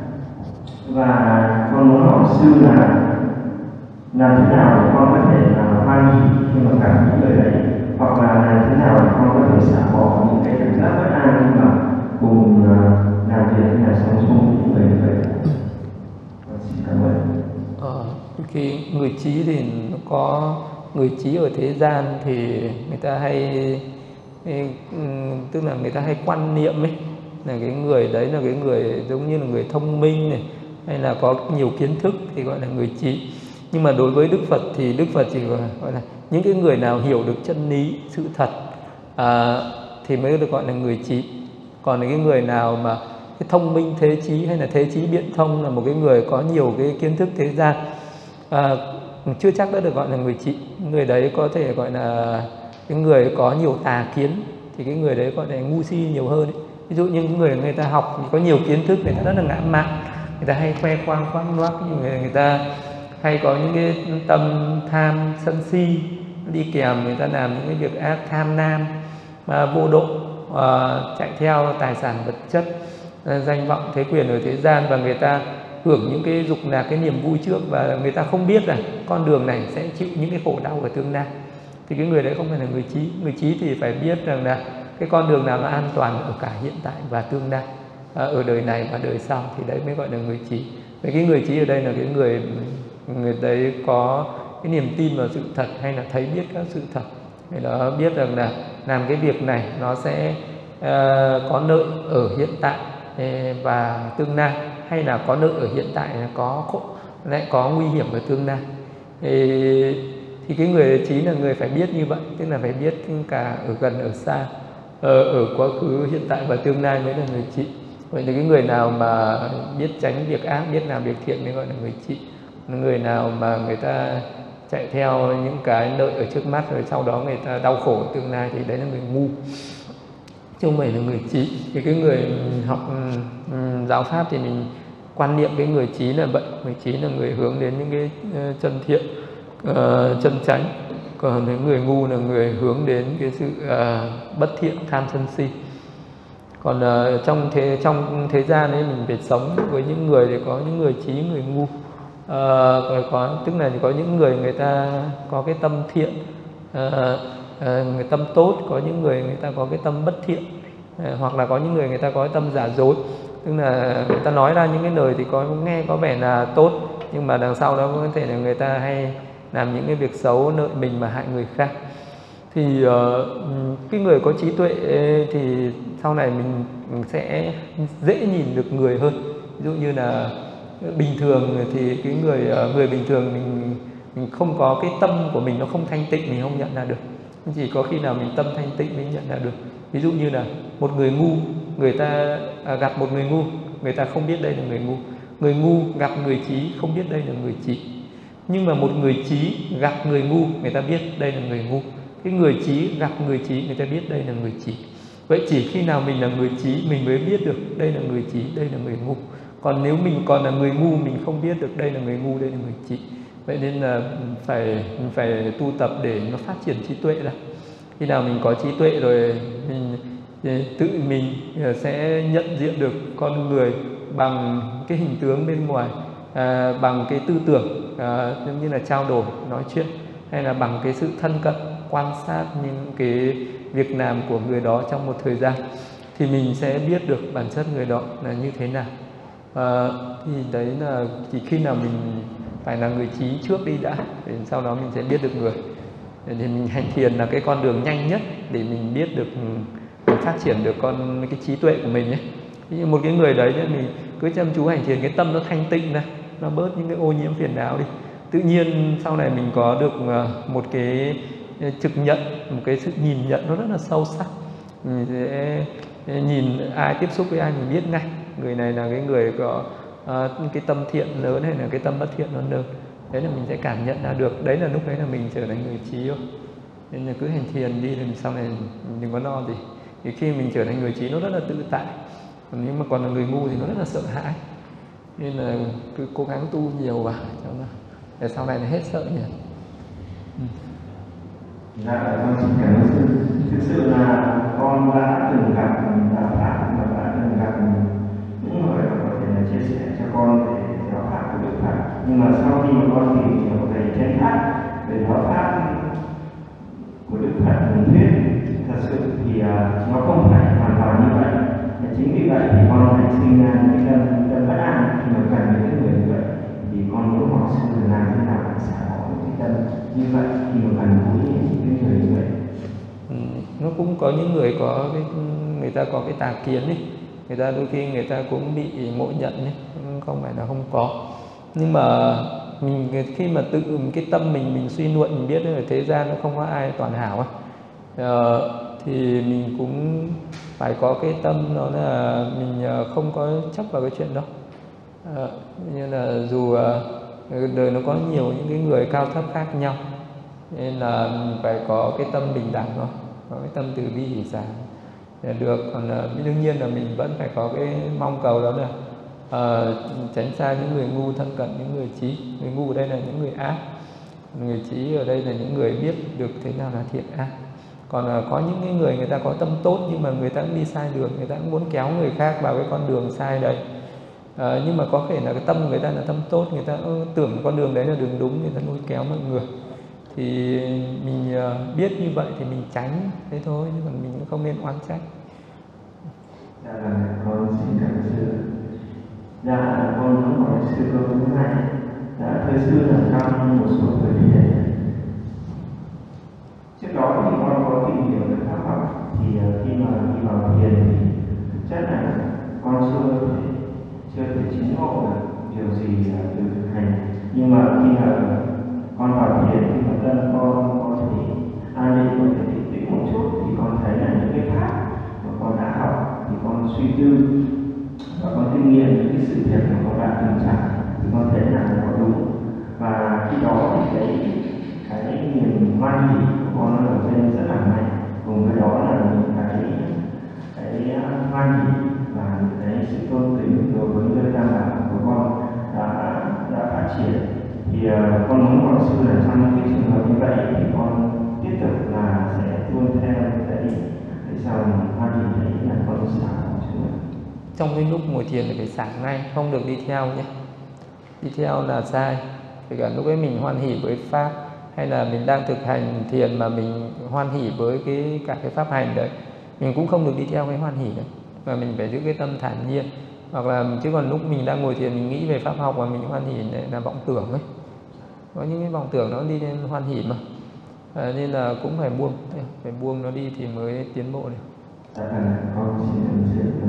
Và con muốn hỏi sư là làm thế nào để con có thể là hoan hỉ khi mà gặp những người đấy, hoặc là làm thế nào để con có thể xả bỏ những cái cảm giác bất an khi mà cùng làm việc hay là sống chung với những người như vậy. Xin cảm ơn. Khi người trí thì nó có người trí ở thế gian thì người ta hay tức là người ta hay quan niệm ấy là cái người đấy là cái người giống như là người thông minh này, hay là có nhiều kiến thức thì gọi là người trí. Nhưng mà đối với Đức Phật thì Đức Phật chỉ gọi là những cái người nào hiểu được chân lý, sự thật thì mới được gọi là người trí. Còn cái người nào mà cái thông minh thế trí hay là thế trí biện thông là một cái người có nhiều cái kiến thức thế gian, chưa chắc đã được gọi là người trí. Người đấy có thể gọi là cái người có nhiều tà kiến, thì cái người đấy gọi là ngu si nhiều hơn ấy. Ví dụ như những người ta học có nhiều kiến thức, người ta rất là ngã mạn, người ta hay khoe khoang khoác loác, người ta hay có những cái tâm tham sân si đi kèm, người ta làm những cái việc ác, tham lam vô độ, chạy theo tài sản vật chất, danh vọng thế quyền ở thế gian, và người ta hưởng những cái dục lạc, cái niềm vui trước, và người ta không biết là con đường này sẽ chịu những cái khổ đau ở tương lai. Thì cái người đấy không phải là người trí. Người trí thì phải biết rằng là cái con đường nào nó an toàn ở cả hiện tại và tương lai, ở đời này và đời sau, thì đấy mới gọi là người trí. Vậy cái người trí ở đây là cái người đấy có cái niềm tin vào sự thật, hay là thấy biết các sự thật, để nó biết rằng là làm cái việc này nó sẽ có lợi ở hiện tại và tương lai, hay là có lợi ở hiện tại có khổ, lại có nguy hiểm ở tương lai. Thì cái người trí là người phải biết như vậy, tức là phải biết cả ở gần ở xa, ở quá khứ, hiện tại và tương lai mới là người trí. Vậy thì cái người nào mà biết tránh việc ác, biết làm việc thiện mới gọi là người trí. Người nào mà người ta chạy theo những cái lợi ở trước mắt rồi sau đó người ta đau khổ ở tương lai thì đấy là người ngu, chứ không phải là người trí. Thì cái người học giáo pháp thì mình quan niệm cái người trí là vậy. Người trí là người hướng đến những cái chân thiện, chân chánh. Còn cái người ngu là người hướng đến cái sự bất thiện, tham sân si. Còn trong thế gian ấy mình phải sống với những người thì có những người trí, người ngu. Tức là có những người ta có cái tâm thiện, người tâm tốt, có những người ta có cái tâm bất thiện, hoặc là có những người ta có cái tâm giả dối. Tức là người ta nói ra những cái lời thì nghe có vẻ là tốt, nhưng mà đằng sau đó có thể là người ta hay làm những cái việc xấu lợi mình mà hại người khác. Thì cái người có trí tuệ thì sau này mình sẽ dễ nhìn được người hơn. Ví dụ như là bình thường thì cái người bình thường mình không có cái tâm của mình nó không thanh tịnh, mình không nhận ra được. Chỉ có khi nào mình tâm thanh tịnh mới nhận ra được. Ví dụ như là một người ngu, người ta gặp một người ngu, người ta không biết đây là người ngu. Người ngu gặp người trí không biết đây là người trí. Nhưng mà một người trí gặp người ngu, người ta biết đây là người ngu. Cái người trí gặp người trí, người ta biết đây là người trí. Vậy chỉ khi nào mình là người trí mình mới biết được đây là người trí, đây là người ngu. Còn nếu mình còn là người ngu, mình không biết được đây là người ngu, đây là người trí. Vậy nên là phải tu tập để nó phát triển trí tuệ ra. Khi nào mình có trí tuệ rồi, mình sẽ nhận diện được con người bằng cái hình tướng bên ngoài, bằng cái tư tưởng, giống như là trao đổi, nói chuyện, hay là bằng cái sự thân cận, quan sát những cái việc làm của người đó trong một thời gian, thì mình sẽ biết được bản chất người đó là như thế nào. Thì đấy là chỉ khi nào mình phải là người trí trước đi đã, để sau đó mình sẽ biết được người. Thì mình hành thiền là cái con đường nhanh nhất để mình biết được, mình phát triển được cái trí tuệ của mình ấy. Như một cái người đấy mình cứ chăm chú hành thiền, cái tâm nó thanh tịnh ra, nó bớt những cái ô nhiễm phiền não đi. Tự nhiên sau này mình có được một cái trực nhận, một cái sự nhìn nhận nó rất là sâu sắc. Mình sẽ nhìn ai tiếp xúc với ai mình biết ngay người này là cái người có cái tâm thiện lớn hay là cái tâm bất thiện nó lớn. Đấy là mình sẽ cảm nhận ra được. Đấy là lúc đấy là mình trở thành người trí thôi. Nên là cứ hành thiền đi, thì sau này mình đừng có lo gì. Thì khi mình trở thành người trí nó rất là tự tại. Còn nếu mà còn là người ngu thì nó rất là sợ hãi. Nên là cứ cố gắng tu nhiều vào cho nó để sau này nó hết sợ nhỉ. Dạ, con xin cảm ơn sư. Thực sự là con đã từng gặp đạo pháp và đã từng gặp những người có thể là chia sẻ cho con về giáo pháp của Đức Phật. Nhưng mà sau khi mà con tìm hiểu về chánh pháp, về giáo pháp của Đức Phật thường thuyết, thật sự thì nó không phải hoàn toàn như vậy. Chính vì vậy thì con lại sinh ra những tâm bất an khi mà cần những người như vậy. Thì con muốn hỏi sư là làm thế nào để xả bỏ những tâm như vậy khi mà cần với những người như vậy. Nó cũng có những người có cái, người ta có cái tà kiến ấy, người ta đôi khi người ta cũng bị ngộ nhận ấy, không phải là không có. Nhưng mà mình khi mà tự cái tâm mình suy luận, mình biết ở thế gian nó không có ai toàn hảo ấy. Thì mình cũng phải có cái tâm đó là mình không có chấp vào cái chuyện đó. Như là dù đời nó có nhiều những cái người cao thấp khác nhau, nên là mình phải có cái tâm bình đẳng thôi, có cái tâm từ bi hỷ xả để được. Còn đương nhiên là mình vẫn phải có cái mong cầu đó là tránh xa những người ngu, thân cận những người trí. Người ngu ở đây là những người ác, người trí ở đây là những người biết được thế nào là thiện ác. Còn có những cái người ta có tâm tốt nhưng mà người ta cũng đi sai đường, người ta cũng muốn kéo người khác vào cái con đường sai đấy. Nhưng mà có thể là cái tâm người ta là tâm tốt, người ta tưởng con đường đấy là đường đúng, người ta lôi kéo mọi người. Thì mình biết như vậy thì mình tránh thế thôi, chứ còn mình cũng không nên oán trách. Dạ, con xin cảm ơn sư. Dạ, con muốn hỏi sư câu thứ hai. Dạ, thưa sư là trong một số thời điểm trước đó thì con có tìm hiểu về pháp học, thì khi mà đi vào thiền thì thực chất là con chưa thể chứng ngộ được điều gì từ thực hành. Nhưng mà khi mà con vào thiền, khi mà tâm con có thể an định, có thể định tĩnh một chút, thì con thấy là những cái pháp mà con đã học thì con suy tư và con kinh nghiệm những cái sự việc mà con đã từng trải, thì con thấy là nó có đúng. Và khi đó thì cái niềm hoan hỷ của con nó ở trên rất là mạnh, cùng với đó là những cái hoan hỷ và cái sự tôn kính đối với nơi tam bảo của con đã phát triển. Thì con muốn hỏi sư là trong cái trường hợp như vậy thì con tiếp tục là sẽ tuân theo cái sao hoan hỷ đấy là con xả chứ. Trong cái lúc ngồi thiền thì phải xả ngay, không được đi theo nhé. Đi theo là sai. Kể cả lúc ấy mình hoan hỷ với pháp, hay là mình đang thực hành thiền mà mình hoan hỷ với cả cái pháp hành đấy, mình cũng không được đi theo cái hoan hỷ đấy, và mình phải giữ cái tâm thản nhiên. Hoặc là chứ còn lúc mình đang ngồi thiền mình nghĩ về pháp học và mình hoan hỷ đấy là vọng tưởng ấy. Có những cái vọng tưởng nó đi lên hoan hỷ mà, nên là cũng phải buông nó đi thì mới tiến bộ được. Con xin cảm ơn sư.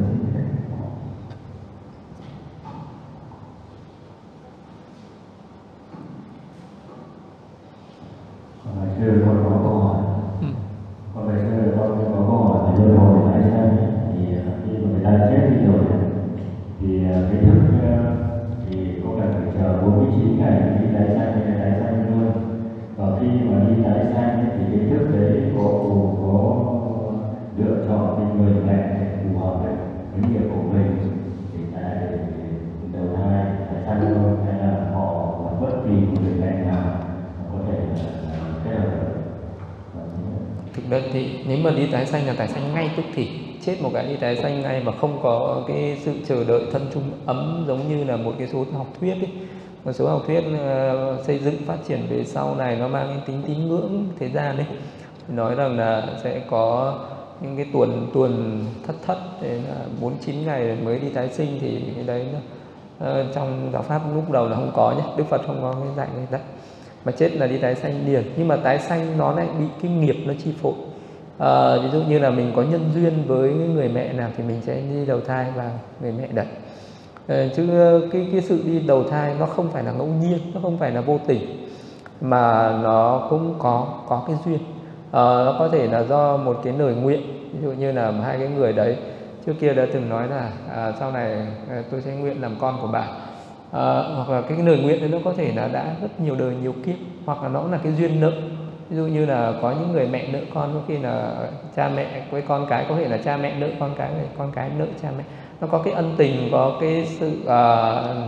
Sư con có câu hỏi. Con về sư con có câu hỏi về luân hồi tái sanh. Thì khi mà người ta chết đi rồi thì cái thức thì có cần phải chờ 49 ngày đi tái sanh hay là tái sanh luôn. Và khi mà đi tái sanh thì cái thức đấy có lựa chọn cái người mẹ để phù hợp với cái nghiệp của mình để đầu thai tái sanh luôn, hay là họ bất kỳ một người mẹ nào có thể kết hợp được. Thực ra thì nếu mà đi tái sanh là tái sanh ngay tức thì, chết một cái đi tái sanh ngay mà không có cái sự chờ đợi thân chung ấm, giống như là một cái số học thuyết ấy. Một số học thuyết xây dựng phát triển về sau này nó mang cái tính tín ngưỡng thế gian đấy, nói rằng là sẽ có những cái tuần thất thế là 49 ngày mới đi tái sinh, thì cái đấy trong giáo pháp lúc đầu là không có nhé, Đức Phật không có cái dạy như vậy. Mà chết là đi tái sanh liền, nhưng mà tái sanh nó lại bị cái nghiệp nó chi phối. Ví dụ như là mình có nhân duyên với người mẹ nào thì mình sẽ đi đầu thai vào người mẹ đấy. Chứ cái sự đi đầu thai nó không phải là ngẫu nhiên, nó không phải là vô tình, mà nó cũng có cái duyên. Nó có thể là do một cái lời nguyện, ví dụ như là hai cái người đấy trước kia đã từng nói là sau này tôi sẽ nguyện làm con của bà. Hoặc là cái lời nguyện đấy nó có thể là đã rất nhiều đời nhiều kiếp, hoặc là nó là cái duyên nợ. Ví dụ như là có những người mẹ nợ con, có khi là cha mẹ với con cái, có thể là cha mẹ nợ con cái nợ cha mẹ. Nó có cái ân tình, có cái sự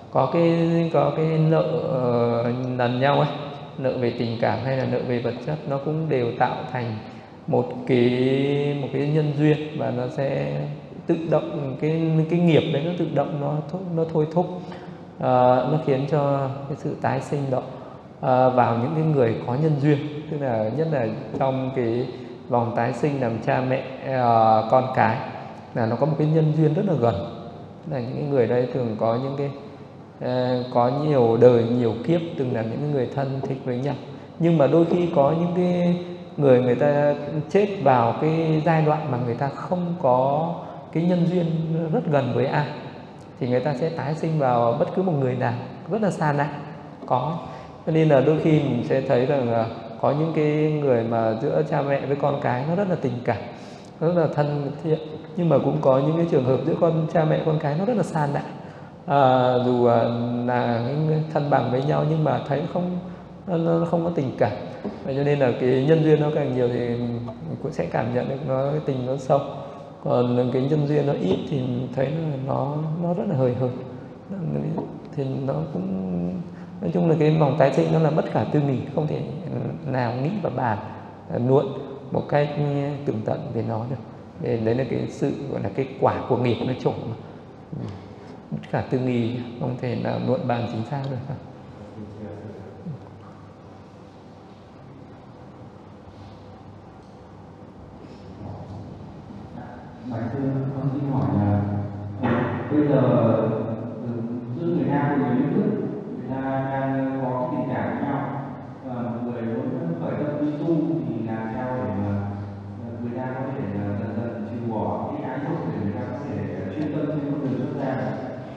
có cái nợ nần nhau ấy, nợ về tình cảm hay là nợ về vật chất, nó cũng đều tạo thành một cái nhân duyên, và nó sẽ tự động cái nghiệp đấy nó tự động nó thôi thúc, nó khiến cho cái sự tái sinh đó vào những cái người có nhân duyên, tức là nhất là trong cái vòng tái sinh làm cha mẹ con cái, là nó có một cái nhân duyên rất là gần, là những cái người đây thường có những cái có nhiều đời nhiều kiếp từng là những người thân thích với nhau. Nhưng mà đôi khi có những cái người ta chết vào cái giai đoạn mà người ta không có cái nhân duyên rất gần với ai, thì người ta sẽ tái sinh vào bất cứ một người nào rất là xa lạ có. Cho nên là đôi khi mình sẽ thấy rằng là có những cái người mà giữa cha mẹ với con cái nó rất là tình cảm, rất là thân thiện, nhưng mà cũng có những cái trường hợp giữa cha mẹ con cái nó rất là xa lạ, dù là những thân bằng với nhau nhưng mà thấy nó không có tình cảm. Vậy cho nên là cái nhân duyên nó càng nhiều thì mình cũng sẽ cảm nhận được cái tình nó sâu, còn cái nhân duyên nó ít thì mình thấy nó rất là hời hợt, thì nó cũng nói chung là cái vòng tái sinh nó là bất khả tư nghị, không thể nào nghĩ và bàn luận một cách tường tận về nó được. Đấy là cái sự gọi là cái quả của nghiệp nó trộn, bất khả tư nghị, không thể nào luận bàn chính xác được. Bạch sư, con xin hỏi là bây giờ giữa người nam và người nữ, người ta đang có cái tình cảm với nhau, và một người muốn khởi tâm đi tu thì làm sao để mà người ta có thể dần dần trừ bỏ cái ái dục để người ta có thể chuyên tâm trên con đường xuất gia?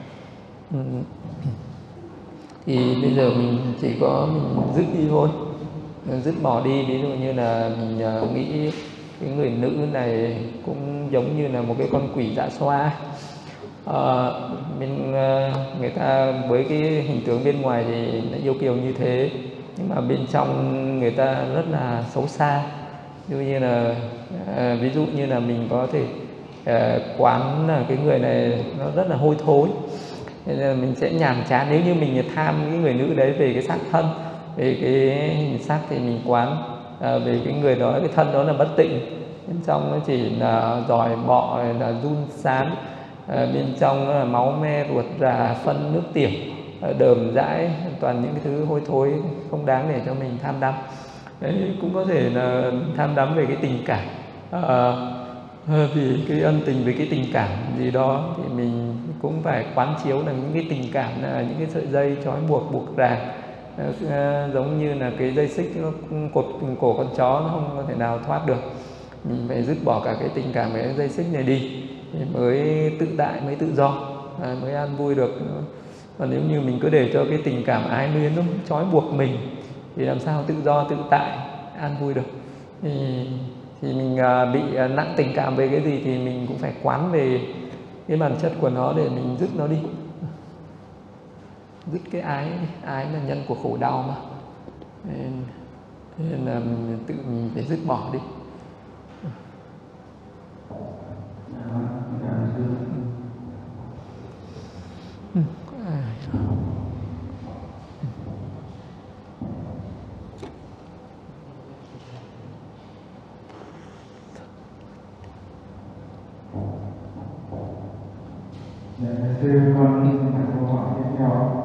Thì bây giờ mình chỉ có mình dứt đi thôi, dứt bỏ đi. Ví dụ như là mình nghĩ cái người nữ này cũng giống như là một cái con quỷ dạ xoa. Người ta với cái hình tướng bên ngoài thì nó yêu kiều như thế, nhưng mà bên trong người ta rất là xấu xa. Ví dụ như là mình có thể quán là cái người này nó rất là hôi thối, nên là mình sẽ nhàm chán. Nếu như mình tham cái người nữ đấy về cái xác thân, về cái hình xác, thì mình quán về cái người đó, cái thân đó là bất tịnh, bên trong nó chỉ là giòi bọ, là run sán, bên trong nó là máu me ruột rà, phân nước tiểu, đờm dãi, toàn những cái thứ hôi thối không đáng để cho mình tham đắm. Đấy, cũng có thể là tham đắm về cái tình cảm, vì cái ân tình, về cái tình cảm gì đó, thì mình cũng phải quán chiếu là những cái tình cảm là những cái sợi dây trói buộc ràng, giống như là cái dây xích nó cột cổ con chó, nó không có thể nào thoát được. Mình phải dứt bỏ cả cái tình cảm, cái dây xích này đi thì mới tự tại, mới tự do, mới an vui được. Còn nếu như mình cứ để cho cái tình cảm ái luyến nó trói buộc mình thì làm sao tự do, tự tại, an vui được. Thì mình bị nặng tình cảm về cái gì thì mình cũng phải quán về cái bản chất của nó để mình dứt nó đi. Dứt cái ái là nhân của khổ đau mà, nên là mình phải dứt bỏ đi. Sư, con đặt câu hỏi tiếp theo.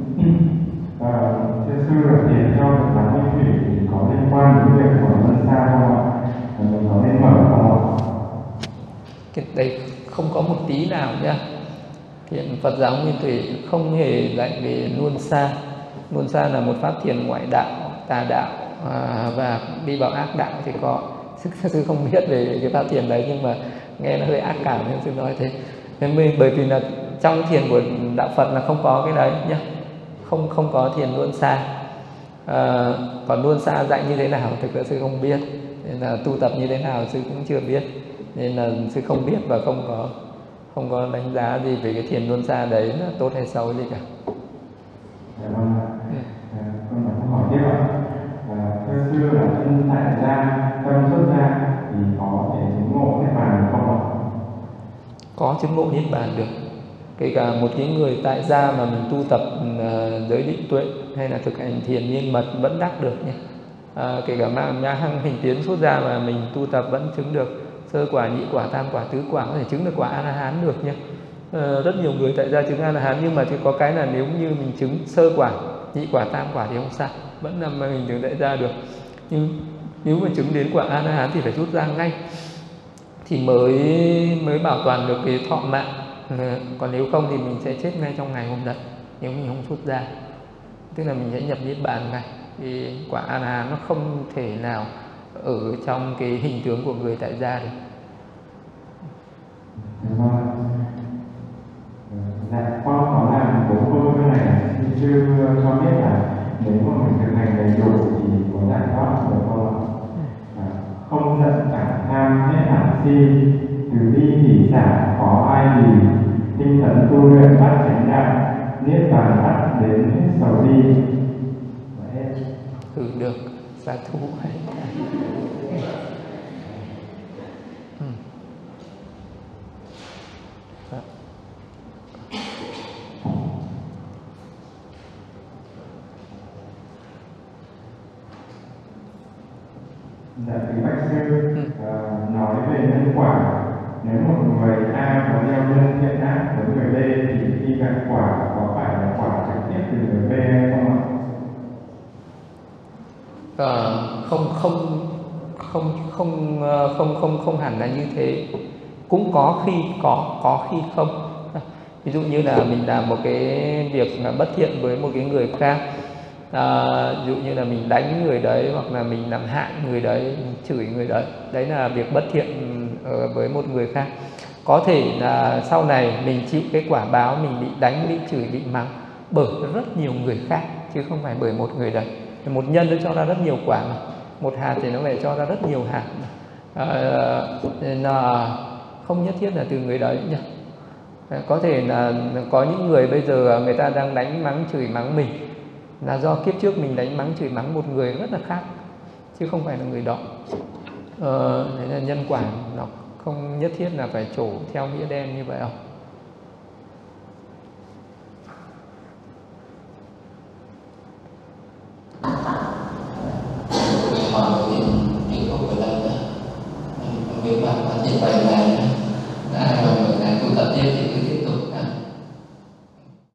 Thưa sư, là tiền theo Phật giáo Nguyên Thủy thì có liên quan đến việc mở luân xa không ạ? Mình có nên mở không ạ? Cái đấy không có một tí nào nhá. Thiền Phật giáo Nguyên Thủy không hề dạy về luân xa. Luân xa là một pháp thiền ngoại đạo, tà đạo, và đi vào ác đạo thì có. Sư không biết về cái pháp thiền đấy, nhưng mà nghe nó hơi ác cảm nên sư nói thế. Bởi vì là trong thiền của đạo Phật là không có cái đấy nhá, không có thiền luân xa. Còn luân xa dạy như thế nào thực ra sư không biết, nên là tu tập như thế nào sư cũng chưa biết, nên là sư không biết và không có đánh giá gì về cái thiền luân xa đấy là tốt hay xấu gì cả. Con đặt câu hỏi tiếp ạ. Thưa sư, là thân tại gia, tâm xuất gia thì có thể chứng ngộ niết bàn được không ạ? Có chứng ngộ niết bàn được. Kể cả một cái người tại gia mà mình tu tập giới định tuệ hay là thực hành thiền miên mật vẫn đắc được nhé. Kể cả ma hăng hành tiến xuất gia mà mình tu tập vẫn chứng được sơ quả, nhị quả, tam quả, tứ quả, có thể chứng được quả A La Hán được nhé. Rất nhiều người tại gia chứng A La Hán, nhưng mà thì có cái là nếu như mình chứng sơ quả, nhị quả, tam quả thì không sao, vẫn là mình chứng tại gia được. Nhưng nếu mà chứng đến quả A La Hán thì phải rút ra ngay thì mới bảo toàn được cái thọ mạng. Còn nếu không thì mình sẽ chết ngay trong ngày hôm đấy nếu mình không xuất ra, tức là mình sẽ nhập niết bàn ngay. Thì quả A La Hán nó không thể nào ở trong cái hình tướng của người tại gia được. Dạ, con có làm 4 câu cái này thì chưa cho biết là nếu mà mình thực hành đầy đủ thì có giải thoát được không ạ? Không giận chẳng tham hết hẳn si, từ bi hỷ xả có ai gì, tinh tấn tu luyện bắt chánh đạo, niết bàn bắt đến hết sầu đi. Được, sa thú. Dạ, kính bạch sư, nói về nhân quả, nếu một người A có gieo nhân thiện ác với người B thì khi gặt quả có phải là quả trực tiếp từ người B hay không ạ? Không hẳn là như thế, cũng có khi có khi không. Ví dụ như là mình làm một cái việc bất thiện với một cái người khác, ví dụ như là mình đánh người đấy, hoặc là mình làm hại người đấy, mình chửi người đấy, đấy là việc bất thiện với một người khác. Có thể là sau này mình chịu cái quả báo mình bị đánh, bị chửi, bị mắng bởi rất nhiều người khác chứ không phải bởi một người đấy. Một nhân nó cho ra rất nhiều quả mà. Một hạt thì nó lại cho ra rất nhiều hạt, nên là không nhất thiết là từ người đấy nhỉ. Có thể là có những người bây giờ người ta đang đánh mắng chửi mắng mình là do kiếp trước mình đánh mắng chửi mắng một người rất là khác chứ không phải là người đó. Đấy là nhân quả nó không nhất thiết là phải trổ theo nghĩa đen như vậy không? Hỏi thì không phải là nếu bạn như vậy là ai mà tu tập tiếp thì